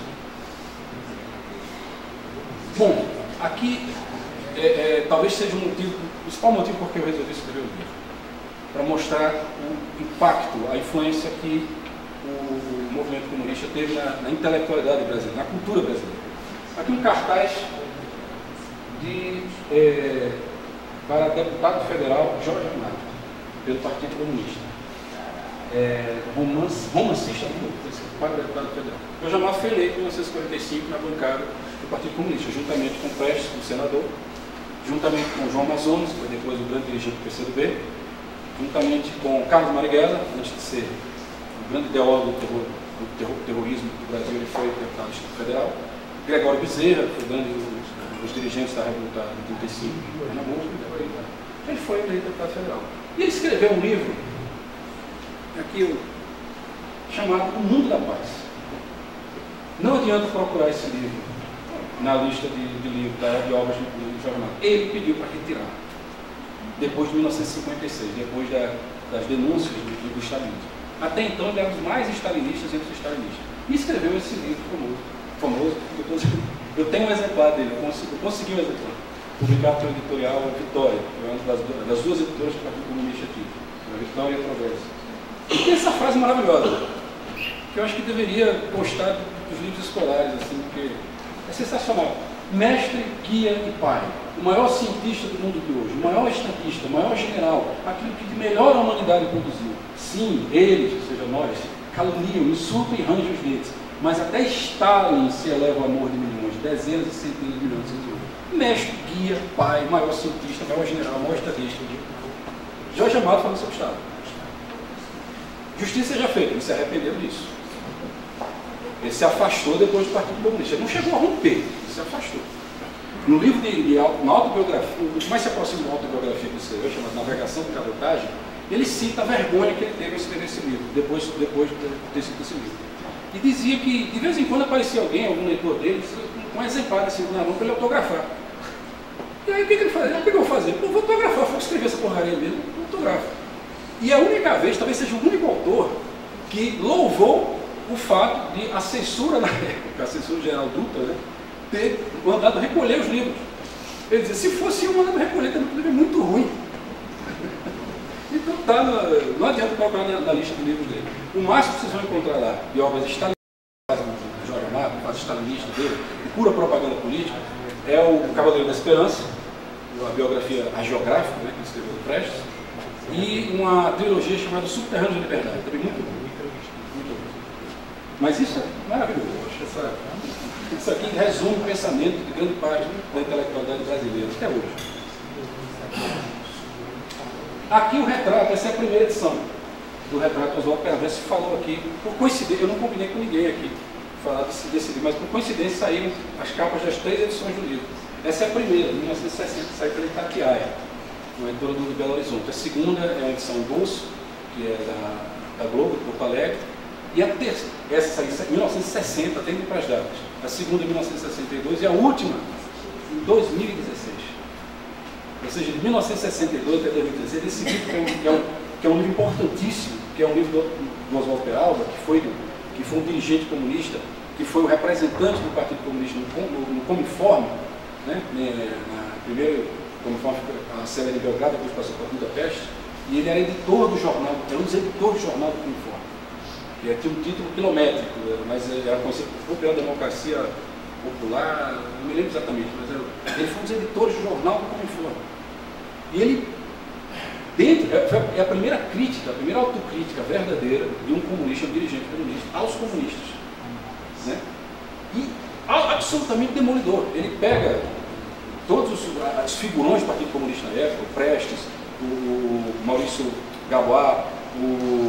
Bom, aqui é, é, talvez seja um motivo, o principal motivo por que eu resolvi escrever o livro, para mostrar o impacto, a influência que o movimento comunista teve na, na intelectualidade brasileira, na cultura brasileira. Aqui um cartaz de, é, para deputado federal Jorge Amado, pelo Partido Comunista. É, romance, romancista para deputado federal. Jorge Amado foi eleito em mil novecentos e quarenta e cinco na bancada do Partido Comunista, juntamente com Prestes, como senador, juntamente com João Amazonas, que foi depois o grande dirigente do P C do B, juntamente com Carlos Marighella, antes de ser o grande ideólogo do, terror, do terror, terrorismo do Brasil, ele foi deputado federal. Gregório Bezerra, que foi o grande um dos dirigentes da Revolução de trinta e cinco em Pernambuco, ele foi eleito deputado federal. E ele escreveu um livro, aqui, chamado O Mundo da Paz. Não adianta procurar esse livro na lista de, de livros, de obras do Jorge Amado. Ele pediu para retirar, depois de mil novecentos e cinquenta e seis, depois da, das denúncias do, do stalinismo. Até então ele era um dos mais stalinistas entre os stalinistas. E escreveu esse livro famoso, famoso depois Eu tenho um exemplar dele, eu consegui, eu consegui um exemplar. Publicado pelo editorial Vitória, que é uma das, das duas editoras do Partido Comunista aqui, a Vitória e a Progresso. E tem essa frase maravilhosa, que eu acho que deveria postar dos livros escolares, assim, porque é sensacional. Mestre, guia e pai, o maior cientista do mundo de hoje, o maior estatista, o maior general, aquilo que de melhor a humanidade produziu. Sim, eles, ou seja, nós, caluniam, insultam e rangem os dentes, mas até Stalin se eleva ao amor de milhões, dezenas e centenas de milhões de pessoas. Mestre, guia, pai, maior cientista, maior general, maior estadista. Jorge Amado falando sobre o Estado. Justiça seja feita, ele se arrependeu disso. Ele se afastou depois do Partido Comunista. Ele não chegou a romper, ele se afastou. No livro de, de na autobiografia, o que mais se aproxima da autobiografia que ele escreveu, chamado Navegação de Cabotagem, ele cita a vergonha que ele teve ao escrever esse livro, depois, depois de ter escrito esse livro. E dizia que, de vez em quando, aparecia alguém, algum leitor dele, com um exemplar assim na mão para ele autografar. E aí o que, que ele fazia? O que, que eu vou fazer? Eu vou autografar, vou escrever essa porcaria mesmo, eu autografo. E a única vez, talvez seja o único autor, que louvou o fato de a censura na época, a censura geral Dutra, né, ter mandado recolher os livros. Ele dizia, se fosse eu mandado recolher, também livro é muito ruim. Então tá no, não adianta colocar na, na lista de livros dele. O máximo que vocês vão encontrar lá, de obras stalinistas, Jorge Amado, fase stalinista dele, pura propaganda política, é o Cavaleiro da Esperança, a biografia hagiográfica, né, que ele escreveu do Prestes, e uma trilogia chamada Subterrâneo da Liberdade, também muito bom. Muito bom. Mas isso é maravilhoso. Essa, isso aqui resume o pensamento de grande parte da intelectualidade brasileira, até hoje. Aqui o retrato, essa é a primeira edição do retrato Oswaldo Perverso, falou aqui, por coincidência, eu não combinei com ninguém aqui falar desse, desse livro, mas por coincidência saíram as capas das três edições do livro. Essa é a primeira, de mil novecentos e sessenta, que saiu pela Itatiaia, uma editora do Belo Horizonte. A segunda é a edição Bolso, que é da, da Globo, de Porto Alegre, e a terceira, essa saiu em mil novecentos e sessenta, tem para as datas. A segunda em mil novecentos e sessenta e dois e a última em dois mil e dezesseis. Ou seja, de mil novecentos e sessenta e dois até dois mil e dezesseis, esse livro que é, um, que, é um, que é um livro importantíssimo, que é um livro do, do Oswaldo Peralva, que foi, que foi um dirigente comunista, que foi o representante do Partido Comunista no, no, no Comiforme, né? Na primeira Comiforme, a sede de Belgrado, depois passou para Budapeste, e ele era editor do jornal, era um dos editores do jornal do Comiforme, que tinha um título quilométrico, mas era conhecido pela democracia popular, não me lembro exatamente, mas era, ele foi um dos editores do jornal do Comiforme. E ele, dentro, é a primeira crítica, a primeira autocrítica verdadeira de um comunista, um dirigente comunista, aos comunistas. Né? E absolutamente demolidor. Ele pega todos os, os figurões do Partido Comunista na época, o Prestes, o Maurício Gabois, o,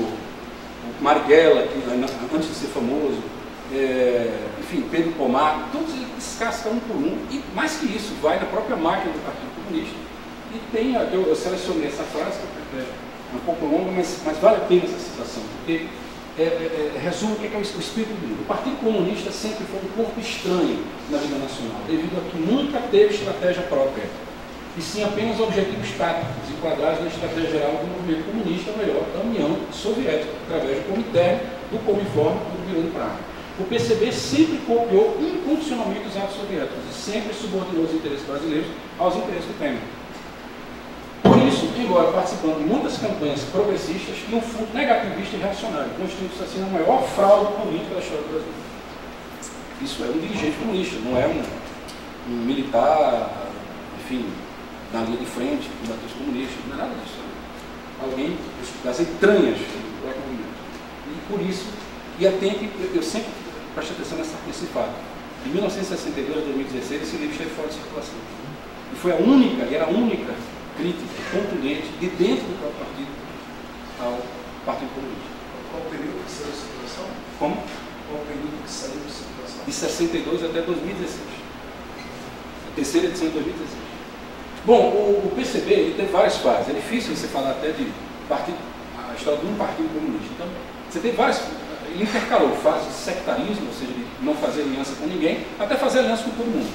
o Marighella, que antes de ser famoso, é, enfim, Pedro Pomar, todos eles descascam um por um, e mais que isso, vai na própria máquina do Partido Comunista. E tem, eu, eu selecionei essa frase, que é um pouco longa, mas, mas vale a pena essa citação, porque é, é, é, resume o que é o espírito do livro. O Partido Comunista sempre foi um corpo estranho na vida nacional, devido a que nunca teve estratégia própria, e sim apenas objetivos táticos, enquadrados na estratégia geral do movimento comunista, melhor, da União Soviética, através do Comitê, do Comiforme e do Bureau de Praga. O P C B sempre copiou incondicionalmente os atos soviéticos e sempre subordinou os interesses brasileiros aos interesses do Kremlin. Por isso, embora participando de muitas campanhas progressistas, tinha um fundo negativista e reacionário, constituindo-se assim a maior fraude política da história do Brasil. Isso é um dirigente comunista, não é um, um militar, enfim, na linha de frente, combater os comunistas, não é nada disso. Alguém das entranhas do movimento. E por isso, e atento, eu sempre prestei atenção nessa, nesse fato. De mil novecentos e sessenta e dois a dois mil e dezesseis, esse livro esteve fora de circulação. E foi a única, e era a única crítica contundente de dentro do próprio partido ao Partido Comunista. Qual o período que saiu de circulação? Como? Qual o período que saiu de circulação? De sessenta e dois até dois mil e dezesseis. A terceira edição de dois mil e dezesseis. Bom, o, o P C B ele tem várias fases. É difícil você falar até de partido, a história de um partido comunista. Então, você tem várias. Ele intercalou fases de sectarismo, ou seja, de não fazer aliança com ninguém, até fazer aliança com todo mundo.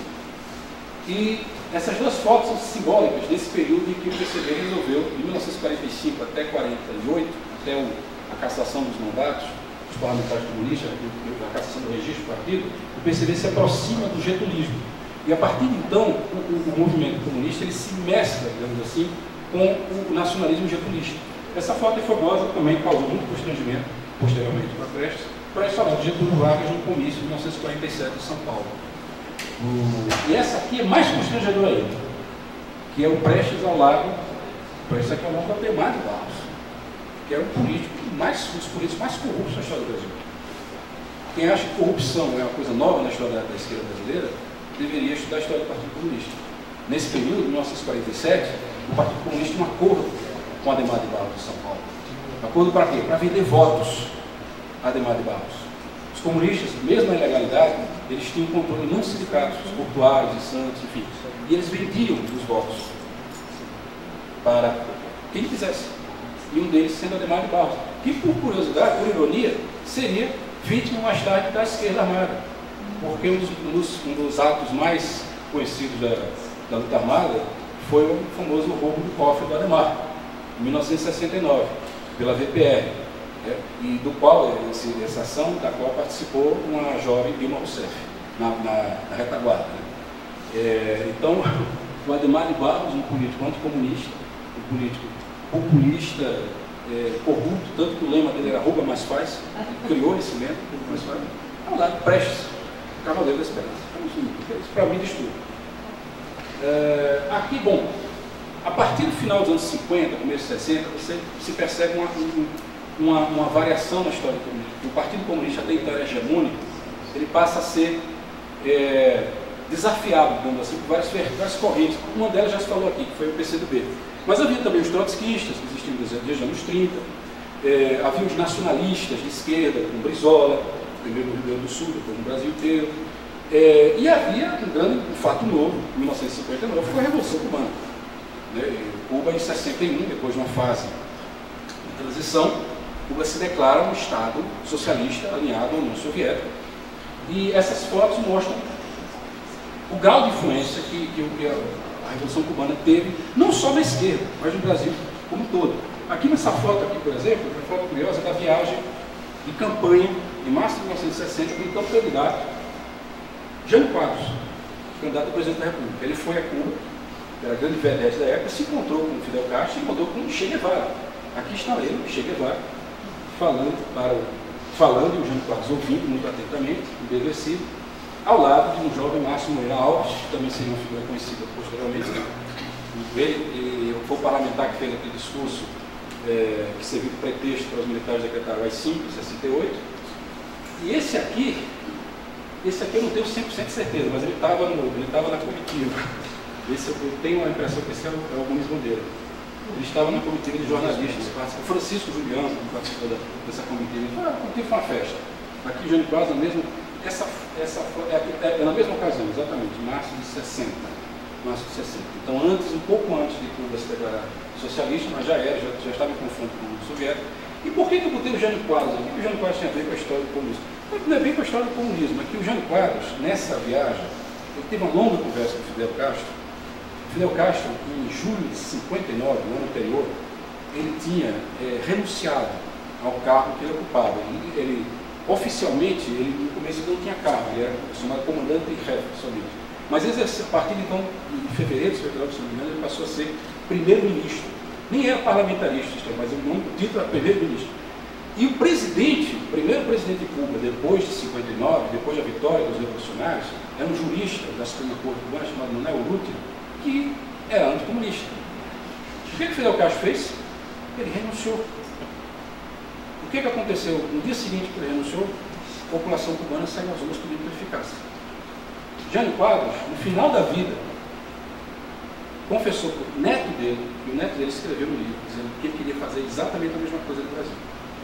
E essas duas fotos são simbólicas desse período em que o P C B resolveu, de mil novecentos e quarenta e cinco até quarenta e oito, até o, a cassação dos mandatos, os parlamentares comunistas, a cassação do registro do partido, o P C B se aproxima do getulismo. E a partir de então, o, o, o movimento comunista ele se mescla, digamos assim, com o nacionalismo getulista. Essa foto é famosa, também causou muito constrangimento, posteriormente para Prestes, para a história de Getúlio Vargas no comício de mil novecentos e quarenta e sete em São Paulo. O, e essa aqui é mais constrangedora ainda, que é o Prestes ao lado, Prestes aqui ao lado do Ademar de Barros, que era um político mais, um dos políticos mais corruptos da história do Brasil. Quem acha que corrupção é uma coisa nova na história da, da esquerda brasileira, deveria estudar a história do Partido Comunista. Nesse período, em mil novecentos e quarenta e sete, o Partido Comunista tinha um acordo com Ademar de Barros de São Paulo. Acordo para quê? Para vender votos a Ademar de Barros. Os comunistas, mesmo na ilegalidade, eles tinham controle nos sindicatos portuários, de Santos, enfim. E eles vendiam os votos para quem quisesse. E um deles sendo Ademar de Barros, que por curiosidade, por ironia, seria vítima mais tarde da esquerda armada. Porque um dos, um dos, um dos atos mais conhecidos da, da luta armada foi o famoso roubo do cofre do Ademar, em mil novecentos e sessenta e nove, pela V P R, né, e do qual, esse, essa ação, da qual participou uma jovem Dilma Rousseff, na, na, na retaguarda. Né. É, então, o Ademar de Barros, um político anticomunista, um político populista, é, corrupto, tanto que o lema dele era rouba mais faz, criou esse lema, rouba mais faz, ao lado, Prestes, Cavaleiro da Esperança. Isso para mim diz tudo. É, aqui, bom, a partir do final dos anos cinquenta, começo dos sessenta, você se percebe uma, uma, uma variação na história do comunismo. O Partido Comunista, até então era hegemônico, ele passa a ser é, desafiado, digamos assim, por várias, várias correntes. Uma delas já se falou aqui, que foi o P C do B. Mas havia também os trotskistas, que existiam desde os anos trinta, é, havia os nacionalistas de esquerda, como Brizola, primeiro no Rio Grande do Sul, depois no Brasil inteiro. É, e havia um grande um fato novo, em mil novecentos e cinquenta e nove, foi a Revolução Cubana. Né? Cuba, em sessenta e um, depois de uma fase de transição, Cuba se declara um Estado socialista alinhado à União Soviética. E essas fotos mostram o grau de influência que, que a Revolução Cubana teve, não só na esquerda, mas no Brasil como um todo. Aqui nessa foto, aqui, por exemplo, uma foto curiosa da viagem de campanha, em março de mil novecentos e sessenta, com o então candidato Jânio Quadros, candidato a presidente da República. Ele foi a Cuba, era a grande vedete da época, se encontrou com Fidel Castro e encontrou com Che Guevara. Aqui está ele, Che Guevara, falando, para o, falando e o Jânio Quadros ouvindo muito atentamente, embevecido, ao lado de um jovem Márcio Moreira Alves, que também seria uma figura conhecida posteriormente. Ele, ele foi o parlamentar que fez aquele discurso é, que serviu de pretexto para os militares decretarem o A I cinco, em sessenta e oito. E esse aqui, esse aqui eu não tenho cem por cento de certeza, mas ele estava na comitiva. Esse eu, eu tenho a impressão que esse é o, é o Gomes Monteiro. Ele estava na comitiva de jornalistas, Francisco Juliano, que participou da, dessa comitiva. Ah, a comitiva foi uma festa. Aqui o Jânio Quadros, na mesma, essa, essa, é, é, é na mesma ocasião, exatamente, março de sessenta. Março de sessenta. Então, antes, um pouco antes de Cuba se declarar socialista, mas já era, já, já estava em confronto com o soviético. E por que, que eu botei o Jânio Quadros aqui? O Jânio Quadros tinha a ver com a história do comunismo. Não é bem com a história do comunismo, é que o Jânio Quadros, nessa viagem, ele teve uma longa conversa com o Fidel Castro. Fidel Castro, em julho de cinquenta e nove, no ano anterior, ele tinha é, renunciado ao cargo que ele ocupava. Ele, ele, oficialmente, ele no começo ele não tinha cargo, ele era chamado comandante em chefe somente. Mas exerceu, a partir então, de fevereiro de cinquenta e nove, se não me engano, ele passou a ser primeiro-ministro. Nem era parlamentarista, mas o nome do título era primeiro-ministro. E o presidente, o primeiro presidente de Cuba, depois de cinquenta e nove, depois da vitória dos revolucionários, era um jurista da Suprema Corte cubana chamado Manuel Urrutia, que era anticomunista. O que, que Fidel Castro fez? Ele renunciou. O que, que aconteceu? No dia seguinte que ele renunciou, a população cubana saiu às ruas pedindo que ele ficasse. Jânio Quadros, no final da vida, confessou para o neto dele, e o neto dele escreveu no livro, dizendo que ele queria fazer exatamente a mesma coisa no Brasil.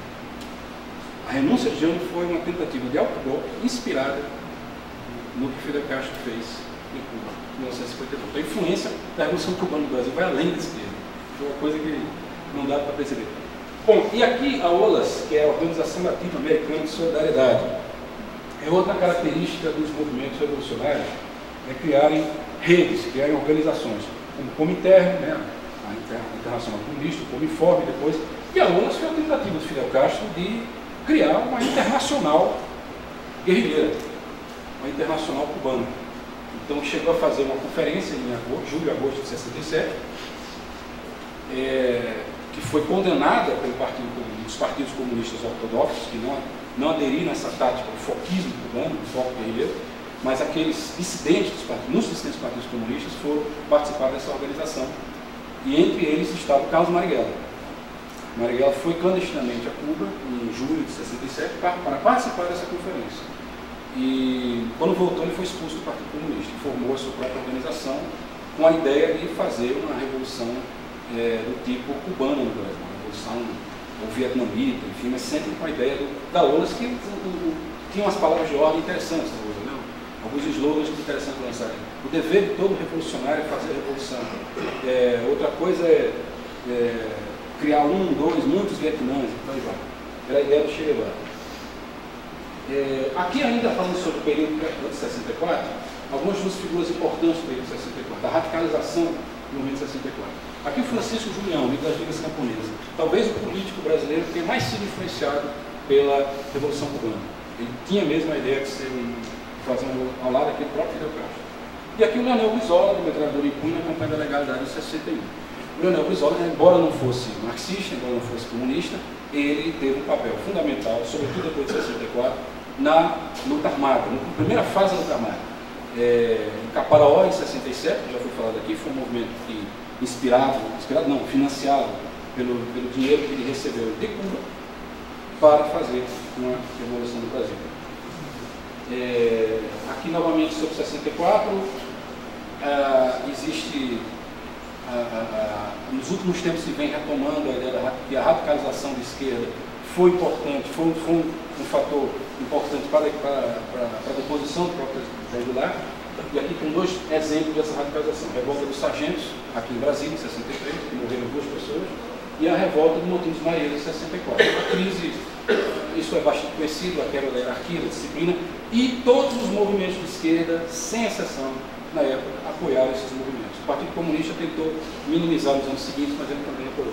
A renúncia de Jânio foi uma tentativa de autogolpe inspirada no que Fidel Castro fez em Cuba, em mil novecentos e cinquenta e nove. Então, a influência da Revolução Cubana no Brasil vai além desse termo. Foi uma coisa que não dá para perceber. Bom, e aqui a O L A S, que é a Organização Latino-Americana de Solidariedade, é outra característica dos movimentos revolucionários, é criarem redes, criarem organizações, como o Comintern, né, a Internacional Comunista, o Cominform depois, e a O L A S foi a tentativa de Fidel Castro de criar uma internacional guerrilheira, uma internacional cubana. Então chegou a fazer uma conferência em agosto, julho e agosto de sessenta e sete, é, que foi condenada pelo partido, pelos partidos comunistas ortodoxos, que não, não aderiram a essa tática do foquismo cubano, do foco guerrilheiro, mas aqueles dissidentes dos partidos, nos dissidentes dos partidos comunistas foram participar dessa organização. E entre eles estava o Carlos Marighella. Marighella foi clandestinamente a Cuba em julho de sessenta e sete para, para participar dessa conferência. E quando voltou ele foi expulso do Partido Comunista e formou a sua própria organização com a ideia de fazer uma revolução é, do tipo cubano no Brasil, uma revolução ou vietnamita, enfim, mas sempre com a ideia do, da O L A S, que o, o, tinha umas palavras de ordem interessantes na O L A S, né? Alguns slogans interessantes lançados. O dever de todo revolucionário é fazer a revolução. É, outra coisa é, é criar um, dois, muitos Vietnãs, então aí vai. Era a ideia do Che Guevara. É, aqui ainda falando sobre o período de sessenta e quatro, algumas duas figuras importantes do período de sessenta e quatro, da radicalização do movimento de sessenta e quatro. Aqui o Francisco Julião, líder das Ligas Camponesas, talvez o político brasileiro que tenha mais sido influenciado pela Revolução Cubana. Ele tinha mesmo a ideia de ser um, fazer um, ao lado daquele próprio Fidel Castro. E aqui o Leonel Brizola, do metralhador em punho, na campanha da legalidade de sessenta e um. O Leonel Brizola, embora não fosse marxista, embora não fosse comunista, ele teve um papel fundamental, sobretudo depois de sessenta e quatro, na luta armada, na primeira fase da luta armada. É, em Caparaó, em sessenta e sete, já foi falado aqui, foi um movimento que inspirado, inspirado não, financiado pelo, pelo dinheiro que ele recebeu de Cuba para fazer uma revolução do Brasil. É, aqui novamente sobre sessenta e quatro, ah, existe, ah, ah, nos últimos tempos se vem retomando a ideia da, que a radicalização da esquerda foi importante, foi, foi um, um fator importante para, para, para, para a deposição do próprio presidente Goulart. E aqui tem dois exemplos dessa radicalização: a revolta dos sargentos, aqui em Brasília, em sessenta e três, que morreram duas pessoas, e a revolta do motim dos marinheiros, em sessenta e quatro. A crise, isso é bastante conhecido, a quebra da hierarquia, da disciplina, e todos os movimentos de esquerda, sem exceção, na época, apoiaram esses movimentos. O Partido Comunista tentou minimizar nos anos seguintes, mas ele também apoiou.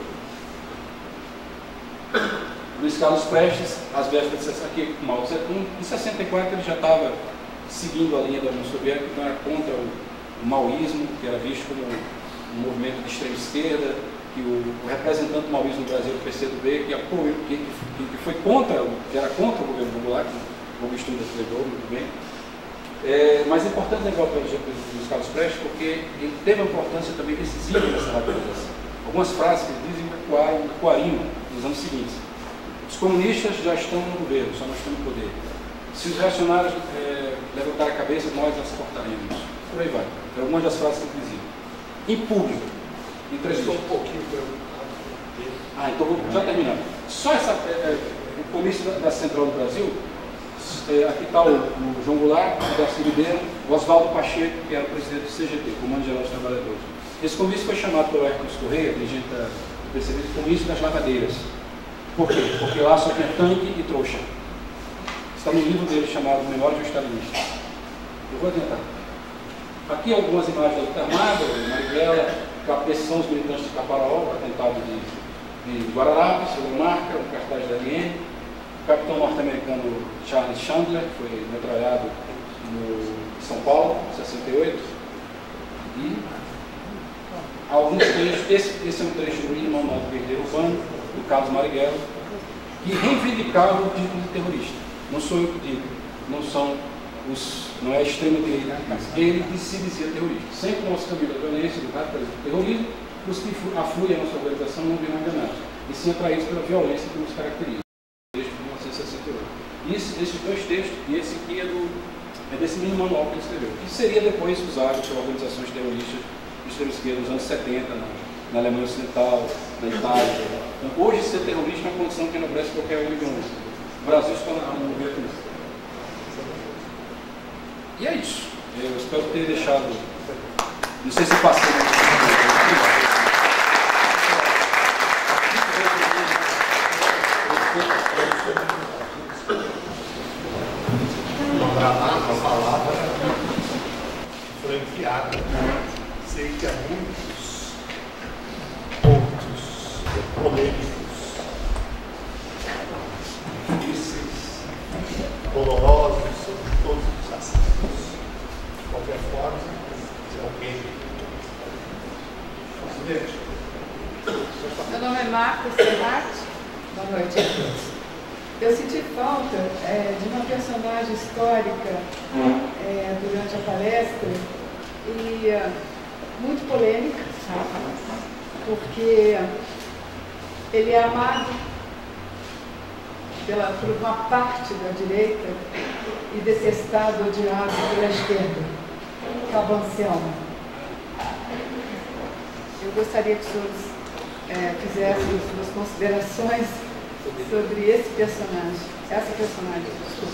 Luiz Carlos Prestes, às vésperas de aqui com Mao Tse-tung, em sessenta e quatro ele já estava seguindo a linha da União Soviética, então era contra o, o maoísmo, que era visto como um movimento de extrema esquerda, que o, o representante do maoísmo no Brasil, o P C do B, que apoiou, que, que, que foi contra, que era contra o governo do Goulart, que o Augusto levou muito bem. É, mas é importante lembrar o Luiz Carlos Prestes, porque ele teve uma importância também decisiva nessa radicalização. Algumas frases que ele dizem ecoaram, ecoariam nos anos seguintes. Os comunistas já estão no governo, só nós estamos no poder. Se os reacionários é, levantarem a cabeça, nós as cortaremos. Por aí vai. É algumas das frases que ele dizia. Em público, em entrevista. Estou um pouquinho Ah, então vou já terminar. Só essa, é, o comício da, da Central do Brasil, é, aqui está o, o João Goulart, o Darcy Ribeiro, o Oswaldo Pacheco, que era o presidente do C G T, Comando Geral dos Trabalhadores. Esse comício foi chamado pelo Hércules Correia, dirigente da P C B, de comício das lavadeiras. Por quê? Porque lá só tinha tanque e trouxa. Está no livro dele chamado Memórias do Stalinista. Eu vou adiantar. Aqui algumas imagens da luta armada, Marighella, esses são os militantes de Caparaó, atentado de, de Guararapes, sobre marca, o cartaz da L N. O capitão norte-americano Charles Chandler foi metralhado no São Paulo, em sessenta e oito. E alguns trechos, esse, esse é um trecho do Irmão do Guerreiro Urbano, do Carlos Marighella, que reivindicava o título de terrorista. Não sou eu que digo, não são os, não é a extrema direita, mas ele se dizia terrorista. Sempre o nosso caminho da violência, do terrorismo, os que afluem a nossa organização não viram enganados, e sim atraídos pela violência que nos caracteriza. Desde mil novecentos e sessenta e oito. Isso, esses dois textos, e esse aqui é, do, é desse mini manual que ele escreveu, que seria depois usado por organizações terroristas de extrema esquerda nos anos setenta, na, na Alemanha Ocidental, na Itália. Então, hoje, ser terrorista é uma condição que enobrece qualquer um de nós. O Brasil se torna um governo. E é isso. Eu espero ter deixado. Não sei se passei. a palavra foi enviada. Sei que há muitos pontos polêmicos, difíceis dolorosos sobre todos os aspectos. De qualquer forma, se alguém... Presidente. Meu nome é Marta Serrati. Boa noite a todos. Eu senti falta é, de uma personagem histórica é, durante a palestra e é, muito polêmica, porque ele é amado pela, por uma parte da direita e detestado, odiado pela esquerda, Cabanciano. Eu gostaria que os senhores é, fizessem suas considerações sobre esse personagem, essa personagem.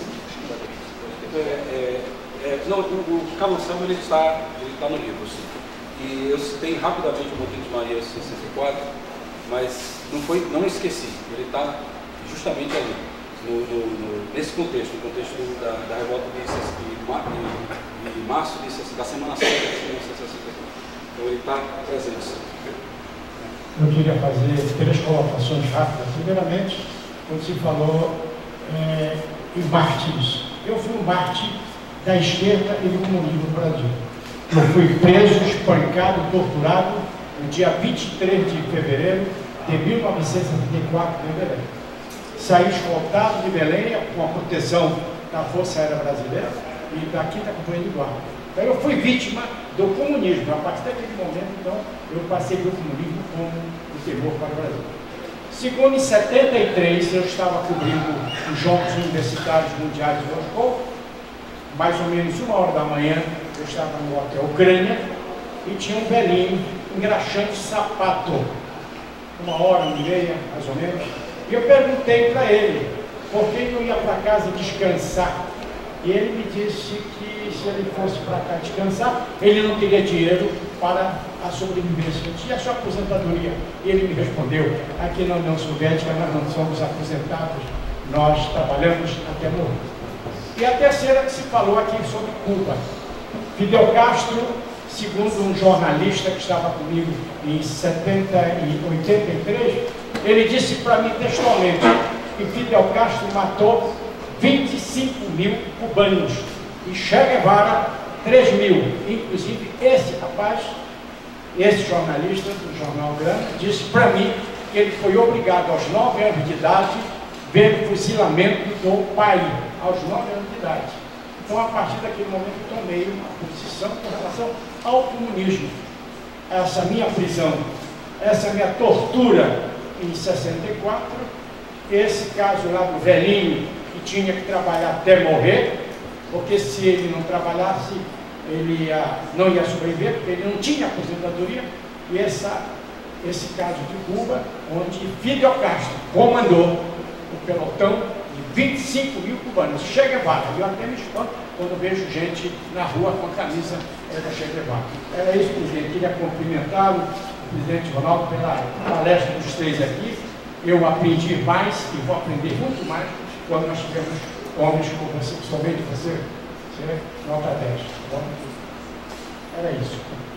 É, é, é, não, o, o Cabanciano ele está, ele está no livro, sim. E eu citei rapidamente o Monteiro de Maria sessenta e quatro, mas não, foi, não esqueci, ele está justamente ali, no, no, no, nesse contexto, no contexto da, da revolta de, de, de, de março de, da Semana Santa de mil novecentos e sessenta e quatro. Então ele está presente. Eu queria fazer três colocações rápidas. Primeiramente, quando se falou é, em mártires. Eu fui um mártir da esquerda e do comunismo no Brasil. Eu fui preso, espancado, torturado no dia vinte e três de fevereiro de mil novecentos e setenta e quatro em Belém. Saí escoltado de Belém com a proteção da Força Aérea Brasileira e da quinta Companhia de Guarda. Então eu fui vítima do comunismo. A partir daquele momento, então, eu passei do comunismo como o terror para o Brasil. Segundo, em setenta e três, eu estava cobrindo os Jogos Universitários Mundiais de Moscou. Mais ou menos uma hora da manhã, eu estava no hotel Ucrânia e tinha um velhinho engraxando sapato. Uma hora, uma e meia, mais ou menos. E eu perguntei para ele por que ele não ia para casa descansar. E ele me disse que se ele fosse para cá descansar, ele não teria dinheiro para a sobrevivência. Eu tinha a sua aposentadoria. E ele me respondeu: aqui na União Soviética nós não somos aposentados, nós trabalhamos até morrer. E a terceira que se falou aqui sobre Cuba. Fidel Castro, segundo um jornalista que estava comigo em setenta e oitenta e três, ele disse para mim textualmente que Fidel Castro matou vinte e cinco mil cubanos e Che Guevara três mil. Inclusive esse rapaz, esse jornalista do Jornal Grande, disse para mim que ele foi obrigado aos nove anos de idade ver o fuzilamento do pai, aos nove anos de idade. Então, a partir daquele momento, eu tomei uma posição com relação ao comunismo. Essa minha prisão, essa minha tortura em sessenta e quatro, esse caso lá do velhinho que tinha que trabalhar até morrer, porque se ele não trabalhasse, ele ia, não ia sobreviver, porque ele não tinha aposentadoria, e essa, esse caso de Cuba, onde Fidel Castro comandou o pelotão de vinte e cinco mil cubanos. Che Guevara, eu até me espanto quando vejo gente na rua com a camisa é, da Che Guevara. Era isso, presidente. Queria cumprimentá-lo, o presidente Ronaldo, pela palestra dos três aqui. Eu aprendi mais e vou aprender muito mais quando nós tivermos homens como você, somente você, você nota dez. Tá bom? Era isso.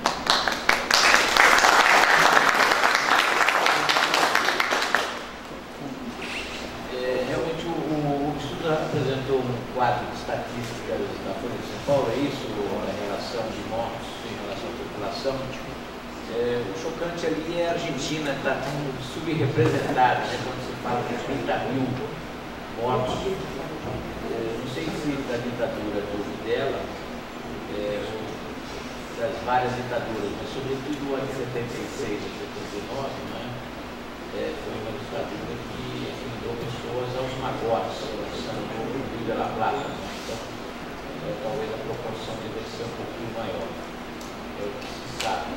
Apresentou um quadro de estatísticas da Folha de São Paulo, é isso, a relação de mortos em relação à população. É, o chocante ali é a Argentina, que está subrepresentada, né, quando se fala de trinta mil mortos. É, não sei se da ditadura do Videla, é, das várias ditaduras, mas sobretudo o ano de setenta e seis a setenta e nove, né, é, foi uma ditadura que afundou pessoas aos magotes, lançando o Rio de la Plata. Então, é, talvez a proporção deve ser um pouquinho maior. É o que se sabe.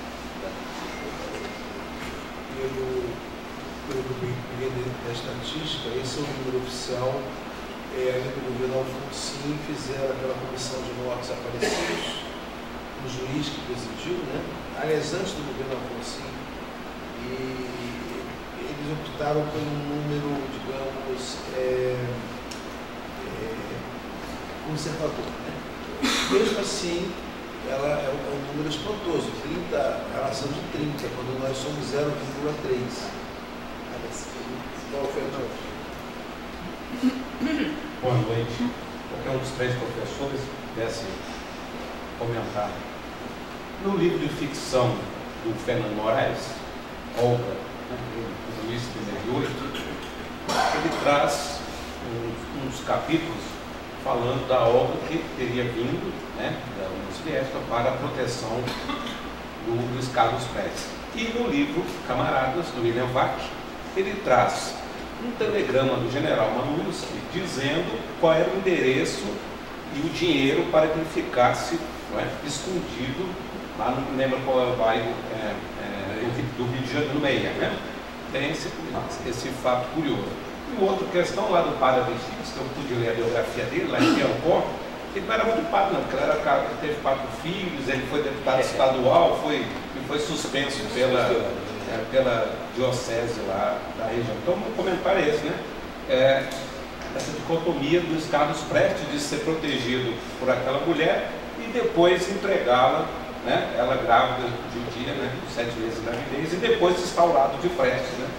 Pelo, pelo que eu peguei da estatística, esse é o número oficial. É, ainda do governo Alfonsin fizeram aquela comissão de mortos aparecidos, o juiz que presidiu, né? Aliás, antes do governo Alfonsin, e eles optaram por um número, digamos, é, é, conservador, né? Mesmo assim, ela é um, é um número espantoso, trinta, a relação de trinta, quando nós somos zero vírgula três. Qual foi a Boa noite. Qualquer um dos três professores pudesse comentar. No livro de ficção do Fernando Moraes, Olga, né, de mil novecentos e trinta e oito, ele traz uns, uns capítulos falando da Olga que teria vindo, né, da União Soviética para a proteção do Luiz Carlos Prestes. E no livro Camaradas, do William Vac, ele traz um telegrama do general Manusky dizendo qual era o endereço e o dinheiro para que ele ficasse, não é, escondido lá, não me lembro qual é o bairro é, é, do Rio de Janeiro, no Meia, né? Tem esse, esse fato curioso. E outra questão lá do padre Aristides, que eu pude ler a biografia dele, lá em Piancó, ele não era muito padre, não, porque ele, era, ele teve quatro filhos, ele foi deputado estadual, foi, e foi suspenso pela, é, pela diocese lá da região. Então, o comentário é esse, né? É, essa dicotomia dos Carlos Prestes de ser protegido por aquela mulher e depois entregá-la, né? Ela grávida de um dia, né? Sete meses de gravidez, e depois instaurado de Prestes, né?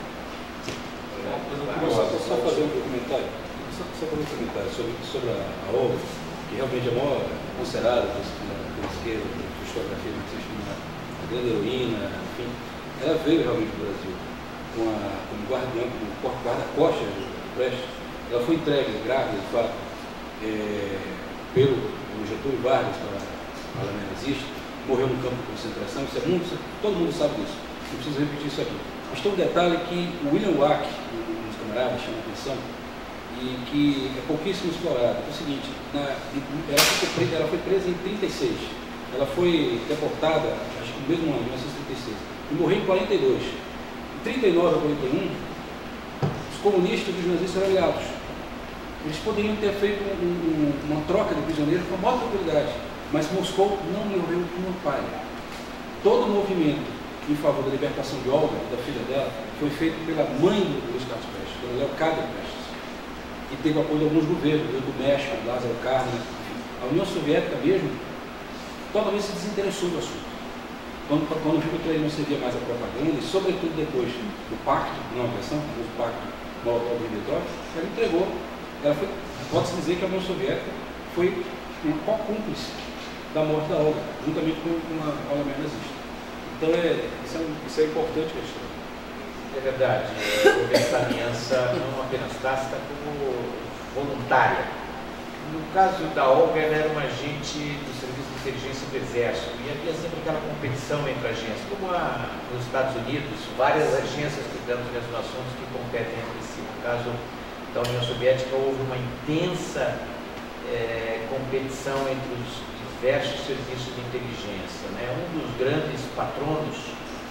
Só, só fazer um comentário, só, só fazer um comentário sobre, sobre a, a obra, que realmente é a maior considerada pela esquerda, pela historiografia marxista, a grande heroína, enfim, ela veio realmente do Brasil com a, como guardiã, como guarda-costas do Prestes. Ela foi entregue, grávida, de fato, é, pelo Getúlio Vargas para a Alemanha nazista, morreu no campo de concentração, isso é muito, todo mundo sabe disso, não preciso repetir isso aqui. Mas tem um detalhe que o William Wack, um dos camaradas, chama a atenção, e que é pouquíssimo explorado. É o seguinte, na, ela, foi presa, ela foi presa em trinta e seis, ela foi deportada, acho que no mesmo ano, mil novecentos e trinta e seis, e morreu em quarenta e dois. Em trinta e nove a quarenta e um, os comunistas e os nazistas eram aliados. Eles poderiam ter feito um, um, uma troca de prisioneiros com a maior tranquilidade, mas Moscou não moveu uma palha. Todo o movimento em favor da libertação de Olga, da filha dela, foi feito pela mãe do Luiz Carlos Prestes, pela Leocádia Prestes, e teve apoio de alguns governos, do México, Lázaro Cárdenas, enfim. A União Soviética mesmo totalmente se desinteressou do assunto. Quando, quando viu que ele não servia mais a propaganda, e sobretudo depois do pacto, não agressão, o pacto Molotov-Ribbentrop, ela entregou. Ela foi, pode-se dizer que a União Soviética foi uma co-cúmplice da morte da Olga, juntamente com, com a Alemanha nazista. Então, é, isso, é, isso é importante a história. É verdade, houve essa aliança não apenas tácita, como voluntária. No caso da Olga, ela era uma agente do Serviço de Inteligência do Exército, e havia sempre aquela competição entre agências, como há nos Estados Unidos, várias agências cuidando dos mesmos assuntos que competem entre si. No caso da União Soviética, houve uma intensa é, competição entre os diversos serviços de inteligência, né? Um dos grandes patronos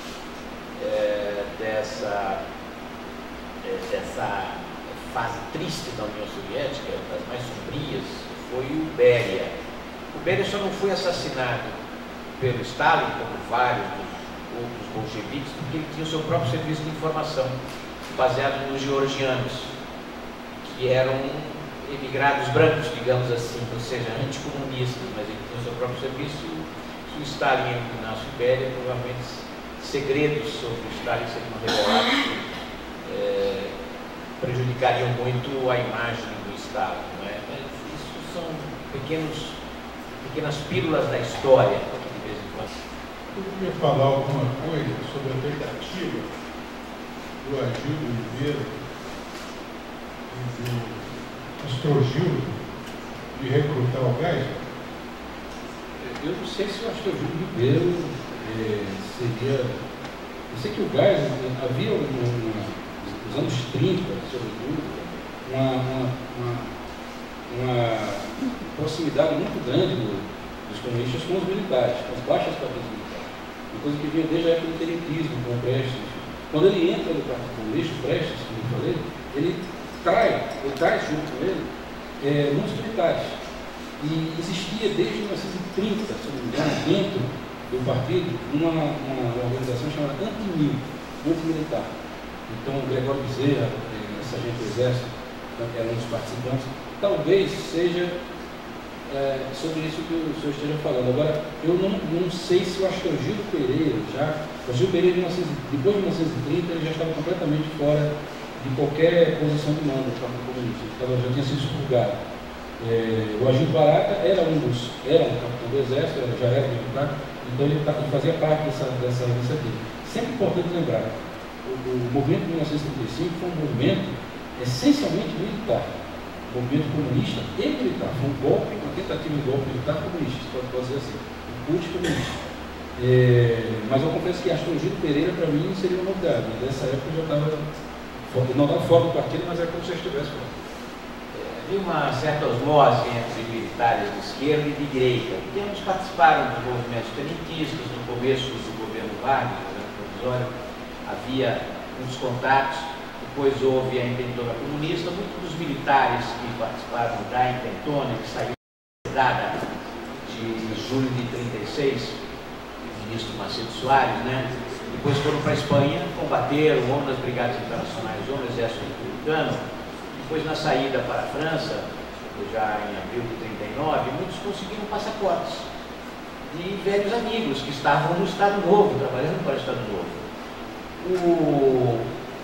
é, dessa, é, dessa fase triste da União Soviética, das mais sombrias, foi o Beria. O Beria só não foi assassinado pelo Stalin, como vários dos outros bolcheviques, porque ele tinha o seu próprio serviço de informação, baseado nos georgianos, que eram emigrados brancos, digamos assim, ou seja, anticomunistas, mas ele tinha o seu próprio serviço. Se o Stalin eliminasse o Beria, provavelmente segredos sobre o Stalin seriam revelados, é, prejudicariam muito a imagem do Stalin, não é? Mas isso são pequenos, pequenas pílulas da história, de vez em quando. Eu queria falar alguma coisa sobre a tentativa do Agildo Oliveira e do Astrogildo de recrutar o Geisel? Eu não sei se o Astrogildo Ribeiro é, seria... Eu sei que o Geisel havia, uma, nos anos trinta, sobretudo, uma, uma, uma, uma proximidade muito grande do, dos comunistas com os militares, com as baixas patentes militares. Uma coisa que vinha desde a época do tenentismo, com o Prestes. Quando ele entra no Partido Comunista, o Prestes, como eu falei, ele trai, ele traz junto com ele é, muitos militares. E existia desde mil novecentos e trinta, se não me engano, dentro do partido, uma, uma organização chamada Antimil, antimilitar. Então, o Gregório Bezerra, é, sargento do Exército, era um dos participantes. Talvez seja é, sobre isso que o senhor esteja falando. Agora, eu não, não sei se o Astrogildo Pereira já. O Astrogildo Pereira, depois de mil novecentos e trinta, ele já estava completamente fora de qualquer posição de mando do Partido Comunista, então já tinha sido expurgado. É, o Agildo Barata era um dos, era um capitão do Exército, era, já era militar, então ele, ele fazia parte dessa, dessa iniciativa. Sempre importante lembrar, o, o movimento de mil novecentos e trinta e cinco foi um movimento essencialmente militar, um movimento comunista e militar, foi um golpe, uma tentativa de golpe militar comunista, pode, pode dizer assim, um culto comunista. É, mas eu confesso que Astrogildo Pereira, para mim, seria uma novidade. Nessa época eu já estava, não estava fora do partido, mas era como se eu estivesse fora. Havia uma certa osmose entre militares de esquerda e de direita, porque eles participaram dos movimentos tenentistas no começo do governo Vargas, no governo provisório, havia uns contatos, depois houve a intentona comunista, muitos dos militares que participaram da intentona, que saiu da de julho de trinta e seis, o ministro Macedo Soares, né? Depois foram para a Espanha, combateram, ou nas brigadas internacionais, ou no exército republicano. Depois, na saída para a França, já em abril de trinta e nove, muitos conseguiram passaportes de velhos amigos que estavam no Estado Novo, trabalhando para o Estado Novo. O,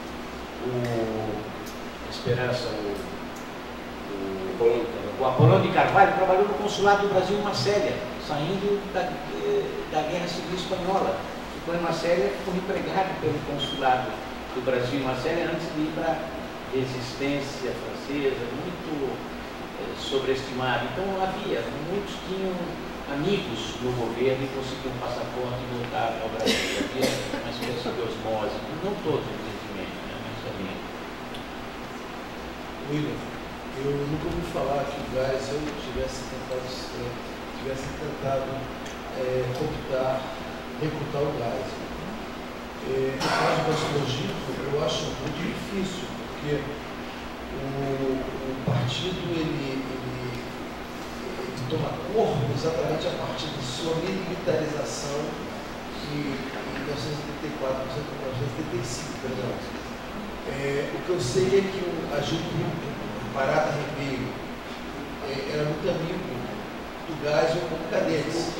o Esperança, o, o, o Apolônio de Carvalho trabalhou no Consulado do Brasil em Marselha, saindo da, da Guerra Civil Espanhola. Ficou em Marselha, ficou empregado pelo Consulado do Brasil em Marselha antes de ir para a resistência francesa, muito eh, sobreestimada. Então havia, muitos tinham amigos no governo e conseguiam um passaporte e voltar ao Brasil. Havia uma espécie de osmose, não todos, evidentemente, né, mas havia. William, eu nunca ouvi falar que o Geisel tivesse tentado, tivesse tentado é, cooptar, recrutar o Geisel. É, no caso do Astrogildo, eu acho muito difícil, porque o, o partido ele, ele, ele toma corpo exatamente a partir de sua militarização que, em mil novecentos e setenta e quatro, mil novecentos e setenta e cinco, perdão. É, o que eu sei é que o Agildo Barata Ribeiro é, era muito amigo do Geisel como cadetes.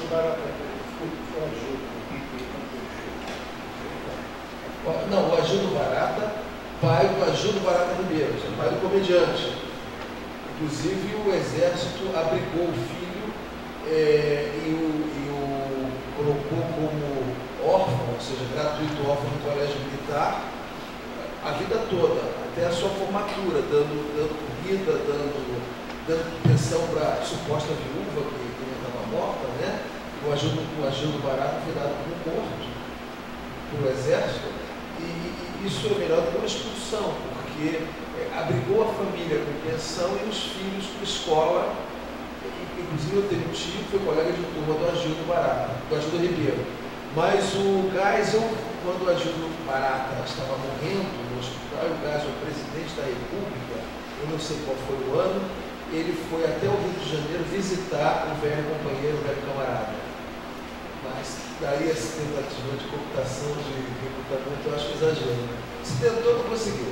Não, o Agildo Barata, pai do Agildo Barata Ribeiro, pai do comediante. Inclusive o exército abrigou o filho é, e, o, e o colocou como órfão, ou seja, gratuito órfão no colégio militar, a vida toda, até a sua formatura, dando, dando comida, dando, dando pensão para a suposta viúva que, que não estava morta, né? O Agildo, o Agildo Barata foi dado como morto pelo exército. E, e isso é melhor do que uma expulsão, porque é, abrigou a família com pensão e os filhos com escola. E, inclusive eu tenho um tio que foi colega de turma do Agildo Barata, do Agildo Ribeiro. Mas o Geisel, quando o Agildo Barata estava morrendo no hospital, e o Geisel, o presidente da República, eu não sei qual foi o ano, ele foi até o Rio de Janeiro visitar o velho companheiro, o velho camarada. Mas daí essa tentativa de cooptação, de recrutamento, eu acho exagero. Né? Se tentou, não conseguiu.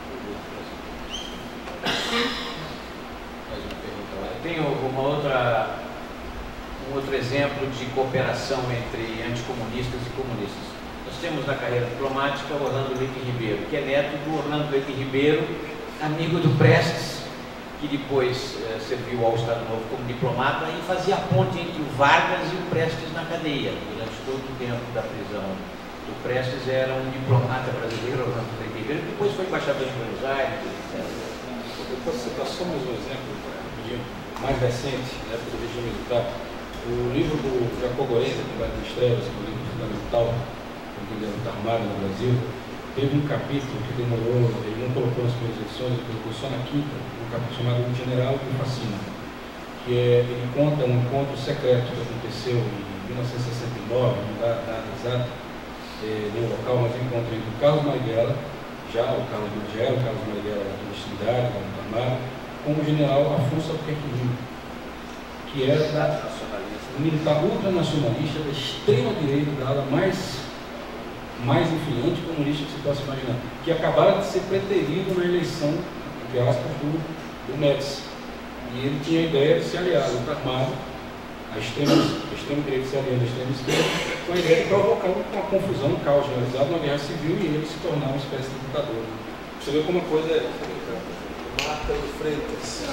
Eu tenho uma outra, um outro exemplo de cooperação entre anticomunistas e comunistas. Nós temos na carreira diplomática o Orlando Leite Ribeiro, que é neto do Orlando Leite Ribeiro, amigo do Prestes, que depois eh, serviu ao Estado Novo como diplomata e fazia a ponte entre o Vargas e o Prestes na cadeia. Durante todo o tempo da prisão do Prestes era um diplomata brasileiro, Orlando Leite Ribeiro, que depois foi embaixador em Buenos Aires, etcétera. Eu posso citar só mais um exemplo, mais recente, na época do regime militar. O livro do Jacob Gorenza, Combate das Trevas, que é um livro fundamental para entender a luta armada no Brasil, teve um capítulo que demorou, ele não colocou nas primeiras edições, ele colocou só na quinta, um capítulo chamado O General do Fascina, que é, ele conta um encontro secreto que aconteceu em mil novecentos e sessenta e nove, não dá data exata, é, no local, mas um encontro entre o Carlos Marighella, já o Carlos Marighella, o Carlos Marighella da Clandestinidade, da luta armada, com o general Afonso Albuquerque, que era da, um militar ultranacionalista da extrema-direita, da ala mais mais influente comunista que se possa imaginar, que acabaram de ser preterido na eleição, entre aspas, do, do Médici. E ele tinha a ideia de se aliar à luta armada, a extrema, a extrema direita se aliando à extrema esquerda, com a ideia de provocar uma confusão, um caos generalizado, uma guerra civil e ele se tornar uma espécie de ditador. Você vê como a coisa é... Marta do Freitas.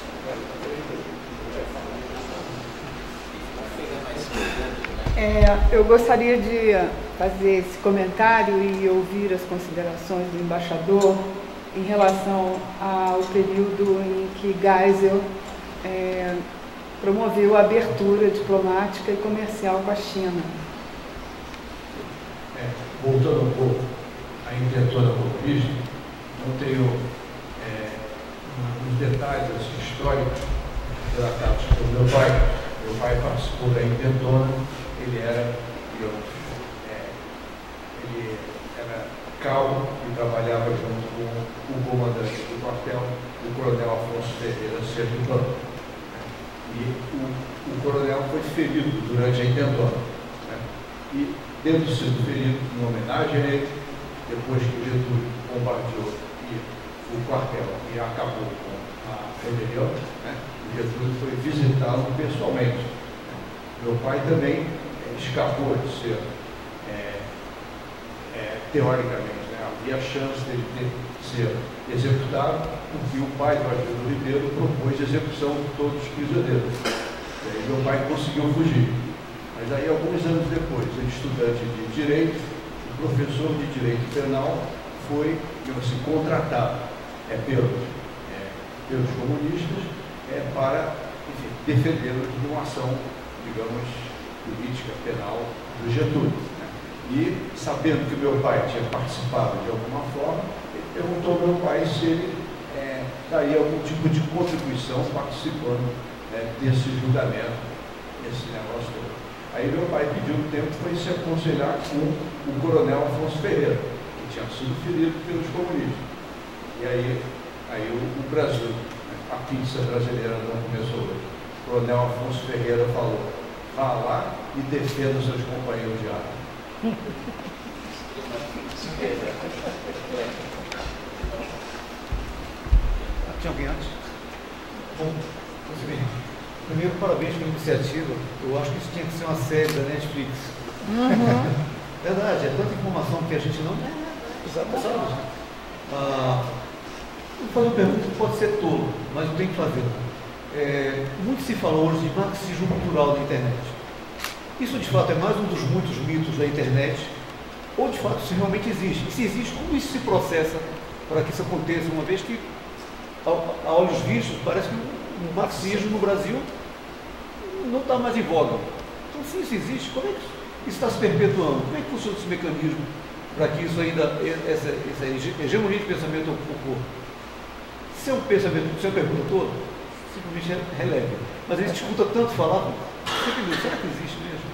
É, eu gostaria de fazer esse comentário e ouvir as considerações do embaixador em relação ao período em que Geisel é, promoveu a abertura diplomática e comercial com a China. É, voltando um pouco à intentona comunista, não tenho é, uns detalhes assim, históricos relatados pelo meu pai. Meu pai participou da intentona, ele era, digamos, é, ele era calmo e trabalhava junto com o comandante do quartel, o coronel Afonso Ferreira Sergipano. E o, o coronel foi ferido durante a intentona. Né? E, tendo sido ferido em homenagem a ele, depois que Getúlio bombardeou o quartel e acabou com a rebelião, né? O Getúlio foi visitá-lo pessoalmente. Meu pai também escapou de ser, é, é, teoricamente, né? Havia chance dele ter, ser executado, porque o pai do Agildo Ribeiro propôs a execução de todos os prisioneiros. E aí meu pai conseguiu fugir. Mas aí, alguns anos depois, ele, estudante de Direito, o professor de Direito Penal, foi, digamos assim, contratado é, pelos, é, pelos comunistas é, para, enfim, defendê-los de uma ação, digamos, política, penal do Getúlio. Né? E, sabendo que meu pai tinha participado de alguma forma, ele perguntou ao meu pai se ele é, daria algum tipo de contribuição participando é, desse julgamento, desse negócio todo. Aí meu pai pediu um tempo para se aconselhar com o coronel Afonso Ferreira, que tinha sido ferido pelos comunistas. E aí, aí o, o Brasil, né, a pizza brasileira não começou hoje. O coronel Afonso Ferreira falou: vá lá e defenda seus companheiros de arma. Tinha alguém antes? Bom, muito bem. Primeiro, parabéns pela iniciativa. Eu acho que isso tinha que ser uma série da Netflix. Uhum. Verdade, é tanta informação que a gente não... Exatamente. Ah, vou fazer uma pergunta que pode ser tolo, mas eu tenho que fazer. É, muito se fala hoje de marxismo cultural na internet. Isso, de fato, é mais um dos muitos mitos da internet, ou, de fato, isso realmente existe? E se existe, como isso se processa para que isso aconteça, uma vez que, a olhos vistos, parece que o marxismo no Brasil não está mais em voga. Então, se isso existe, como é que isso está se perpetuando? Como é que funciona esse mecanismo para que isso ainda, essa, essa hegemonia de pensamento ocorra? Se é um pensamento, se é uma pergunta toda, simplesmente releve. Mas a gente escuta tanto falar, sempre, será que existe mesmo?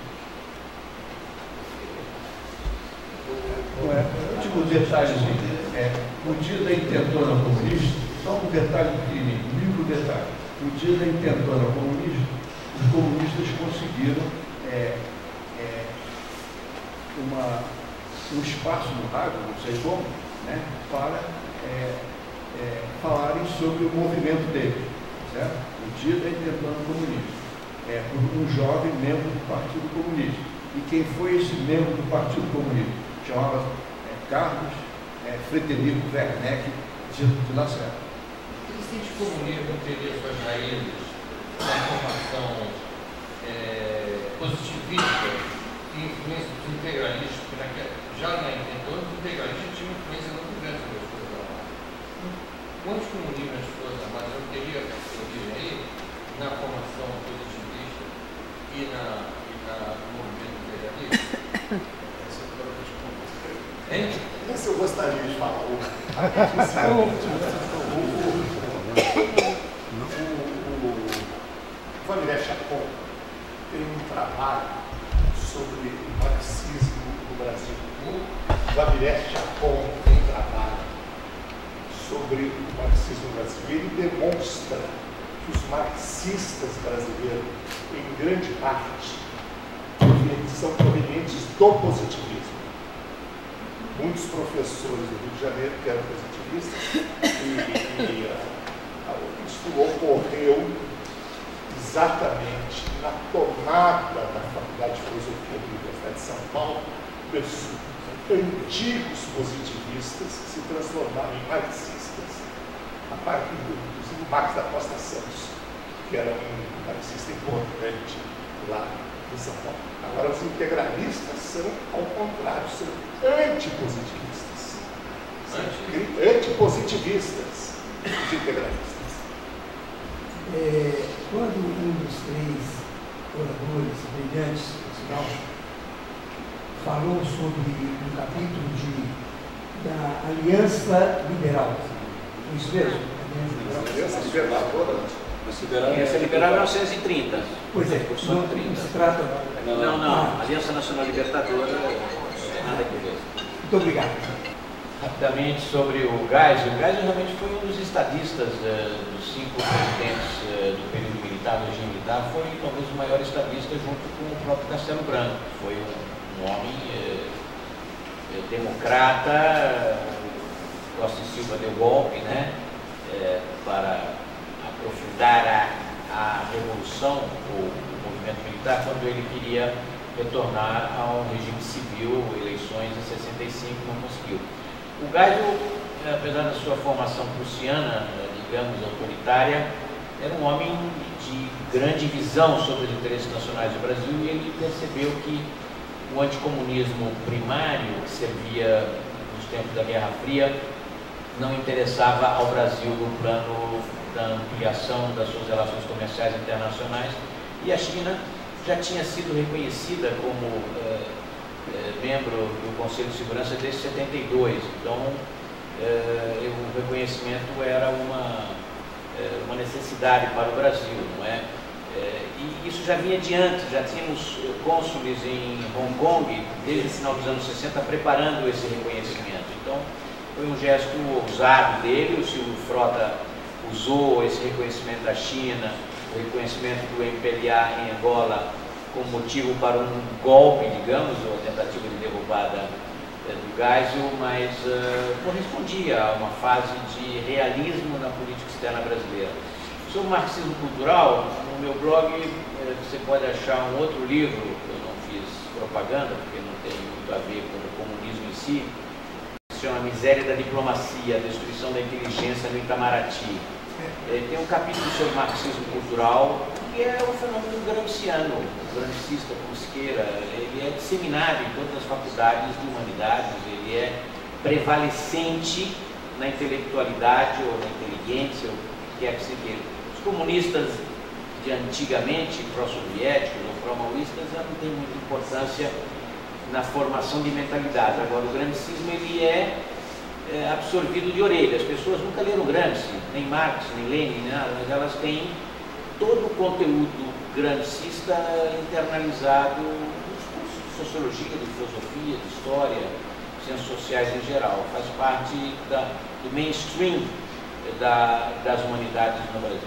Não é? Eu digo um detalhezinho. É, no dia da intentona comunista, só um detalhe pequenininho, um micro detalhe. No dia da intentona comunista, os comunistas conseguiram é, é, uma, um espaço no rádio, não sei como, né, para é, é, falarem sobre o movimento deles, certo? No dia da intentona comunista, é, por um jovem membro do Partido Comunista. E quem foi esse membro do Partido Comunista? Chamava é, Carlos é, Frederico Werneck de, de Lacerda. Existe comunismo teria suas raízes na formação é, positivista e influência dos integralistas, porque já na intentona os integralistas tinham influência muito grande sobre as Forças Armadas. Quantos comunistas nas Forças Armadas não teria origem aí na formação positivista e na, e na no movimento integralista? Hein? Esse eu gostaria de falar. O, o Valéry Chacon tem um trabalho sobre o marxismo no Brasil. O Valéry Chacon tem um trabalho sobre o marxismo no Brasil. Ele demonstra que os marxistas brasileiros, em grande parte, são provenientes do positivismo. Muitos professores do Rio de Janeiro que eram positivistas, e, e uh, isso ocorreu exatamente na tomada da Faculdade de Filosofia da Universidade de São Paulo pelo Sul. antigos positivistas que se transformaram em marxistas, a partir do, do Marx da Costa Santos, que era um marxista importante lá em São Paulo. Agora, os integralistas são, ao contrário, são antipositivistas. São antipositivistas, os integralistas. É, quando um dos três oradores brilhantes, sinal, falou sobre um capítulo de, da Aliança Liberal, isso mesmo? Aliança Liberal toda? Aliança Liberal é mil novecentos e trinta. Pois é, não, não se trata... Não, não, não. Ah. Aliança Nacional Libertadora, nada a ver. Muito obrigado. Rapidamente sobre o Geisel. O Geisel realmente foi um dos estadistas uh, dos cinco presidentes uh, do período militar, do regime militar, foi talvez o maior estadista junto com o próprio Castelo Branco. Foi um, um homem uh, uh, democrata. Costa e Silva deu golpe, né, uh, para aprofundar a, a revolução, o, o movimento militar, quando ele queria retornar a um regime civil, eleições em sessenta e cinco, não conseguiu. O Geisel, apesar da sua formação prussiana, digamos, autoritária, era um homem de grande visão sobre os interesses nacionais do Brasil e ele percebeu que o anticomunismo primário, que servia nos tempos da Guerra Fria, não interessava ao Brasil no plano da ampliação das suas relações comerciais internacionais, e a China já tinha sido reconhecida como eh, eh, membro do Conselho de Segurança desde setenta e dois, então eh, o reconhecimento era uma, eh, uma necessidade para o Brasil, não é? Eh, e isso já vinha de antes, já tínhamos cônsules em Hong Kong desde o final dos anos sessenta preparando esse reconhecimento, então foi um gesto ousado dele. O Silvio Frota usou esse reconhecimento da China, o reconhecimento do M P L A em Angola, como motivo para um golpe, digamos, ou a tentativa de derrubada é, do Geisel, mas uh, correspondia a uma fase de realismo na política externa brasileira. Sobre o marxismo cultural, no meu blog eh, você pode achar um outro livro, eu não fiz propaganda, porque não tem muito a ver com o comunismo em si, que se chama Miséria da Diplomacia, a Destruição da Inteligência no Itamaraty. É, tem um capítulo sobre marxismo cultural, que é um fenômeno gramsciano, gramscista, como se queira. Ele é disseminado em todas as faculdades de humanidades, ele é prevalecente na intelectualidade ou na inteligência, ou o que quer que se queira. Os comunistas de antigamente, pró-soviéticos ou pró-maoístas, não tem muita importância na formação de mentalidade. Agora, o gramscismo ele é, é absorvido de orelha. As pessoas nunca leram Gramsci, nem Marx, nem Lenin, nada, mas elas têm todo o conteúdo gramscista internalizado nos cursos de sociologia, de filosofia, de história, ciências sociais em geral. Faz parte da, do mainstream da, das humanidades no Brasil.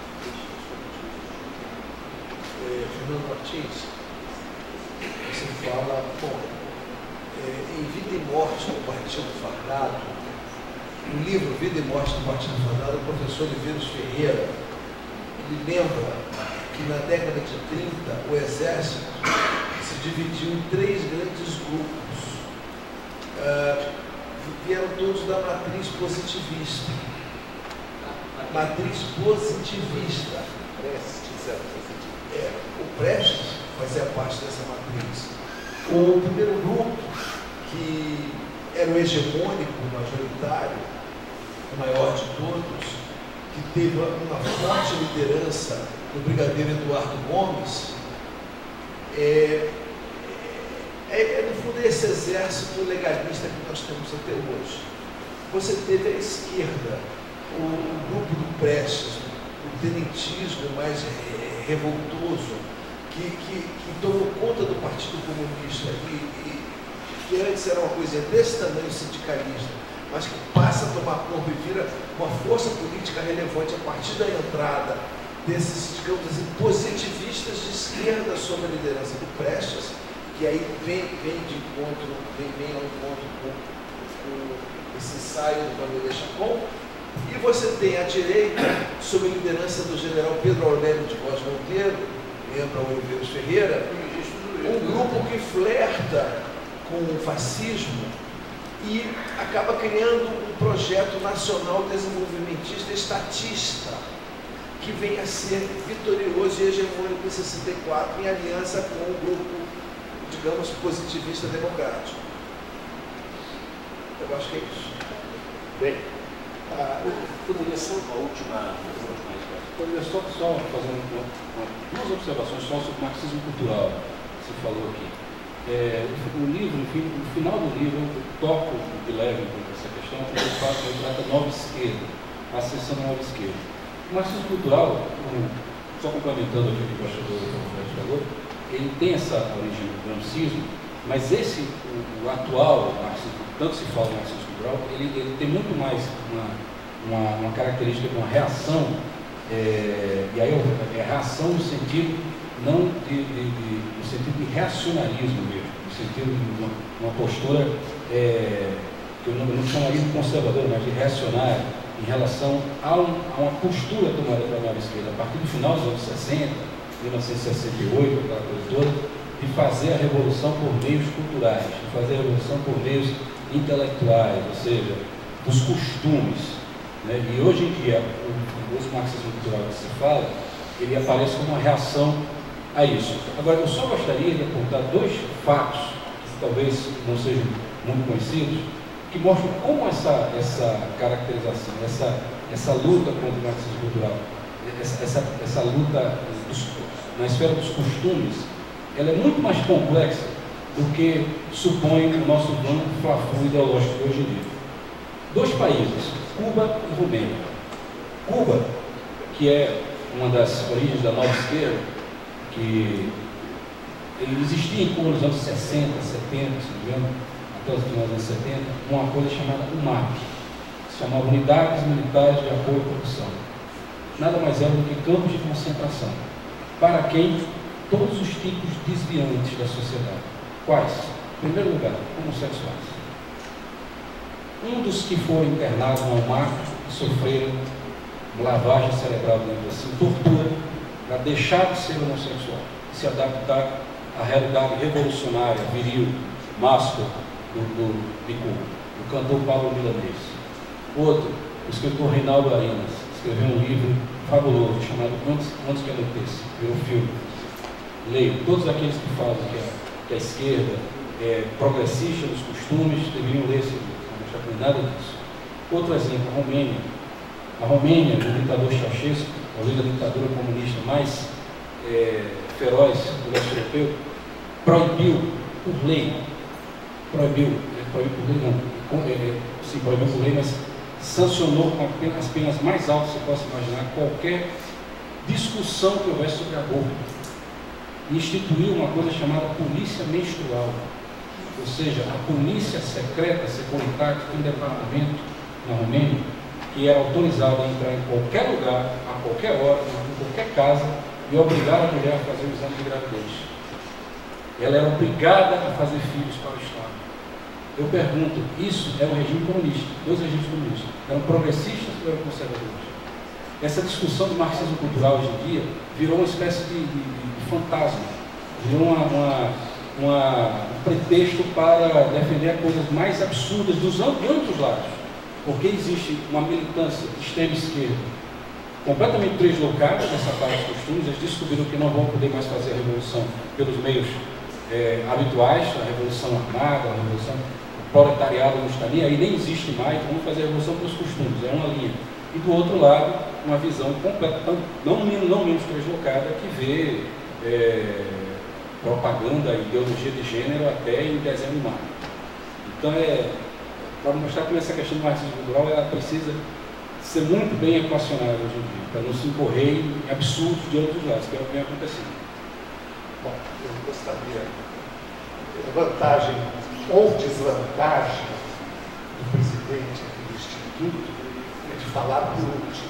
É, Fernando Martins, você fala, bom, é, em Vida e Morte do Partido Fardado, no livro Vida e Morte do Partido Fardado, o professor Oliveira Ferreira, ele lembra que na década de trinta o Exército se dividiu em três grandes grupos. Uh, vieram todos da matriz positivista. Matriz positivista. É, o Prestes fazia parte dessa matriz. O primeiro grupo, que era o hegemônico, majoritário, o maior de todos, que teve uma forte liderança do brigadeiro Eduardo Gomes, é, é, é no fundo esse exército legalista que nós temos até hoje. Você teve a esquerda, o, o grupo do Prestes, o tenentismo mais é, revoltoso, que, que, que tomou conta do Partido Comunista, e, e que antes era uma coisa desse tamanho sindicalista, mas que passa a tomar corpo e vira uma força política relevante a partir da entrada desses, digamos assim, positivistas de esquerda sob a liderança do Prestes, que aí vem, vem de encontro, vem, vem ao encontro com, com esse ensaio do Vanderlei Chacon. E você tem a direita, sob a liderança do general Pedro Aurélio de Góes Monteiro, lembra o Oliveira Ferreira, um grupo que flerta com o fascismo e acaba criando um projeto nacional desenvolvimentista estatista, que vem a ser vitorioso e hegemônico em sessenta e quatro, em aliança com o grupo, digamos, positivista democrático. Eu acho que é isso. Bem, ah, poderia ser uma última, uma última resposta. Poderia só, só fazer uma, uma, duas observações só sobre o marxismo cultural, que você falou aqui. É, o livro, enfim, no final do livro, eu toco de leve com essa questão, quando eu faço, eu trato a nova esquerda, a seção da nova esquerda. O marxismo cultural, um, só complementando aqui o que o embaixador falou, ele tem essa origem do gramscismo, mas esse, o, o atual marxismo, tanto se fala em marxismo cultural, ele, ele tem muito mais uma, uma, uma característica de uma reação, é, e aí é reação no sentido, não de, de, de, no sentido de reacionarismo mesmo, no sentido de uma, uma postura, é, que eu não, não chamaria de conservadora, mas de reacionária, em relação a, um, a uma postura tomada pela nova esquerda, a partir do final dos anos sessenta, mil novecentos e sessenta e oito, aquela coisa toda, de fazer a revolução por meios culturais, de fazer a revolução por meios intelectuais, ou seja, dos costumes. Né? E hoje em dia, o, o marxismo cultural que se fala, ele aparece como uma reação a isso. Agora, eu só gostaria de apontar dois fatos, que talvez não sejam muito conhecidos, que mostram como essa, essa caracterização, essa, essa luta contra o marxismo cultural, essa, essa, essa luta dos, na esfera dos costumes, ela é muito mais complexa do que supõe o nosso plano fla-flu ideológico de hoje em dia. Dois países, Cuba e Romênia. Cuba, que é uma das origens da nova esquerda, que ele existia em Cuba nos anos sessenta, setenta, se não me engano, até os finais dos anos setenta, uma coisa chamada U M A P, que se chamava Unidades Militares de Apoio à Produção. Nada mais é do que campos de concentração, para quem todos os tipos desviantes da sociedade. Quais? Em primeiro lugar, homossexuais. Um dos que foram internados no U M A P sofreram lavagem cerebral, dentro assim, tortura, para deixar de ser homossexual, se adaptar à realidade revolucionária, viril, máscula do, do, de Cuba, o cantor Paulo Milanês. Outro, o escritor Reinaldo Arenas, escreveu um livro fabuloso chamado Antes, Antes que Anoiteça, virou filme. Leio, todos aqueles que falam que a, que a esquerda é progressista nos costumes deveriam ler esse livro, não está com nada disso. Outro exemplo, a Romênia. A Romênia, o ditador Ceausescu, talvez a ditadura comunista mais é, feroz do leste europeu, proibiu por lei, proibiu, é, proibiu por lei não, é, sim, proibiu por lei, mas sancionou com as penas mais altas que você possa imaginar qualquer discussão que houvesse sobre aborto. E instituiu uma coisa chamada polícia menstrual, ou seja, a polícia secreta, securitária, que tem um departamento na Romênia, que era autorizado a entrar em qualquer lugar, a qualquer hora, em qualquer casa, e obrigar a mulher a fazer o exame de gravidez. Ela era obrigada a fazer filhos para o Estado. Eu pergunto, isso é um regime comunista, dois regimes comunistas, eram progressistas ou eram conservadores? Essa discussão do marxismo cultural hoje em dia virou uma espécie de, de, de fantasma, virou uma, uma, uma, um pretexto para defender coisas mais absurdas dos de ambos lados. Porque existe uma militância de extrema esquerda completamente deslocada nessa parte dos costumes. Eles descobriram que não vão poder mais fazer a revolução pelos meios é, habituais, a revolução armada, a revolução o proletariado não está nem aí, nem existe mais, vamos fazer a revolução pelos costumes, é uma linha. E do outro lado, uma visão completa, não, não menos deslocada, que vê é, propaganda, ideologia de gênero até em desenho animado. Então é para mostrar como essa questão do marxismo cultural ela precisa ser muito bem equacionada hoje em dia, para não se incorrer em absurdos de outros lados, que é o que vem acontecendo. Bom, eu gostaria, vantagem ou desvantagem do presidente do Instituto é de falar por último.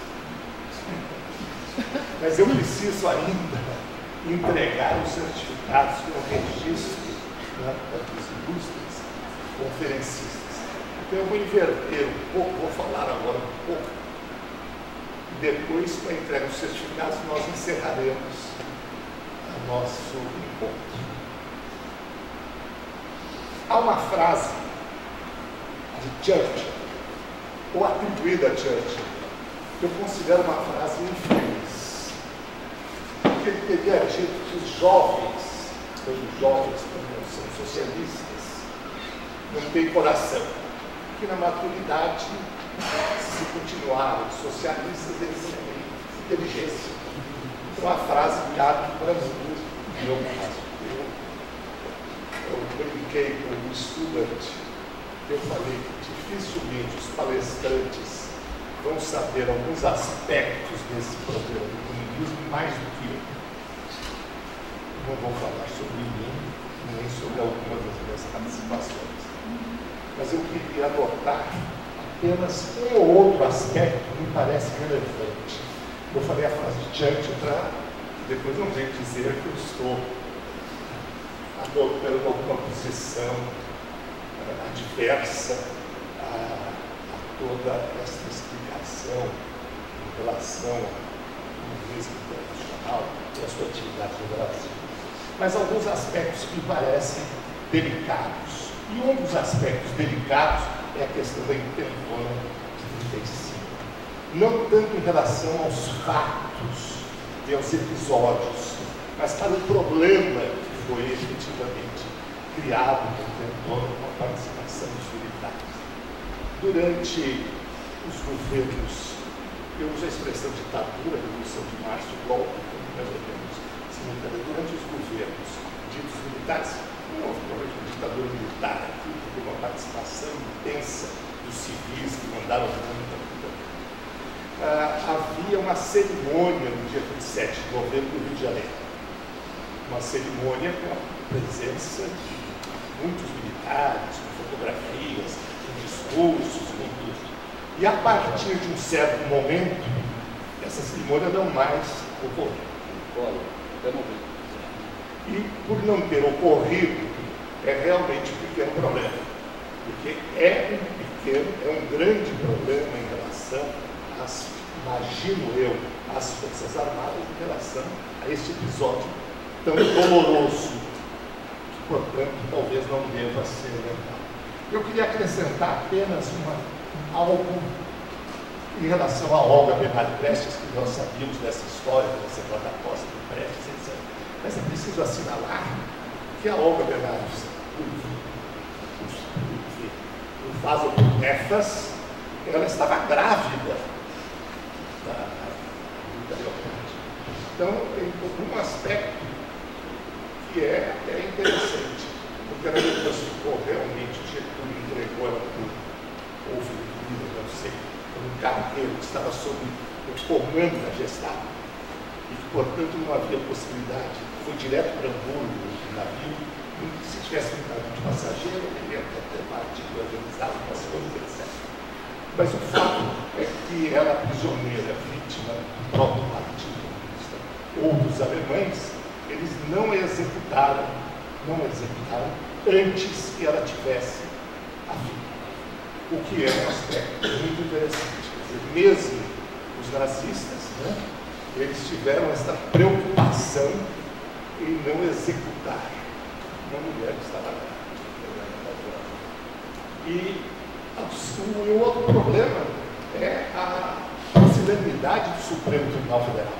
Mas eu preciso ainda entregar os certificados para o registro, né, dos ilustres conferencistas. Então eu vou inverter um pouco, vou falar agora um pouco. Depois, para entregar os certificados, nós encerraremos o nosso encontro. Há uma frase de Churchill, ou atribuída a Churchill, que eu considero uma frase infeliz. Porque ele teria dito que os jovens, os jovens que não são socialistas, não têm coração. Que na maturidade, se continuarem socialistas, eles não têm inteligência. Então a frase cabe para mim, no meu caso. Eu, eu brinquei com um estudante, eu falei que dificilmente os palestrantes vão saber alguns aspectos desse problema do comunismo mais do que eu. Não vou falar sobre mim, nem sobre algumas das minhas participações. Mas eu queria anotar apenas um ou outro aspecto que me parece relevante. Eu falei a frase de Churchill para depois não venho dizer que eu estou adotando alguma posição uh, adversa a, a toda essa explicação em relação ao comunismo internacional e a sua atividade no Brasil. Mas alguns aspectos que me parecem delicados. E um dos aspectos delicados é a questão da intentona de trinta e cinco. Não tanto em relação aos fatos e aos episódios, mas para o problema que foi efetivamente criado no intentona com a participação dos militares. Durante os governos, eu uso a expressão ditadura, Revolução de Março, golpe, mais ou menos simultâneo, durante os governos ditos militares, não houve uma ditadura militar aqui, houve uma participação intensa dos civis que mandaram muito. Uh, havia uma cerimônia no dia vinte e sete de novembro no Rio de Janeiro. Uma cerimônia com a presença de muitos militares, com fotografias, com discursos, com tudo. E a partir de um certo momento, essa cerimônia não mais ocorreu. E por não ter ocorrido, é realmente um pequeno problema. Porque é um pequeno, é um grande problema em relação às, imagino eu, às Forças Armadas em relação a este episódio tão doloroso, que, portanto, talvez não deva ser lembrado. Eu queria acrescentar apenas uma, algo em relação a Olga Bernardo Prestes, que nós sabíamos dessa história, da Secretaria da Costa do Prestes, etcétera. Mas é preciso assinalar que a Olga Bernardo por fase por nefas, ela estava grávida da Rita Leopoldi. Então, tem um aspecto que é, é interessante, porque ela depois ficou realmente, o Getúlio entregou ela por, houve não sei, por um cargueiro que estava sob o comando da Gestapo, e que, portanto, não havia possibilidade. Foi direto para Hamburgo, no navio, e se tivesse um navio de passageiro, ele ia ter partido organizado com as coisas, etcétera. Mas o fato é que ela, prisioneira, vítima do próprio Partido Comunista ou dos alemães, eles não a executaram, não a executaram antes que ela tivesse a vida. O que é um aspecto muito interessante. Quer dizer, mesmo os nazistas, né, eles tiveram essa preocupação em não executar uma mulher que estava grávida. E o outro problema é a solenidade do Supremo Tribunal Federal.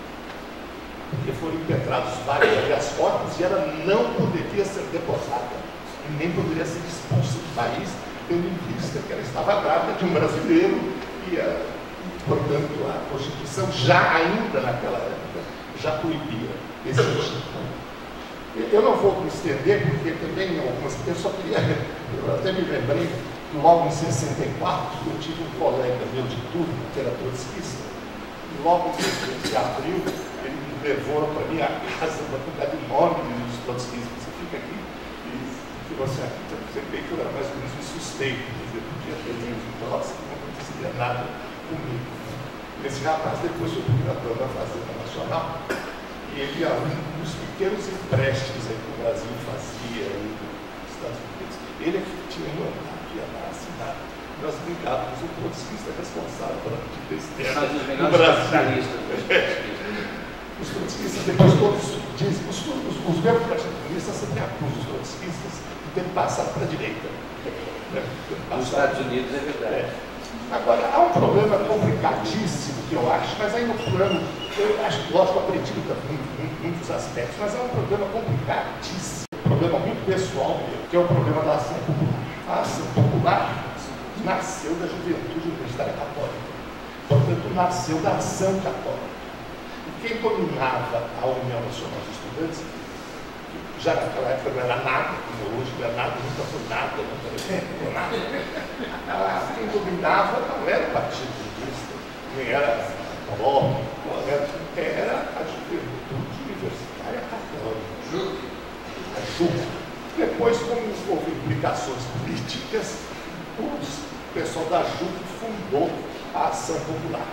Porque foram impetrados vários habeas corpus e ela não poderia ser deposada e nem poderia ser expulsa do país, tendo em vista que ela estava grávida de um brasileiro e, a, portanto, a Constituição já ainda naquela época já proibia esse tipo. Eu não vou me estender, porque também algumas eu só queria, eu até me lembrei que logo em sessenta e quatro eu tive um colega meu de turno, que era trotskista, e logo em mês de abril ele me levou para minha casa uma quantidade enorme de trotskistas. Você fica aqui e que você você vê que eu era mais ou menos um suspeito, quer dizer, podia ter menos de Trotsky, não aconteceria nada comigo. Esse rapaz depois foi procurador da Fazenda Nacional e ele ia um dos pequenos empréstimos aí que o Brasil fazia aí nos Estados Unidos. Ele é que tinha mandado que ia lá assinar. Nós brincávamos, o trotskista responsável pela política externa no Brasil. Os trotskistas depois todos dizem, os, os, os mesmos comunistas sempre acusam os trotskistas de terem passado para a direita. Nos Estados Unidos é verdade. É. Agora, há um problema complicadíssimo que eu acho, mas aí no plano, eu acho que lógico, aprendi também em muitos aspectos, mas é um problema complicadíssimo, um problema muito pessoal mesmo, que é o problema da ação popular. A ação popular nasceu da juventude universitária católica, portanto, nasceu da ação católica. E quem dominava a União Nacional dos Estudantes, já naquela época não era nada, como hoje não é nada, nunca foi nada, nunca foi nada. Ah, quem dominava não era o Partido Comunista, nem era o Bloco, era a juventude universitária católica, a J U C. Depois, como houve implicações políticas, o pessoal da J U C fundou a Ação Popular.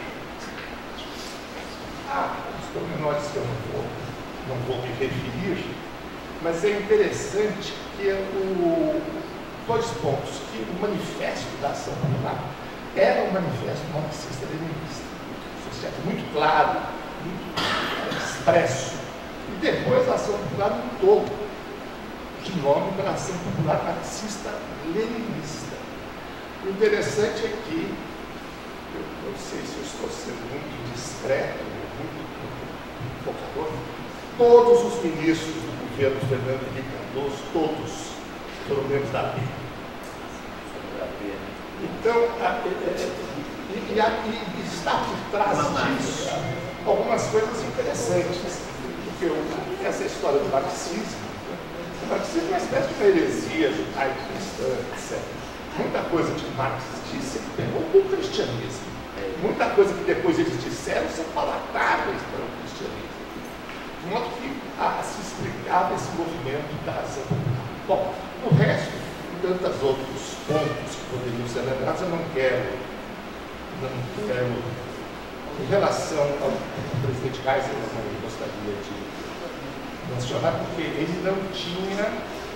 Ah, os pormenores que eu não vou, não vou me referir, mas é interessante que o, dois pontos, que o manifesto da Ação Popular era um manifesto marxista-leninista, muito claro, muito expresso. E depois a Ação Popular mudou de nome para a Ação Popular Marxista-Leninista. O interessante é que, eu não sei se eu estou sendo muito discreto, muito focador, todos os ministros do governo Fernando Henrique Cardoso, todos foram membros da B. Então, a, e, e, e está por trás disso algumas coisas interessantes, porque eu, essa história do marxismo, o marxismo é uma espécie de uma heresia judaico-cristã, etcétera. Muita coisa que Marx disse ele pegou do cristianismo. Muita coisa que depois eles disseram são palatáveis para o cristianismo. De modo que ah, se explicava esse movimento da ação popular. Bom, o resto, tantos outros pontos que poderiam ser lembrados, eu não quero, não quero, em relação ao presidente Kaiser, eu não gostaria de mencionar, porque ele não tinha,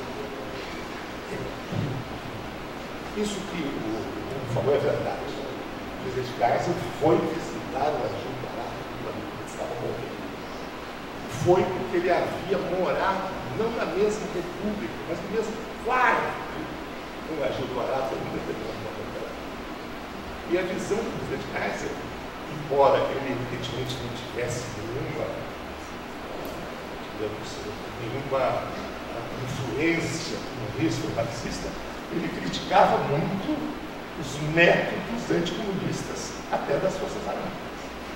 isso que o, o falou é verdade. O presidente Kaiser foi visitar o Arthur Pará quando ele estava morrendo. Foi porque ele havia morado, não na mesma república, mas no mesmo quarto com o Arthur Pará por um determinado momento. E a visão do presidente Kaiser, embora ele evidentemente não tivesse nenhuma, digamos, nenhuma influência no risco marxista, ele criticava muito os métodos anticomunistas, até das Forças Armadas.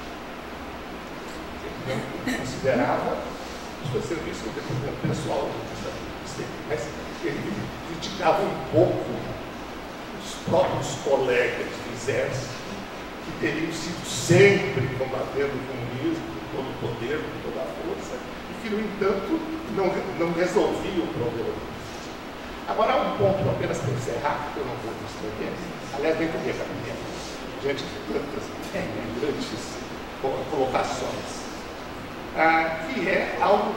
Ele considerava o seu serviço no departamento pessoal, mas ele criticava um pouco os próprios colegas do exército, que teriam sido sempre combatendo o comunismo com todo o poder, com toda a força, e que, no entanto, não, não resolviam o problema. Agora, há um ponto apenas para encerrar, que eu não vou me estender, aliás, vem comigo, Camila, diante de tantas grandes colocações, ah, que é algo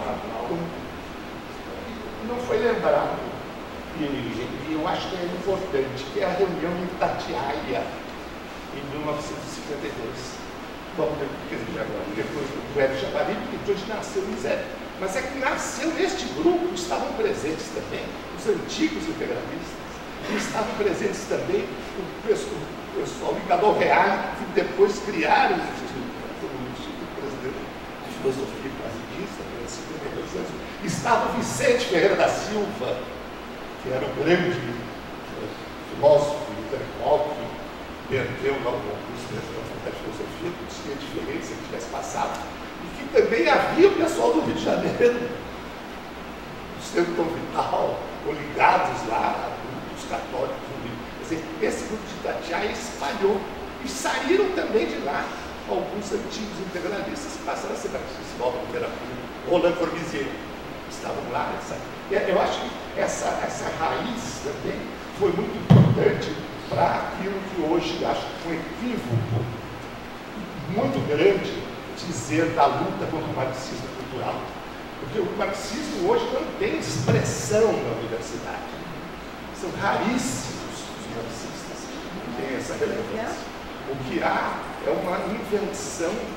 que não foi lembrado, e, e eu acho que é importante, que é a reunião em Itatiaia, em mil novecentos e cinquenta e dois. Bom, depois do Hélio Javari, porque hoje nasceu em Zé. Mas é que nasceu neste grupo, estavam presentes também os antigos integralistas, e estavam presentes também o pessoal ligado ao Real, que depois criaram o Instituto Brasileiro de Filosofia Marxista, pelos cinquenta e dois anos. Estava o Vicente Ferreira da Silva, que era um grande filósofo intelectual, que perdeu lá o concurso da Faculdade de Filosofia, que tinha diferença que tivesse passado. E que também havia o pessoal do Rio de Janeiro, do Centro Dom Vital, ou ligados lá, grupos católicos do Rio. Quer dizer, esse grupo de Itatiaia espalhou. E saíram também de lá alguns antigos integralistas que passaram a ser marxistas, Walter Literatura, Roland Corbusier, estavam lá. Essa, eu acho que essa, essa raiz também foi muito importante para aquilo que hoje acho que foi um equívoco muito grande dizer da luta contra o marxismo cultural. Porque o marxismo hoje não tem expressão na universidade. São raríssimos os marxistas que têm essa relevância. O que há é uma invenção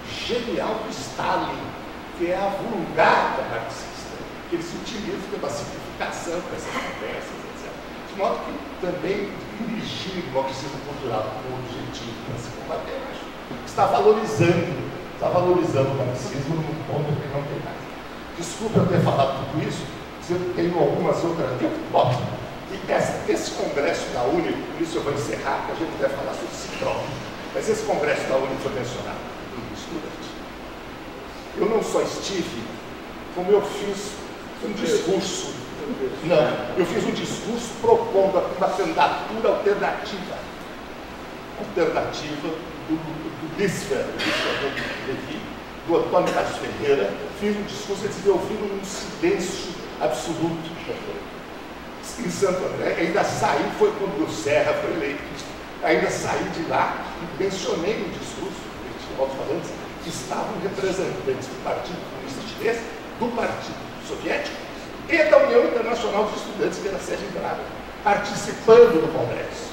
genial do Stalin, que é a vulgata marxista, que eles utilizam pela simplificação dessas conversas, etcétera. De modo que também dirigir o marxismo cultural como objetivo para se combater, eu acho que está valorizando, está valorizando o marxismo num ponto que não tem mais. Desculpa eu ter falado tudo isso, eu tenho algumas outras. Bom, e essa, esse congresso da Uni, por isso eu vou encerrar, que a gente vai falar sobre si próprio, mas esse congresso da Uni foi mencionado pelo estudante. Eu não só estive, como eu fiz um discurso. Não, eu fiz um discurso propondo uma candidatura alternativa. Alternativa do, do Lisfer, do Levi, do Antônio Carlos Ferreira. Fiz um discurso, eles me ouviram num silêncio absoluto. Em Santo André, ainda saí, foi quando o Serra foi eleito. Ainda saí de lá e mencionei no discurso, alto-falantes, que estavam representantes do Partido Comunista Chinês, do Partido Soviético e da União Internacional dos Estudantes, que era a sede em Braga, participando do Congresso.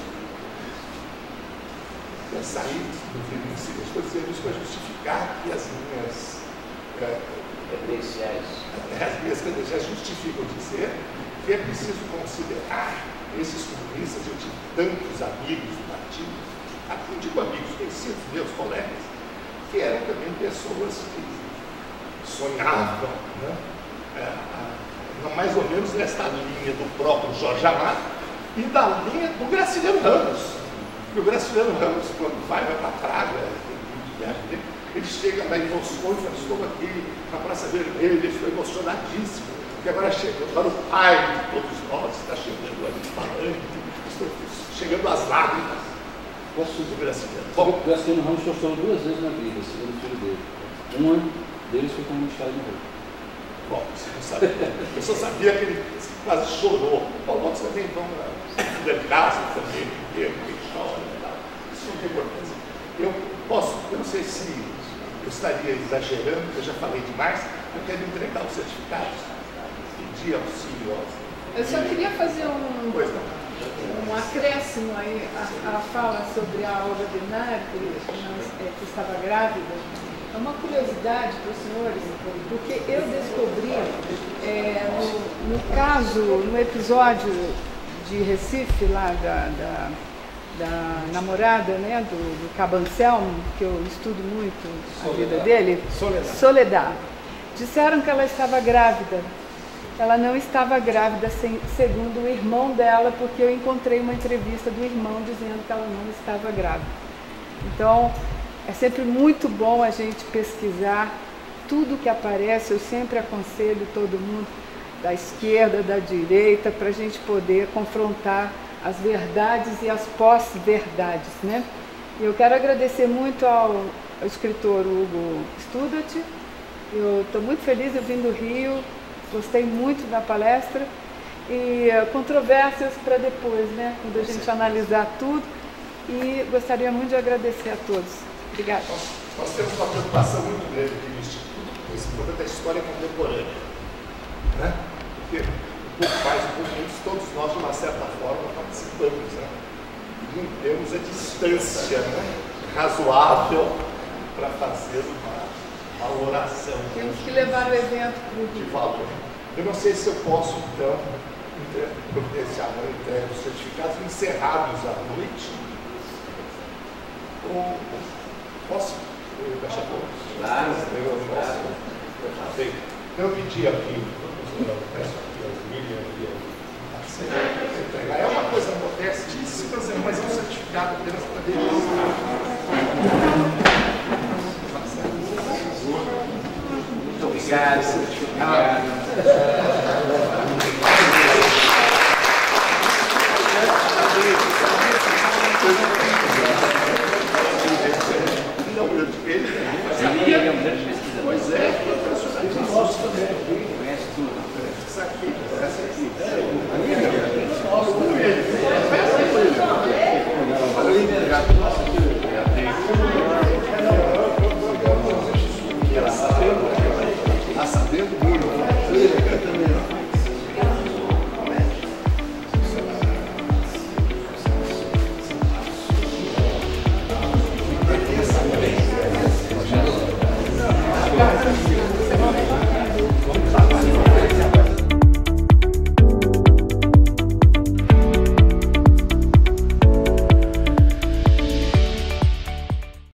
Eu saí do filme em si, estou dizendo isso para justificar que as minhas é, credenciais, as minhas credenciais justificam dizer que é preciso considerar esses comunistas. Eu tive tantos amigos do partido, aqui digo amigos, conhecidos, meus colegas, que eram também pessoas que sonhavam, né? é, mais ou menos nesta linha do próprio Jorge Amado e da linha do Graciliano Ramos. E o Graciliano Ramos, quando vai, vai para Praga, ele chega lá em Moscou e fala: estou aqui na Praça Vermelha, ele foi emocionadíssimo, porque agora chegou, agora o pai de todos nós está chegando ali falando, estou chegando às lágrimas. Gosto do Graciliano. Bom, o Graciliano Ramos chorou duas vezes na vida, segundo o filho dele. Uma deles foi quando o Estado morreu. Bom, você não sabia. Eu só sabia que ele quase chorou. Bom, outros também vão na casa também, eu que chora e tal. Isso não tem importância. Eu posso, eu não sei se eu estaria exagerando, eu já falei demais, eu quero entregar os certificados, pedir auxílio. Eu só queria fazer um, um acréscimo aí à, à fala sobre a Olga Bernard, que, que estava grávida. É uma curiosidade para os senhores, porque eu descobri, é, no, no caso, no episódio de Recife, lá da, da, da namorada, né, do, do Cabo Anselmo, que eu estudo muito a Soledad. vida dele, Soledad. Soledad. Disseram que ela estava grávida. Ela não estava grávida, sem, segundo o irmão dela, porque eu encontrei uma entrevista do irmão dizendo que ela não estava grávida. Então, é sempre muito bom a gente pesquisar tudo que aparece. Eu sempre aconselho todo mundo, da esquerda, da direita, para a gente poder confrontar as verdades e as pós-verdades, né? E eu quero agradecer muito ao, ao escritor Hugo Studart. Eu estou muito feliz, eu vim do Rio, gostei muito da palestra. E uh, controvérsias para depois, né? Quando a gente analisar tudo. E gostaria muito de agradecer a todos. Obrigada. Nós, nós temos uma preocupação muito grande aqui no Instituto com esse problema da história contemporânea. Né? Porque um pouco mais, um pouco menos, todos nós, de uma certa forma, participamos. Né? E não temos a distância, né, razoável para fazer uma valoração. Temos que levar o evento para o de valor. Eu não sei se eu posso, então, providenciar uma entrega dos certificados encerrados à noite. Ou posso? Embaixador? Claro. Eu posso. Então eu pedi aqui, eu peço aqui as milhas e entregar. É uma coisa modestíssima, mas é um certificado apenas para registrar. Muito obrigado. Obrigado.